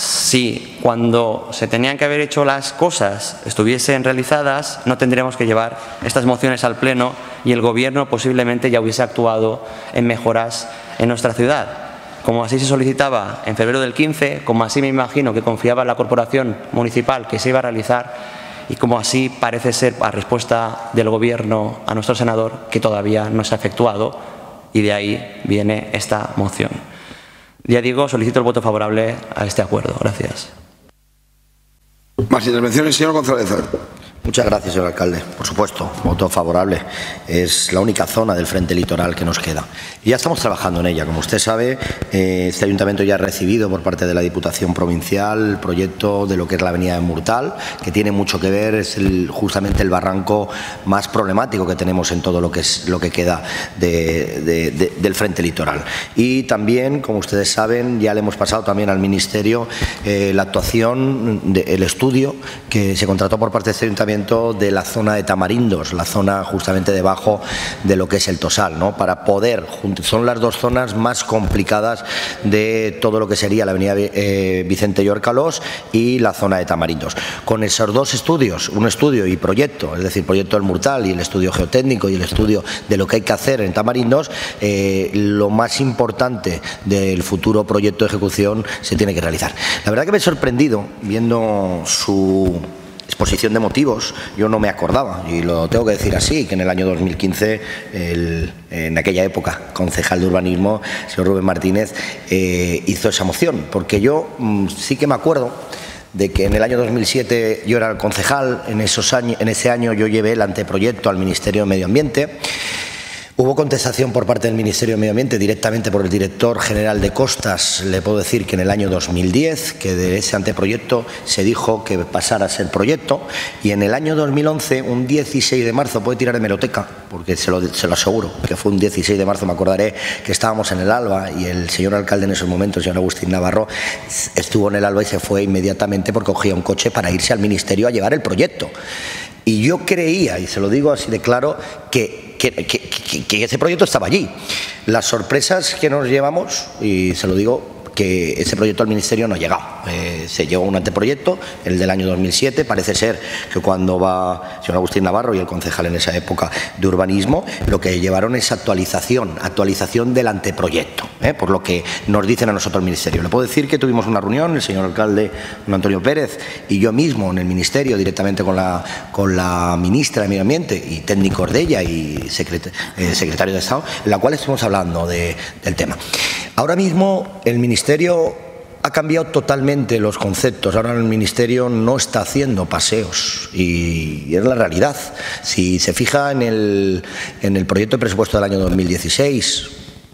si cuando se tenían que haber hecho las cosas estuviesen realizadas, no tendríamos que llevar estas mociones al Pleno y el Gobierno posiblemente ya hubiese actuado en mejoras en nuestra ciudad. Como así se solicitaba en febrero del quince, como así me imagino que confiaba la Corporación Municipal que se iba a realizar, y como así parece ser a respuesta del Gobierno a nuestro senador, que todavía no se ha efectuado, y de ahí viene esta moción. Ya digo, solicito el voto favorable a este acuerdo. Gracias. Más intervenciones, señor González. Muchas gracias, señor alcalde. Por supuesto, voto favorable. Es la única zona del frente litoral que nos queda. Y ya estamos trabajando en ella. Como usted sabe, eh, este ayuntamiento ya ha recibido por parte de la Diputación Provincial el proyecto de lo que es la avenida de Murtal, que tiene mucho que ver, es el, justamente el barranco más problemático que tenemos en todo lo que es lo que queda de, de, de, del frente litoral. Y también, como ustedes saben, ya le hemos pasado también al Ministerio eh, la actuación, de, el estudio que se contrató por parte de este ayuntamiento de la zona de Tamarindos, la zona justamente debajo de lo que es el Tosal, ¿no? Para poder, son las dos zonas más complicadas de todo lo que sería la avenida eh, Vicente Llorcalos y la zona de Tamarindos. Con esos dos estudios, un estudio y proyecto, es decir, proyecto del Murtal y el estudio geotécnico y el estudio de lo que hay que hacer en Tamarindos, eh, lo más importante del futuro proyecto de ejecución se tiene que realizar. La verdad que me he sorprendido viendo su exposición de motivos. Yo no me acordaba, y lo tengo que decir así, que en el año dos mil quince, el, en aquella época, concejal de urbanismo, señor Rubén Martínez, eh, hizo esa moción, porque yo mmm, sí que me acuerdo de que en el año dos mil siete yo era el concejal, en, esos años, en ese año yo llevé el anteproyecto al Ministerio de Medio Ambiente. Hubo contestación por parte del Ministerio de Medio Ambiente directamente por el director general de Costas. Le puedo decir que en el año dos mil diez, que de ese anteproyecto se dijo que pasara a ser proyecto, y en el año dos mil once, un dieciséis de marzo, puede tirar de hemeroteca, porque se lo, se lo aseguro, que fue un dieciséis de marzo, me acordaré que estábamos en el Alba y el señor alcalde en esos momentos, el señor Agustín Navarro, estuvo en el Alba y se fue inmediatamente porque cogía un coche para irse al Ministerio a llevar el proyecto. Y yo creía, y se lo digo así de claro, que Que, que, que, que ese proyecto estaba allí. Las sorpresas que nos llevamos, y se lo digo, que ese proyecto al Ministerio no ha llegado. Eh, se llegó un anteproyecto, el del año dos mil siete. Parece ser que cuando va el señor Agustín Navarro y el concejal en esa época de urbanismo, lo que llevaron es actualización, actualización del anteproyecto, ¿eh? Por lo que nos dicen a nosotros el Ministerio. Le puedo decir que tuvimos una reunión, el señor alcalde don Antonio Pérez y yo mismo en el Ministerio, directamente con la, con la ministra de Medio Ambiente y técnicos de ella y secret, eh, secretario de Estado, en la cual estuvimos hablando de, del tema. Ahora mismo el Ministerio ha cambiado totalmente los conceptos. Ahora el Ministerio no está haciendo paseos y, y es la realidad. Si se fija en el, en el proyecto de presupuesto del año dos mil dieciséis,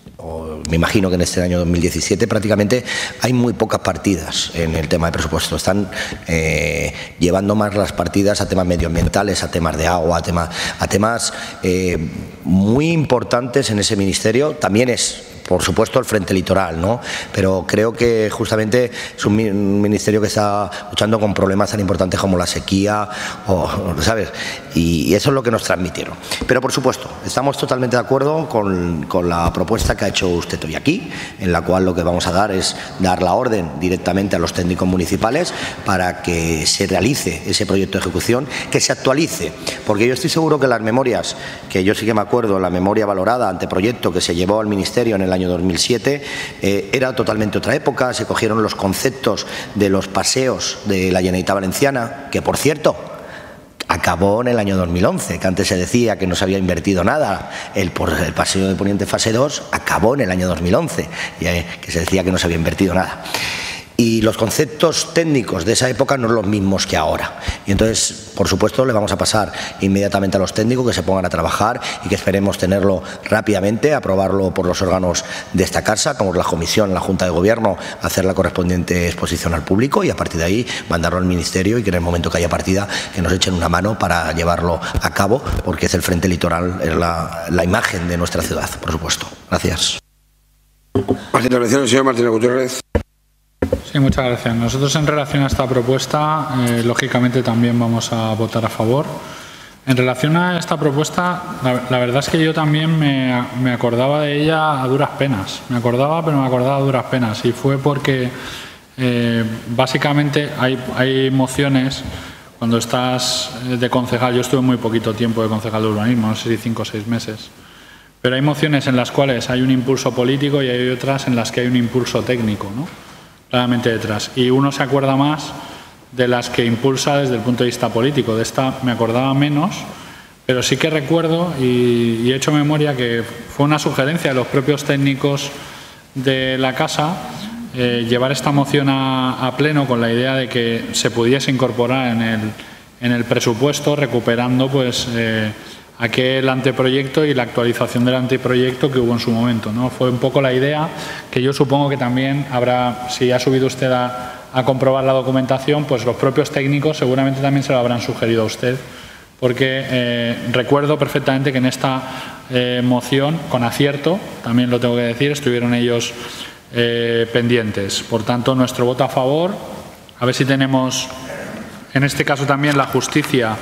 o me imagino que en este año dos mil diecisiete, prácticamente hay muy pocas partidas en el tema de presupuesto. Están eh, llevando más las partidas a temas medioambientales, a temas de agua, a, tema, a temas eh, muy importantes en ese Ministerio. También es, por supuesto, el frente litoral, ¿no? Pero creo que justamente es un ministerio que está luchando con problemas tan importantes como la sequía, o, ¿sabes? Y eso es lo que nos transmitieron. Pero, por supuesto, estamos totalmente de acuerdo con, con la propuesta que ha hecho usted hoy aquí, en la cual lo que vamos a dar es dar la orden directamente a los técnicos municipales para que se realice ese proyecto de ejecución, que se actualice, porque yo estoy seguro que las memorias, que yo sí que me acuerdo, la memoria valorada anteproyecto que se llevó al Ministerio en el año dos mil siete, eh, era totalmente otra época. Se cogieron los conceptos de los paseos de la Generalitat Valenciana, que por cierto acabó en el año dos mil once, que antes se decía que no se había invertido nada. El, por, el paseo de Poniente fase dos acabó en el año dos mil once, y, eh, que se decía que no se había invertido nada. Y los conceptos técnicos de esa época no son los mismos que ahora. Y entonces, por supuesto, le vamos a pasar inmediatamente a los técnicos que se pongan a trabajar y que esperemos tenerlo rápidamente, aprobarlo por los órganos de esta casa, como la Comisión, la Junta de Gobierno, hacer la correspondiente exposición al público y a partir de ahí mandarlo al Ministerio y que en el momento que haya partida que nos echen una mano para llevarlo a cabo, porque es el frente litoral, es la, la imagen de nuestra ciudad, por supuesto. Gracias. Más intervenciones, señor Martínez Gutiérrez. Sí, muchas gracias. Nosotros, en relación a esta propuesta, eh, lógicamente también vamos a votar a favor. En relación a esta propuesta, la, la verdad es que yo también me, me acordaba de ella a duras penas. Me acordaba, pero me acordaba a duras penas. Y fue porque, eh, básicamente, hay, hay mociones, cuando estás de concejal, yo estuve muy poquito tiempo de concejal de urbanismo, no sé si cinco o seis meses, pero hay mociones en las cuales hay un impulso político y hay otras en las que hay un impulso técnico, ¿no? Claramente detrás. Y uno se acuerda más de las que impulsa desde el punto de vista político. De esta me acordaba menos, pero sí que recuerdo y, y he hecho memoria que fue una sugerencia de los propios técnicos de la casa eh, llevar esta moción a, a pleno con la idea de que se pudiese incorporar en el, en el presupuesto, recuperando pues eh, aquel anteproyecto y la actualización del anteproyecto que hubo en su momento, ¿no? Fue un poco la idea que yo supongo que también habrá, si ha subido usted a, a comprobar la documentación, pues los propios técnicos seguramente también se lo habrán sugerido a usted, porque eh, recuerdo perfectamente que en esta eh, moción, con acierto, también lo tengo que decir, estuvieron ellos eh, pendientes. Por tanto, nuestro voto a favor, a ver si tenemos, en este caso también, la justicia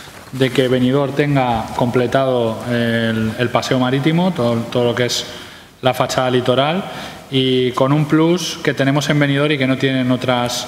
de que Benidorm tenga completado el, el paseo marítimo, todo, todo lo que es la fachada litoral, y con un plus que tenemos en Benidorm y que no tienen otras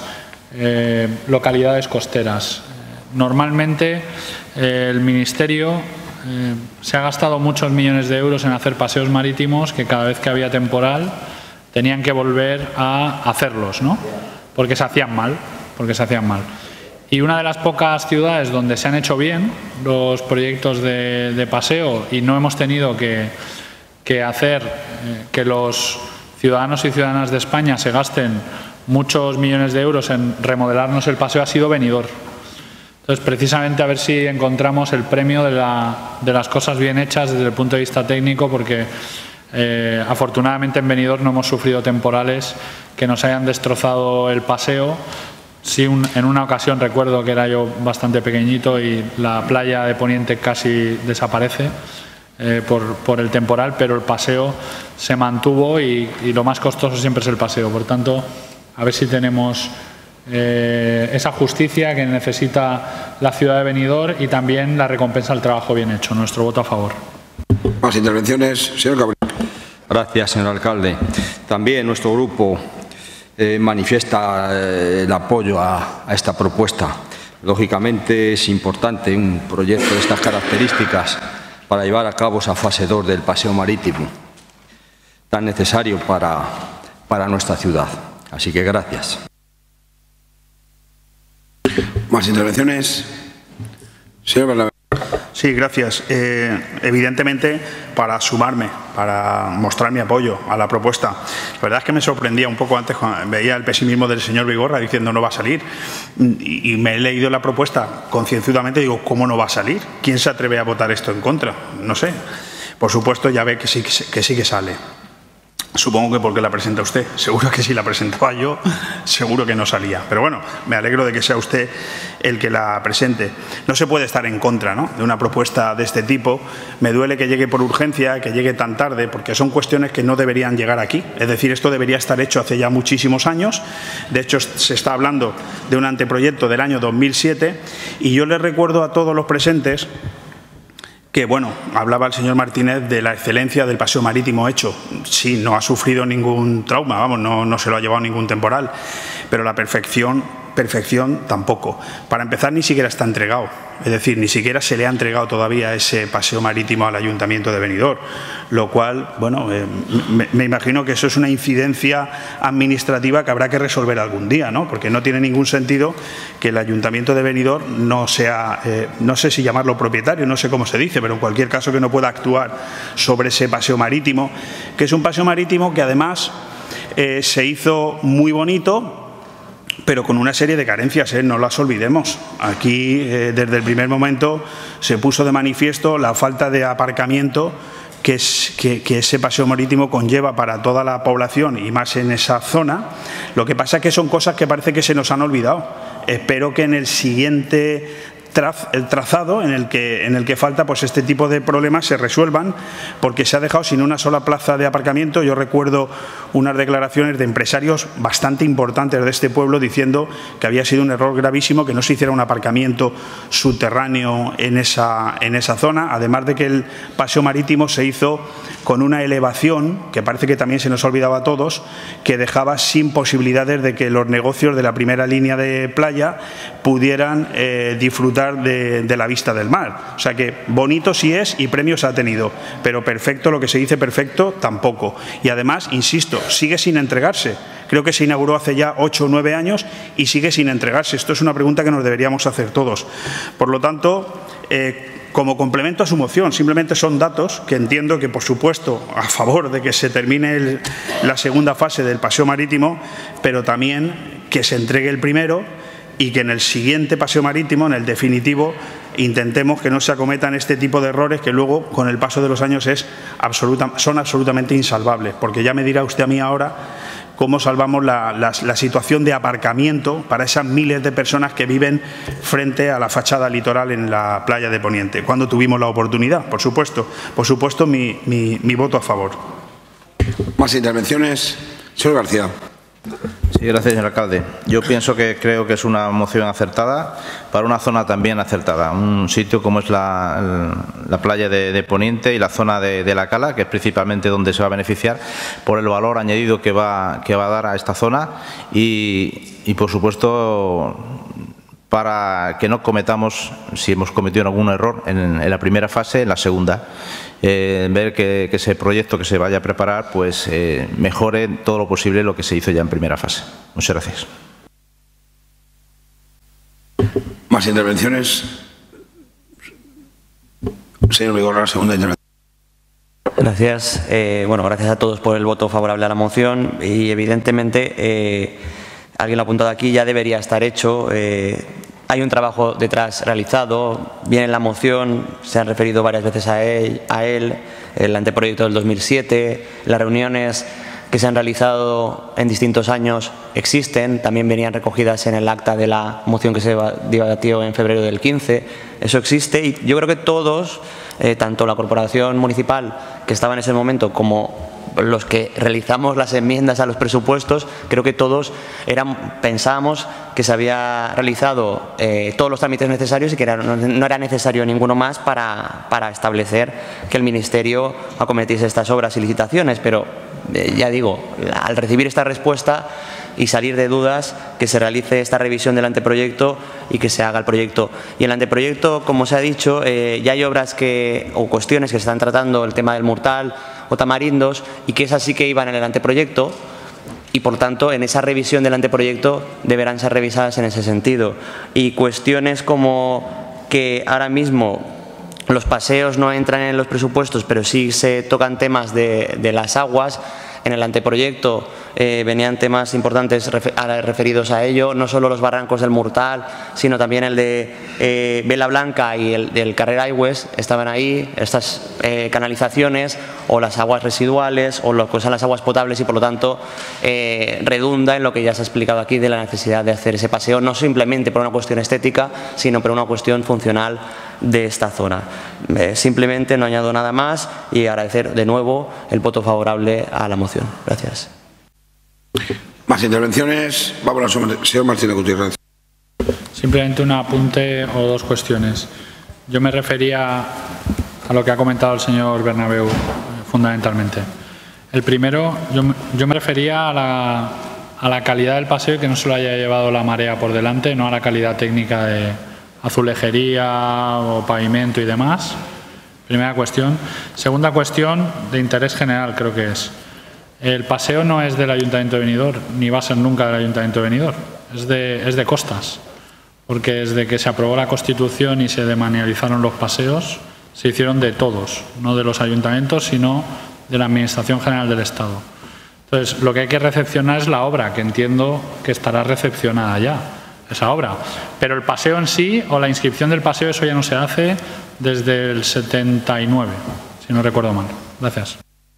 eh, localidades costeras. Normalmente eh, el Ministerio eh, se ha gastado muchos millones de euros en hacer paseos marítimos que cada vez que había temporal tenían que volver a hacerlos, ¿no? Porque se hacían mal, porque se hacían mal. Y una de las pocas ciudades donde se han hecho bien los proyectos de, de paseo y no hemos tenido que, que hacer eh, que los ciudadanos y ciudadanas de España se gasten muchos millones de euros en remodelarnos el paseo ha sido Benidorm. Entonces, precisamente a ver si encontramos el premio de, la, de las cosas bien hechas desde el punto de vista técnico, porque eh, afortunadamente en Benidorm no hemos sufrido temporales que nos hayan destrozado el paseo. Sí, un, en una ocasión recuerdo que era yo bastante pequeñito y la playa de Poniente casi desaparece eh, por, por el temporal, pero el paseo se mantuvo y, y lo más costoso siempre es el paseo. Por tanto, a ver si tenemos eh, esa justicia que necesita la ciudad de Benidorm y también la recompensa al trabajo bien hecho. Nuestro voto a favor. Más intervenciones, señor Cabrera. Gracias, señor alcalde. También nuestro grupo Eh, manifiesta eh, el apoyo a, a esta propuesta. Lógicamente es importante un proyecto de estas características para llevar a cabo esa fase dos del paseo marítimo, tan necesario para, para nuestra ciudad. Así que gracias. Más intervenciones. Señor Bernabé. Sí, gracias. Eh, evidentemente, para sumarme, para mostrar mi apoyo a la propuesta. La verdad es que me sorprendía un poco antes cuando veía el pesimismo del señor Vigorra diciendo no va a salir. Y, y me he leído la propuesta concienzudamente y digo, ¿cómo no va a salir? ¿Quién se atreve a votar esto en contra? No sé. Por supuesto, ya ve que sí que, sí que sale. Supongo que porque la presenta usted. Seguro que si la presentaba yo, seguro que no salía. Pero bueno, me alegro de que sea usted el que la presente. No se puede estar en contra, ¿no?, de una propuesta de este tipo. Me duele que llegue por urgencia, que llegue tan tarde, porque son cuestiones que no deberían llegar aquí. Es decir, esto debería estar hecho hace ya muchísimos años. De hecho, se está hablando de un anteproyecto del año dos mil siete. Y yo les recuerdo a todos los presentes que, bueno, hablaba el señor Martínez de la excelencia del paseo marítimo hecho. Sí, no ha sufrido ningún trauma, vamos, no, no se lo ha llevado ningún temporal, pero la perfección, perfección tampoco. Para empezar, ni siquiera está entregado, es decir, ni siquiera se le ha entregado todavía ese paseo marítimo al Ayuntamiento de Benidorm, lo cual, bueno, eh, me, me imagino que eso es una incidencia administrativa que habrá que resolver algún día, ¿no?, porque no tiene ningún sentido que el Ayuntamiento de Benidorm no sea, eh, no sé si llamarlo propietario, no sé cómo se dice, pero en cualquier caso que no pueda actuar sobre ese paseo marítimo, que es un paseo marítimo que además eh, se hizo muy bonito, pero con una serie de carencias, ¿eh? No las olvidemos. Aquí, eh, desde el primer momento, se puso de manifiesto la falta de aparcamiento que, es, que, que ese paseo marítimo conlleva para toda la población y más en esa zona. Lo que pasa es que son cosas que parece que se nos han olvidado. Espero que en el siguiente el trazado en el que en el que falta, pues este tipo de problemas se resuelvan, porque se ha dejado sin una sola plaza de aparcamiento. Yo recuerdo unas declaraciones de empresarios bastante importantes de este pueblo diciendo que había sido un error gravísimo que no se hiciera un aparcamiento subterráneo en esa, en esa zona, además de que el paseo marítimo se hizo con una elevación que parece que también se nos ha olvidado a todos, que dejaba sin posibilidades de que los negocios de la primera línea de playa pudieran eh, disfrutar De, de la vista del mar. O sea que bonito sí es y premios ha tenido, pero perfecto, lo que se dice perfecto, tampoco. Y además, insisto, sigue sin entregarse. Creo que se inauguró hace ya ocho o nueve años y sigue sin entregarse. Esto es una pregunta que nos deberíamos hacer todos. Por lo tanto, eh, como complemento a su moción, simplemente son datos que entiendo que, por supuesto, a favor de que se termine el, la segunda fase del paseo marítimo, pero también que se entregue el primero y que en el siguiente paseo marítimo, en el definitivo, intentemos que no se acometan este tipo de errores que luego, con el paso de los años, es absoluta, son absolutamente insalvables. Porque ya me dirá usted a mí ahora cómo salvamos la, la, la situación de aparcamiento para esas miles de personas que viven frente a la fachada litoral en la playa de Poniente. Cuando tuvimos la oportunidad, por supuesto. Por supuesto, mi, mi, mi voto a favor. Más intervenciones. Señor García. Sí, gracias, señor alcalde. Yo pienso que creo que es una moción acertada para una zona también acertada. Un sitio como es la, la playa de, de Poniente y la zona de, de La Cala, que es principalmente donde se va a beneficiar por el valor añadido que va, que va a dar a esta zona y, y por supuesto, para que no cometamos, si hemos cometido algún error en, en la primera fase, en la segunda. Eh, ver que, que ese proyecto que se vaya a preparar pues eh, mejore todo lo posible lo que se hizo ya en primera fase. Muchas gracias. Más intervenciones. Señor Vigorra, segunda intervención. Gracias. Eh, bueno, gracias a todos por el voto favorable a la moción y evidentemente, eh, alguien lo ha apuntado aquí, ya debería estar hecho. Eh, hay un trabajo detrás realizado, viene en la moción, se han referido varias veces a él, a él el anteproyecto del dos mil siete, las reuniones que se han realizado en distintos años existen, también venían recogidas en el acta de la moción que se debatió en febrero del quince, eso existe y yo creo que todos, eh, tanto la corporación municipal que estaba en ese momento como los que realizamos las enmiendas a los presupuestos, creo que todos eran, pensábamos que se había realizado eh, todos los trámites necesarios y que era, no, no era necesario ninguno más para, para establecer que el Ministerio acometiese estas obras y licitaciones, pero eh, ya digo, al recibir esta respuesta y salir de dudas, que se realice esta revisión del anteproyecto y que se haga el proyecto. Y el anteproyecto, como se ha dicho, eh, ya hay obras que, o cuestiones que se están tratando, el tema del Murtal o Tamarindos, y que esas sí que iban en el anteproyecto y, por tanto, en esa revisión del anteproyecto deberán ser revisadas en ese sentido. Y cuestiones como que ahora mismo los paseos no entran en los presupuestos, pero sí se tocan temas de, de las aguas. En el anteproyecto eh, venían temas importantes refer a, referidos a ello, no solo los barrancos del Murtal, sino también el de eh, Vela Blanca y el del Carrer Aigües estaban ahí, estas eh, canalizaciones o las aguas residuales o lo que son las aguas potables y por lo tanto eh, redunda en lo que ya se ha explicado aquí de la necesidad de hacer ese paseo, no simplemente por una cuestión estética, sino por una cuestión funcional de esta zona. Eh, simplemente no añado nada más y agradecer de nuevo el voto favorable a la moción. Gracias. Más intervenciones. Vamos a señor Martínez Gutiérrez. Simplemente un apunte o dos cuestiones. Yo me refería a lo que ha comentado el señor Bernabéu, fundamentalmente. El primero, yo, yo me refería a la, a la calidad del paseo y que no se lo haya llevado la marea por delante, no a la calidad técnica de azulejería o pavimento y demás. Primera cuestión. Segunda cuestión, de interés general creo que es. El paseo no es del Ayuntamiento de Benidorm, ni va a ser nunca del Ayuntamiento de Benidorm, es de, es de Costas. Porque desde que se aprobó la Constitución y se dematerializaron los paseos, se hicieron de todos, no de los ayuntamientos, sino de la Administración General del Estado. Entonces, lo que hay que recepcionar es la obra, que entiendo que estará recepcionada ya, esa obra. Pero el paseo en sí, o la inscripción del paseo, eso ya no se hace desde el setenta y nueve, si no recuerdo mal. Gracias.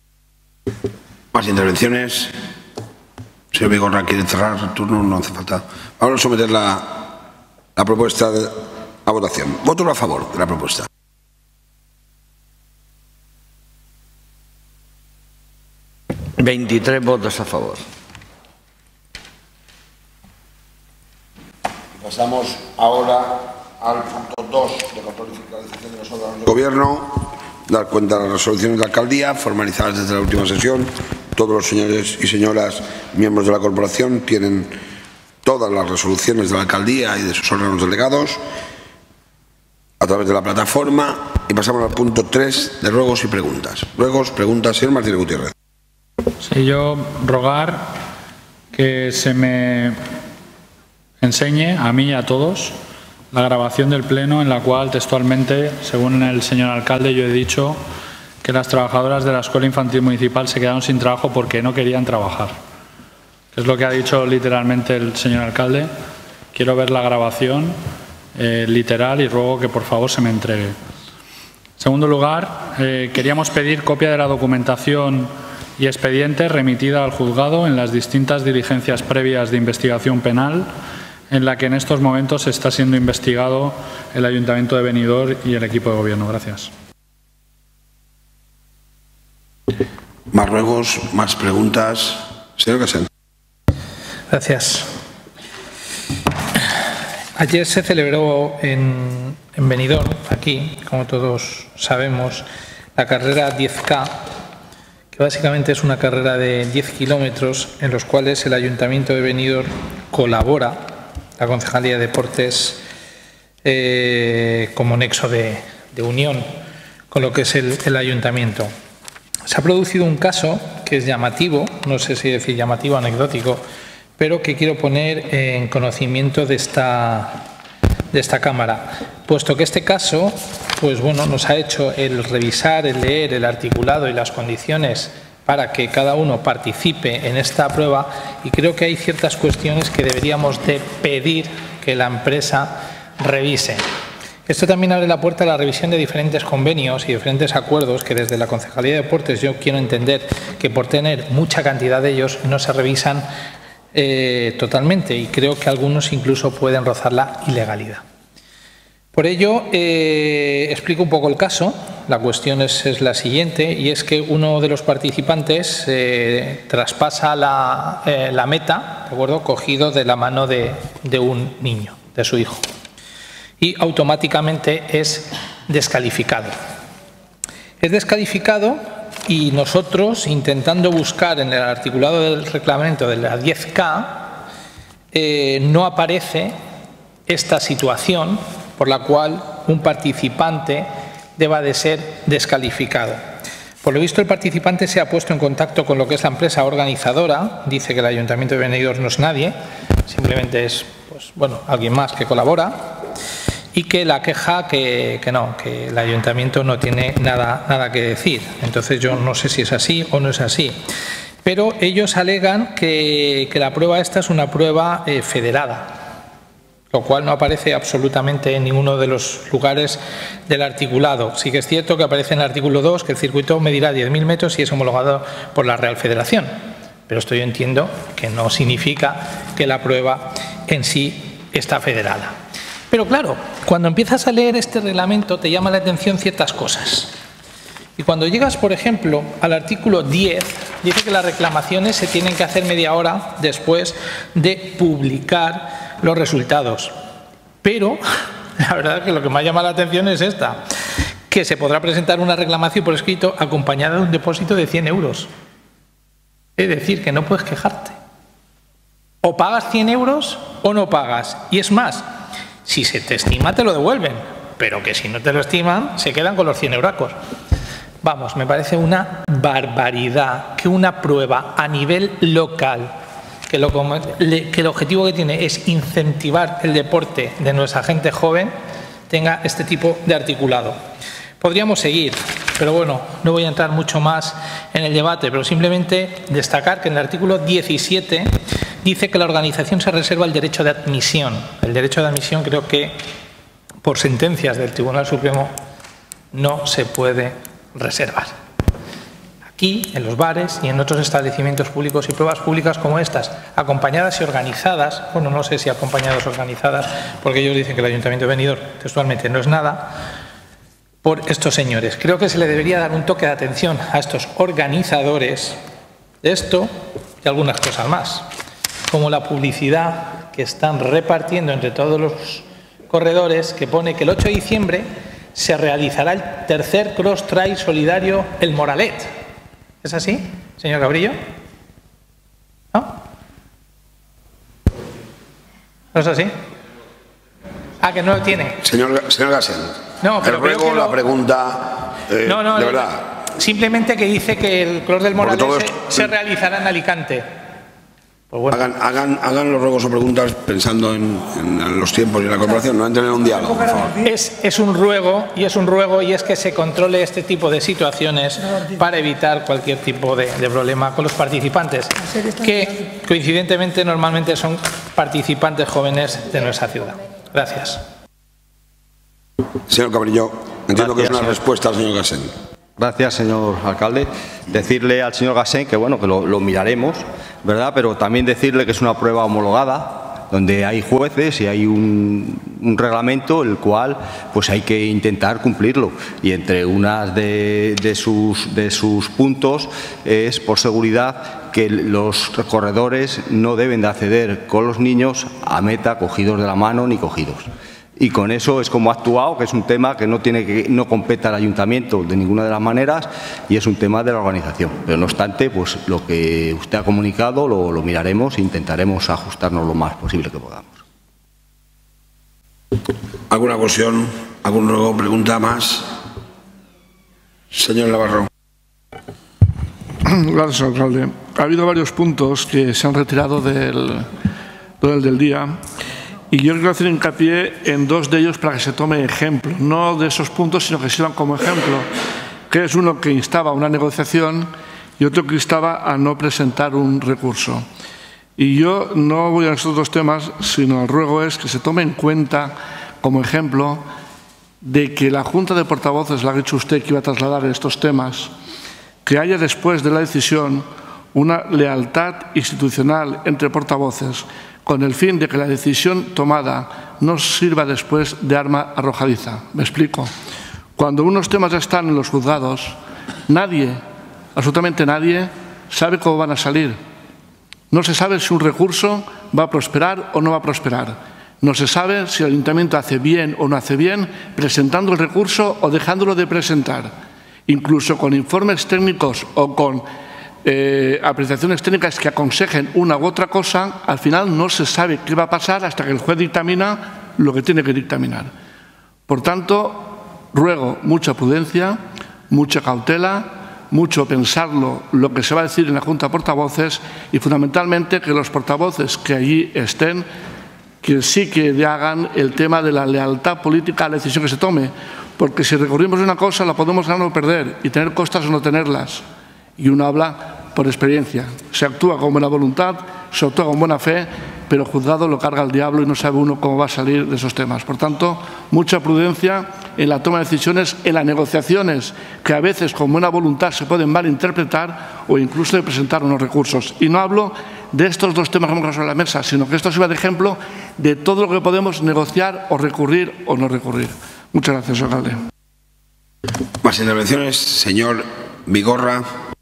Más intervenciones. Señor Vigorra, ¿quiere cerrar el turno? No hace falta. Vamos a someter la, la propuesta de, a votación. Voto a favor de la propuesta. veintitrés votos a favor. Pasamos ahora al punto dos de la planificación de los órganos de gobierno. Dar cuenta de las resoluciones de la alcaldía formalizadas desde la última sesión. Todos los señores y señoras miembros de la corporación tienen todas las resoluciones de la alcaldía y de sus órganos delegados a través de la plataforma. Y pasamos al punto tres de ruegos y preguntas. Ruegos, preguntas, señor Martínez Gutiérrez. Sí, yo rogar que se me enseñe a mí y a todos la grabación del pleno en la cual textualmente, según el señor alcalde, yo he dicho que las trabajadoras de la Escuela Infantil Municipal se quedaron sin trabajo porque no querían trabajar. Es lo que ha dicho literalmente el señor alcalde. Quiero ver la grabación eh, literal y ruego que por favor se me entregue. En segundo lugar, eh, queríamos pedir copia de la documentación y expediente remitida al juzgado en las distintas diligencias previas de investigación penal en la que en estos momentos está siendo investigado el Ayuntamiento de Benidorm y el equipo de gobierno. Gracias. Más ruegos, más preguntas. Señor Casel. Gracias. Ayer se celebró en, en Benidorm, aquí, como todos sabemos, la carrera diez K, que básicamente es una carrera de diez kilómetros en los cuales el Ayuntamiento de Benidorm colabora, la Concejalía de Deportes, eh, como nexo de, de unión con lo que es el, el Ayuntamiento. Se ha producido un caso que es llamativo, no sé si decir llamativo o anecdótico, pero que quiero poner en conocimiento de esta, de esta Cámara, puesto que este caso pues bueno, nos ha hecho el revisar, el leer el articulado y las condiciones para que cada uno participe en esta prueba, y creo que hay ciertas cuestiones que deberíamos de pedir que la empresa revise. Esto también abre la puerta a la revisión de diferentes convenios y diferentes acuerdos que desde la Concejalía de Deportes yo quiero entender que por tener mucha cantidad de ellos no se revisan eh, totalmente y creo que algunos incluso pueden rozar la ilegalidad. Por ello, eh, explico un poco el caso. La cuestión es, es la siguiente, y es que uno de los participantes eh, traspasa la, eh, la meta, ¿de acuerdo?, cogido de la mano de, de un niño, de su hijo, y automáticamente es descalificado. Es descalificado y nosotros, intentando buscar en el articulado del reglamento de la diez K, eh, no aparece esta situación por la cual un participante deba de ser descalificado. Por lo visto, el participante se ha puesto en contacto con lo que es la empresa organizadora, dice que el Ayuntamiento de Benidorm no es nadie, simplemente es pues, bueno, alguien más que colabora, y que la queja que, que no, que el Ayuntamiento no tiene nada, nada que decir. Entonces yo no sé si es así o no es así. Pero ellos alegan que, que la prueba esta es una prueba eh, federada, lo cual no aparece absolutamente en ninguno de los lugares del articulado. Sí que es cierto que aparece en el artículo dos que el circuito medirá diez mil metros y es homologado por la Real Federación. Pero esto yo entiendo que no significa que la prueba en sí está federada. Pero claro, cuando empiezas a leer este reglamento te llama la atención ciertas cosas. Y cuando llegas, por ejemplo, al artículo diez, dice que las reclamaciones se tienen que hacer media hora después de publicar los resultados. Pero la verdad es que lo que me ha llamado la atención es esta, que se podrá presentar una reclamación por escrito acompañada de un depósito de cien euros. Es decir, que no puedes quejarte. O pagas cien euros o no pagas. Y es más, si se te estima te lo devuelven, pero que si no te lo estiman se quedan con los cien euracos. Vamos, me parece una barbaridad que una prueba a nivel local, que, lo, que el objetivo que tiene es incentivar el deporte de nuestra gente joven, tenga este tipo de articulado. Podríamos seguir, pero bueno, no voy a entrar mucho más en el debate, pero simplemente destacar que en el artículo diecisiete dice que la organización se reserva el derecho de admisión. El derecho de admisión creo que por sentencias del Tribunal Supremo no se puede reservar. Aquí, en los bares y en otros establecimientos públicos y pruebas públicas como estas, acompañadas y organizadas, bueno, no sé si acompañadas o organizadas, porque ellos dicen que el Ayuntamiento de Benidorm textualmente no es nada, por estos señores. Creo que se le debería dar un toque de atención a estos organizadores de esto y algunas cosas más, como la publicidad que están repartiendo entre todos los corredores, que pone que el ocho de diciembre se realizará el tercer cross trail solidario El Moralet. ¿Es así, señor Cabrillo? ¿No? ¿No es así? Ah, que no lo tiene. Señor, señor Gassén, no, pero el ruego, lo... la pregunta, eh, no, no, de verdad. Simplemente que dice que el cross del Moralet se, se realizará en Alicante. Pues bueno. hagan, hagan, hagan los ruegos o preguntas pensando en, en los tiempos y en la corporación, no entren en un diálogo, por favor. Es, es un ruego y es un ruego y es que se controle este tipo de situaciones para evitar cualquier tipo de, de problema con los participantes, que coincidentemente normalmente son participantes jóvenes de nuestra ciudad. Gracias. Señor Cabrillo, entiendo Gracias, que es una señor. respuesta al señor Gassén. Gracias, señor alcalde. Decirle al señor Gassén que bueno, que lo, lo miraremos, ¿verdad? Pero también decirle que es una prueba homologada, donde hay jueces y hay un, un reglamento el cual pues hay que intentar cumplirlo. Y entre unas de, de, sus, de sus puntos es, por seguridad, que los corredores no deben de acceder con los niños a meta cogidos de la mano ni cogidos. Y con eso es como ha actuado, que es un tema que no, tiene que, no compete al ayuntamiento de ninguna de las maneras y es un tema de la organización. Pero no obstante, pues lo que usted ha comunicado lo, lo miraremos e intentaremos ajustarnos lo más posible que podamos. ¿Alguna cuestión? ¿Algún ruego? ¿Pregunta más? Señor Navarro. Gracias, alcalde. Ha habido varios puntos que se han retirado del, del, del día. Y yo quiero hacer hincapié en dos de ellos para que se tome ejemplo, no de esos puntos, sino que sirvan como ejemplo, que es uno que instaba a una negociación y otro que instaba a no presentar un recurso. Y yo no voy a estos dos temas, sino el ruego es que se tome en cuenta como ejemplo de que la Junta de Portavoces, le ha dicho usted que iba a trasladar estos temas, que haya después de la decisión una lealtad institucional entre portavoces con el fin de que la decisión tomada no sirva después de arma arrojadiza. Me explico. Cuando unos temas ya están en los juzgados, nadie, absolutamente nadie, sabe cómo van a salir. No se sabe si un recurso va a prosperar o no va a prosperar. No se sabe si el Ayuntamiento hace bien o no hace bien presentando el recurso o dejándolo de presentar. Incluso con informes técnicos o con eh, apreciaciones técnicas que aconsejen una u otra cosa, al final no se sabe qué va a pasar hasta que el juez dictamina lo que tiene que dictaminar. Por tanto, ruego mucha prudencia, mucha cautela, mucho pensarlo lo que se va a decir en la Junta de Portavoces y fundamentalmente que los portavoces que allí estén que sí que hagan el tema de la lealtad política a la decisión que se tome, porque si recurrimos a una cosa la podemos ganar o perder y tener costas o no tenerlas. Y uno habla por experiencia. Se actúa con buena voluntad, se actúa con buena fe, pero el juzgado lo carga el diablo y no sabe uno cómo va a salir de esos temas. Por tanto, mucha prudencia en la toma de decisiones, en las negociaciones, que a veces con buena voluntad se pueden malinterpretar o incluso de presentar unos recursos. Y no hablo de estos dos temas que hemos puesto sobre la mesa, sino que esto sirva de ejemplo de todo lo que podemos negociar o recurrir o no recurrir. Muchas gracias, señor alcalde. Más intervenciones. Señor Vigorra.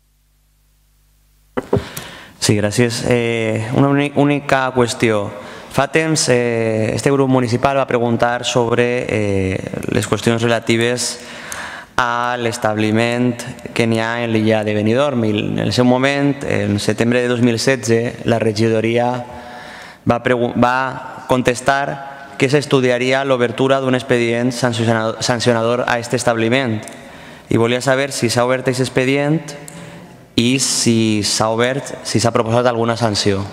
Sí, gràcies. Eh, una única qüestió. Fa temps eh, este grup municipal va preguntar sobre eh, les qüestions relatives a l'establiment que n'hi ha en l'illa de Benidorm. I en el seu moment, en setembre de dos mil setze, la regidoria va, va contestar que s'estudiaria l'obertura d'un expedient sancionador, sancionador a aquest establiment. I volia saber si s'ha obert aquest expedient i si s'ha obert, si s'ha proposat alguna sanció.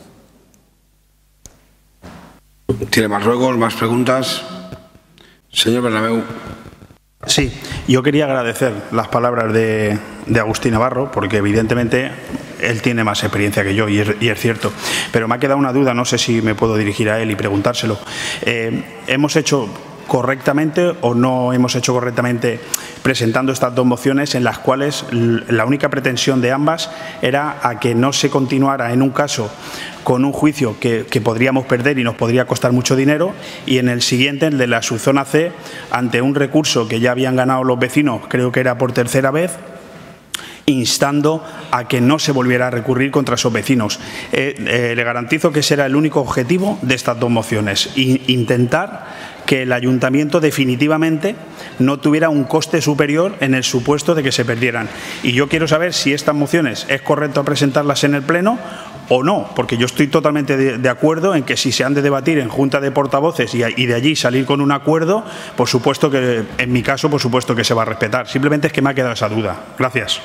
¿Tiene más ruegos, más preguntas? Señor Bernabéu. Sí, yo quería agradecer las palabras de, de Agustín Navarro, porque evidentemente él tiene más experiencia que yo y es, y es cierto. Pero me ha quedado una duda, no sé si me puedo dirigir a él y preguntárselo. Eh, ¿Hemos hecho correctamente o no hemos hecho correctamente presentando estas dos mociones en las cuales la única pretensión de ambas era a que no se continuara en un caso con un juicio que, que podríamos perder y nos podría costar mucho dinero, y en el siguiente, el de la subzona C, ante un recurso que ya habían ganado los vecinos, creo que era por tercera vez, instando a que no se volviera a recurrir contra esos vecinos. Eh, eh, le garantizo que ese era el único objetivo de estas dos mociones, y intentar que el ayuntamiento definitivamente no tuviera un coste superior en el supuesto de que se perdieran. Y yo quiero saber si estas mociones es correcto presentarlas en el Pleno o no, porque yo estoy totalmente de, de acuerdo en que si se han de debatir en Junta de Portavoces y, y de allí salir con un acuerdo, por supuesto que, en mi caso, por supuesto que se va a respetar. Simplemente es que me ha quedado esa duda. Gracias.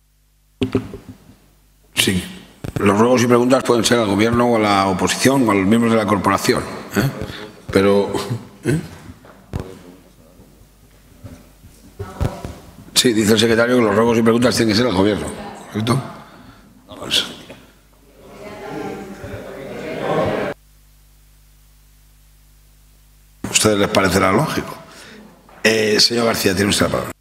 Sí. Los ruegos y preguntas pueden ser al Gobierno o a la oposición o a los miembros de la corporación. ¿eh? Pero... ¿eh? Sí, dice el secretario que los ruegos y preguntas tienen que ser al Gobierno. ¿Correcto? Pues... a ustedes les parecerá lógico. Eh, señor García, tiene usted la palabra.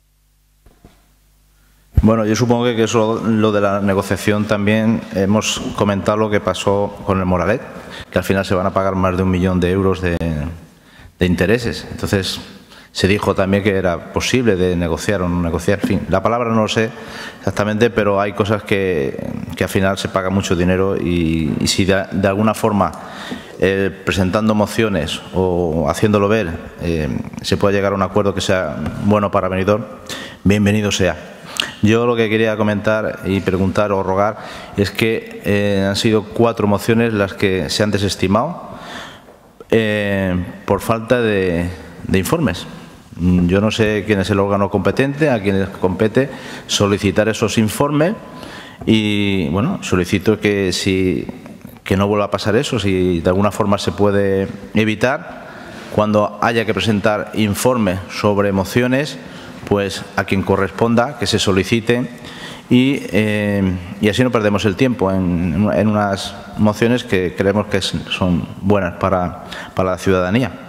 Bueno, yo supongo que eso, lo de la negociación, también hemos comentado lo que pasó con el Moralet, que al final se van a pagar más de un millón de euros de, de intereses. Entonces, se dijo también que era posible de negociar o no negociar. En fin, la palabra no lo sé exactamente, pero hay cosas que, que al final se paga mucho dinero y, y si de, de alguna forma, eh, presentando mociones o haciéndolo ver, eh, se puede llegar a un acuerdo que sea bueno para Benidorm, bienvenido sea. Yo lo que quería comentar y preguntar o rogar es que eh, han sido cuatro mociones las que se han desestimado eh, por falta de, de informes. Yo no sé quién es el órgano competente, a quién les compete solicitar esos informes y, bueno, solicito que, si, que no vuelva a pasar eso, si de alguna forma se puede evitar, cuando haya que presentar informes sobre mociones, pues a quien corresponda que se solicite y, eh, y así no perdemos el tiempo en, en unas mociones que creemos que son buenas para, para la ciudadanía.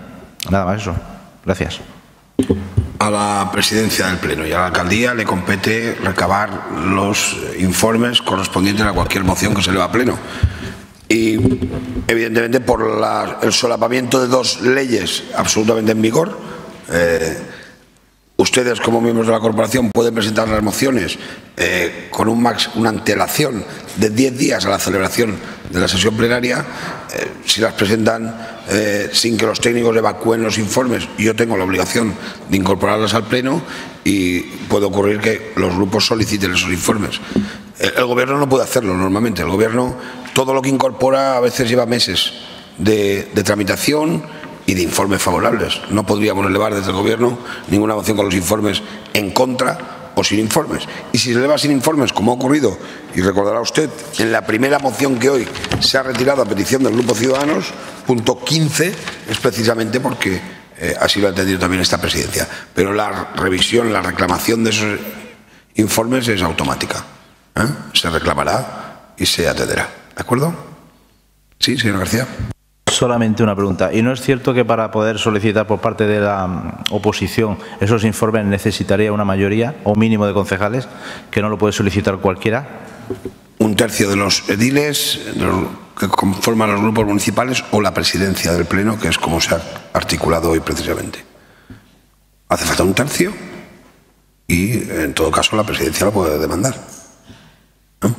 Nada más eso. Gracias. A la presidencia del Pleno y a la alcaldía le compete recabar los informes correspondientes a cualquier moción que se eleva a Pleno. Y, evidentemente, por la, el solapamiento de dos leyes absolutamente en vigor, eh, ustedes, como miembros de la corporación, pueden presentar las mociones eh, con un max, una antelación de diez días a la celebración de la sesión plenaria. Eh, si las presentan eh, sin que los técnicos evacúen los informes, yo tengo la obligación de incorporarlas al Pleno y puede ocurrir que los grupos soliciten esos informes. El, el Gobierno no puede hacerlo normalmente. El Gobierno, todo lo que incorpora, a veces lleva meses de, de tramitación y de informes favorables. No podríamos elevar desde el Gobierno ninguna moción con los informes en contra o sin informes. Y si se eleva sin informes, como ha ocurrido, y recordará usted, en la primera moción que hoy se ha retirado a petición del Grupo Ciudadanos, punto quince, es precisamente porque eh, así lo ha entendido también esta presidencia. Pero la revisión, la reclamación de esos informes es automática. ¿Eh? Se reclamará y se atenderá. ¿De acuerdo? Sí, señor García. Solamente una pregunta. ¿Y no es cierto que para poder solicitar por parte de la oposición esos informes necesitaría una mayoría o mínimo de concejales, que no lo puede solicitar cualquiera? Un tercio de los ediles de los que conforman los grupos municipales o la presidencia del Pleno, que es como se ha articulado hoy precisamente. Hace falta un tercio y, en todo caso, la presidencia lo puede demandar. ¿No?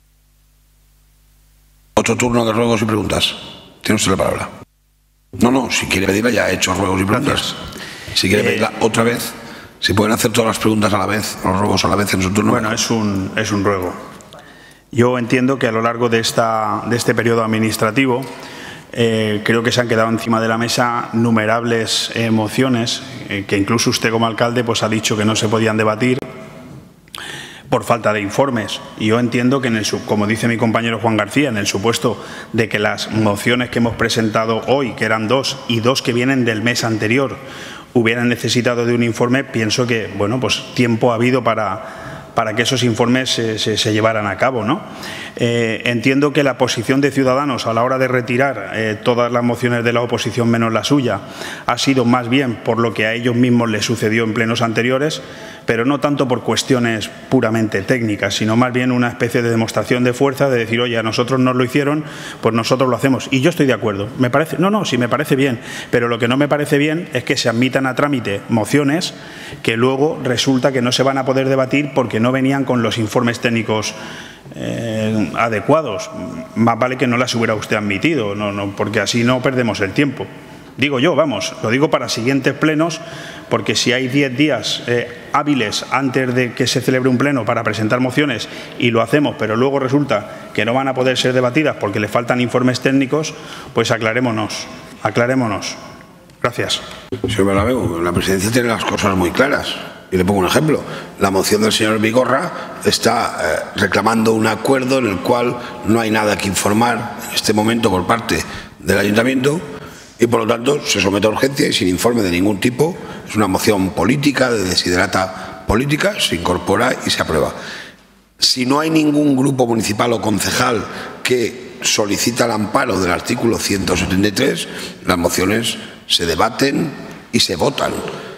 Otro turno de ruegos y preguntas. Tiene usted la palabra. No, no, si quiere pedirla ya ha hecho ruegos y preguntas. Si quiere pedirla otra vez, si pueden hacer todas las preguntas a la vez, los ruegos a la vez en su turno. Bueno, es un, es un ruego. Yo entiendo que a lo largo de, esta, de este periodo administrativo eh, creo que se han quedado encima de la mesa numerables eh, mociones eh, que incluso usted como alcalde pues ha dicho que no se podían debatir por falta de informes. Y yo entiendo que, en el, como dice mi compañero Juan García, en el supuesto de que las mociones que hemos presentado hoy, que eran dos, y dos que vienen del mes anterior, hubieran necesitado de un informe, pienso que, bueno, pues tiempo ha habido para, para que esos informes se, se, se llevaran a cabo, ¿no? Eh, entiendo que la posición de Ciudadanos a la hora de retirar eh, todas las mociones de la oposición menos la suya ha sido más bien por lo que a ellos mismos les sucedió en plenos anteriores, pero no tanto por cuestiones puramente técnicas, sino más bien una especie de demostración de fuerza, de decir, oye, a nosotros nos lo hicieron, pues nosotros lo hacemos. Y yo estoy de acuerdo. Me parece, no, no, sí me parece bien, pero lo que no me parece bien es que se admitan a trámite mociones que luego resulta que no se van a poder debatir porque no venían con los informes técnicos eh, adecuados. Más vale que no las hubiera usted admitido, no, no, porque así no perdemos el tiempo. Digo yo, vamos, lo digo para siguientes plenos, porque si hay diez días eh, hábiles antes de que se celebre un pleno para presentar mociones y lo hacemos, pero luego resulta que no van a poder ser debatidas porque le faltan informes técnicos, pues aclarémonos, aclarémonos. Gracias. Señor Bernabéu, la presidencia tiene las cosas muy claras. Y le pongo un ejemplo. La moción del señor Vigorra está eh, reclamando un acuerdo en el cual no hay nada que informar en este momento por parte del ayuntamiento. Y, por lo tanto, se somete a urgencia y sin informe de ningún tipo. Es una moción política, de desiderata política, se incorpora y se aprueba. Si no hay ningún grupo municipal o concejal que solicita el amparo del artículo ciento setenta y tres, las mociones se debaten y se votan.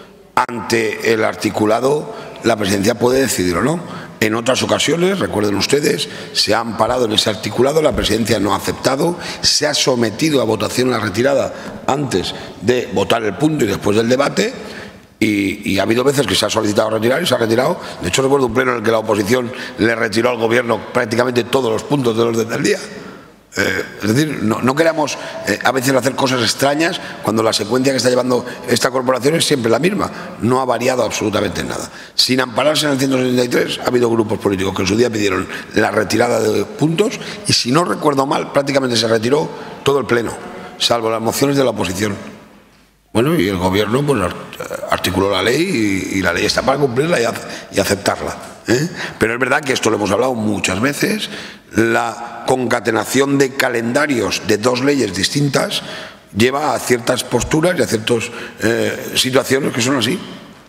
Ante el articulado, la presidencia puede decidir o no. En otras ocasiones, recuerden ustedes, se ha amparado en ese articulado, la presidencia no ha aceptado, se ha sometido a votación la retirada antes de votar el punto y después del debate, y, y ha habido veces que se ha solicitado retirar y se ha retirado. De hecho, recuerdo un pleno en el que la oposición le retiró al Gobierno prácticamente todos los puntos del orden del día. Eh, es decir, no, no queramos eh, a veces hacer cosas extrañas cuando la secuencia que está llevando esta corporación es siempre la misma. No ha variado absolutamente nada. Sin ampararse en el ciento setenta y tres, ha habido grupos políticos que en su día pidieron la retirada de puntos y, si no recuerdo mal, prácticamente se retiró todo el pleno, salvo las mociones de la oposición. Bueno, y el Gobierno pues articuló la ley y, y la ley está para cumplirla y, y aceptarla. ¿eh? Pero es verdad que esto lo hemos hablado muchas veces. La concatenación de calendarios de dos leyes distintas lleva a ciertas posturas y a ciertas eh, situaciones que son así.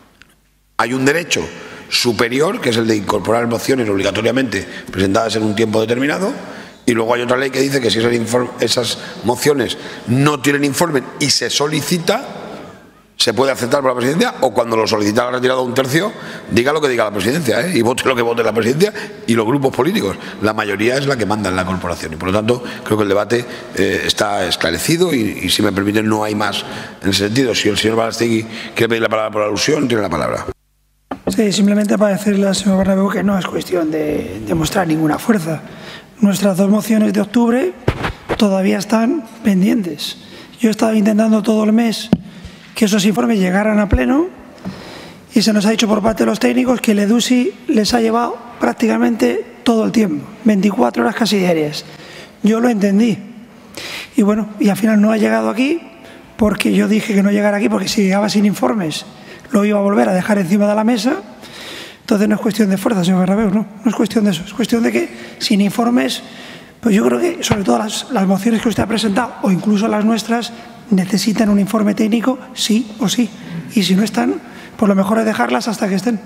Hay un derecho superior, que es el de incorporar mociones obligatoriamente presentadas en un tiempo determinado, y luego hay otra ley que dice que si esas, esas mociones no tienen informe y se solicita, se puede aceptar por la presidencia, o cuando lo solicita la retirada de un tercio, diga lo que diga la presidencia, ¿eh? Y vote lo que vote la presidencia y los grupos políticos. La mayoría es la que manda en la corporación y por lo tanto creo que el debate eh, está esclarecido y, y si me permiten no hay más en ese sentido. Si el señor Balastegui quiere pedir la palabra por alusión, tiene la palabra. Sí, simplemente para decirle al señor Bernabéu que no es cuestión de demostrar ninguna fuerza. Nuestras dos mociones de octubre todavía están pendientes. Yo he estado intentando todo el mes que esos informes llegaran a pleno y se nos ha dicho por parte de los técnicos que el EDUSI les ha llevado prácticamente todo el tiempo, veinticuatro horas casi diarias. Yo lo entendí y bueno, y al final no ha llegado aquí porque yo dije que no llegara aquí porque si llegaba sin informes lo iba a volver a dejar encima de la mesa. Entonces no es cuestión de fuerza, señor Bernabéu, no, no es cuestión de eso, es cuestión de que sin informes, pues yo creo que sobre todo las, las mociones que usted ha presentado o incluso las nuestras necesitan un informe técnico sí o sí y si no están, pues lo mejor es dejarlas hasta que estén.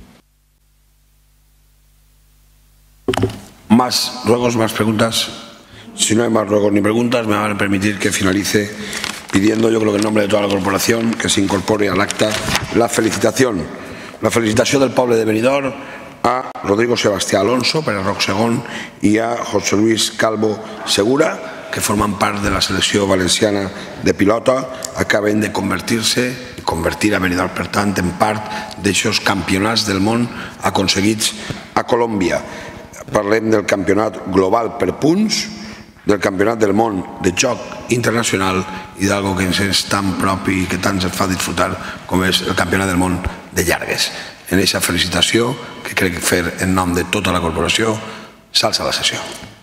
Más ruegos, más preguntas. Si no hay más ruegos ni preguntas, me van a permitir que finalice pidiendo, yo creo que en nombre de toda la corporación, que se incorpore al acta la felicitación. La felicitación del poble de Benidorm a Rodrigo Sebastián Alonso, Pere Roc Segón, i a José Luis Calvo Segura, que formen part de la selecció valenciana de pilota, acaben de convertir-se, convertir a Benidorm, per tant, en part d'aixòs campionats del món aconseguits a Colòmbia. Parlem del campionat global per punts, del campionat del món de joc internacional i d'algo que ens és tan propi i que tant ens fa disfrutar com és el campionat del món de llargues. En aquesta felicitació, que crec fer en nom de tota la corporació, s'alça la sessió.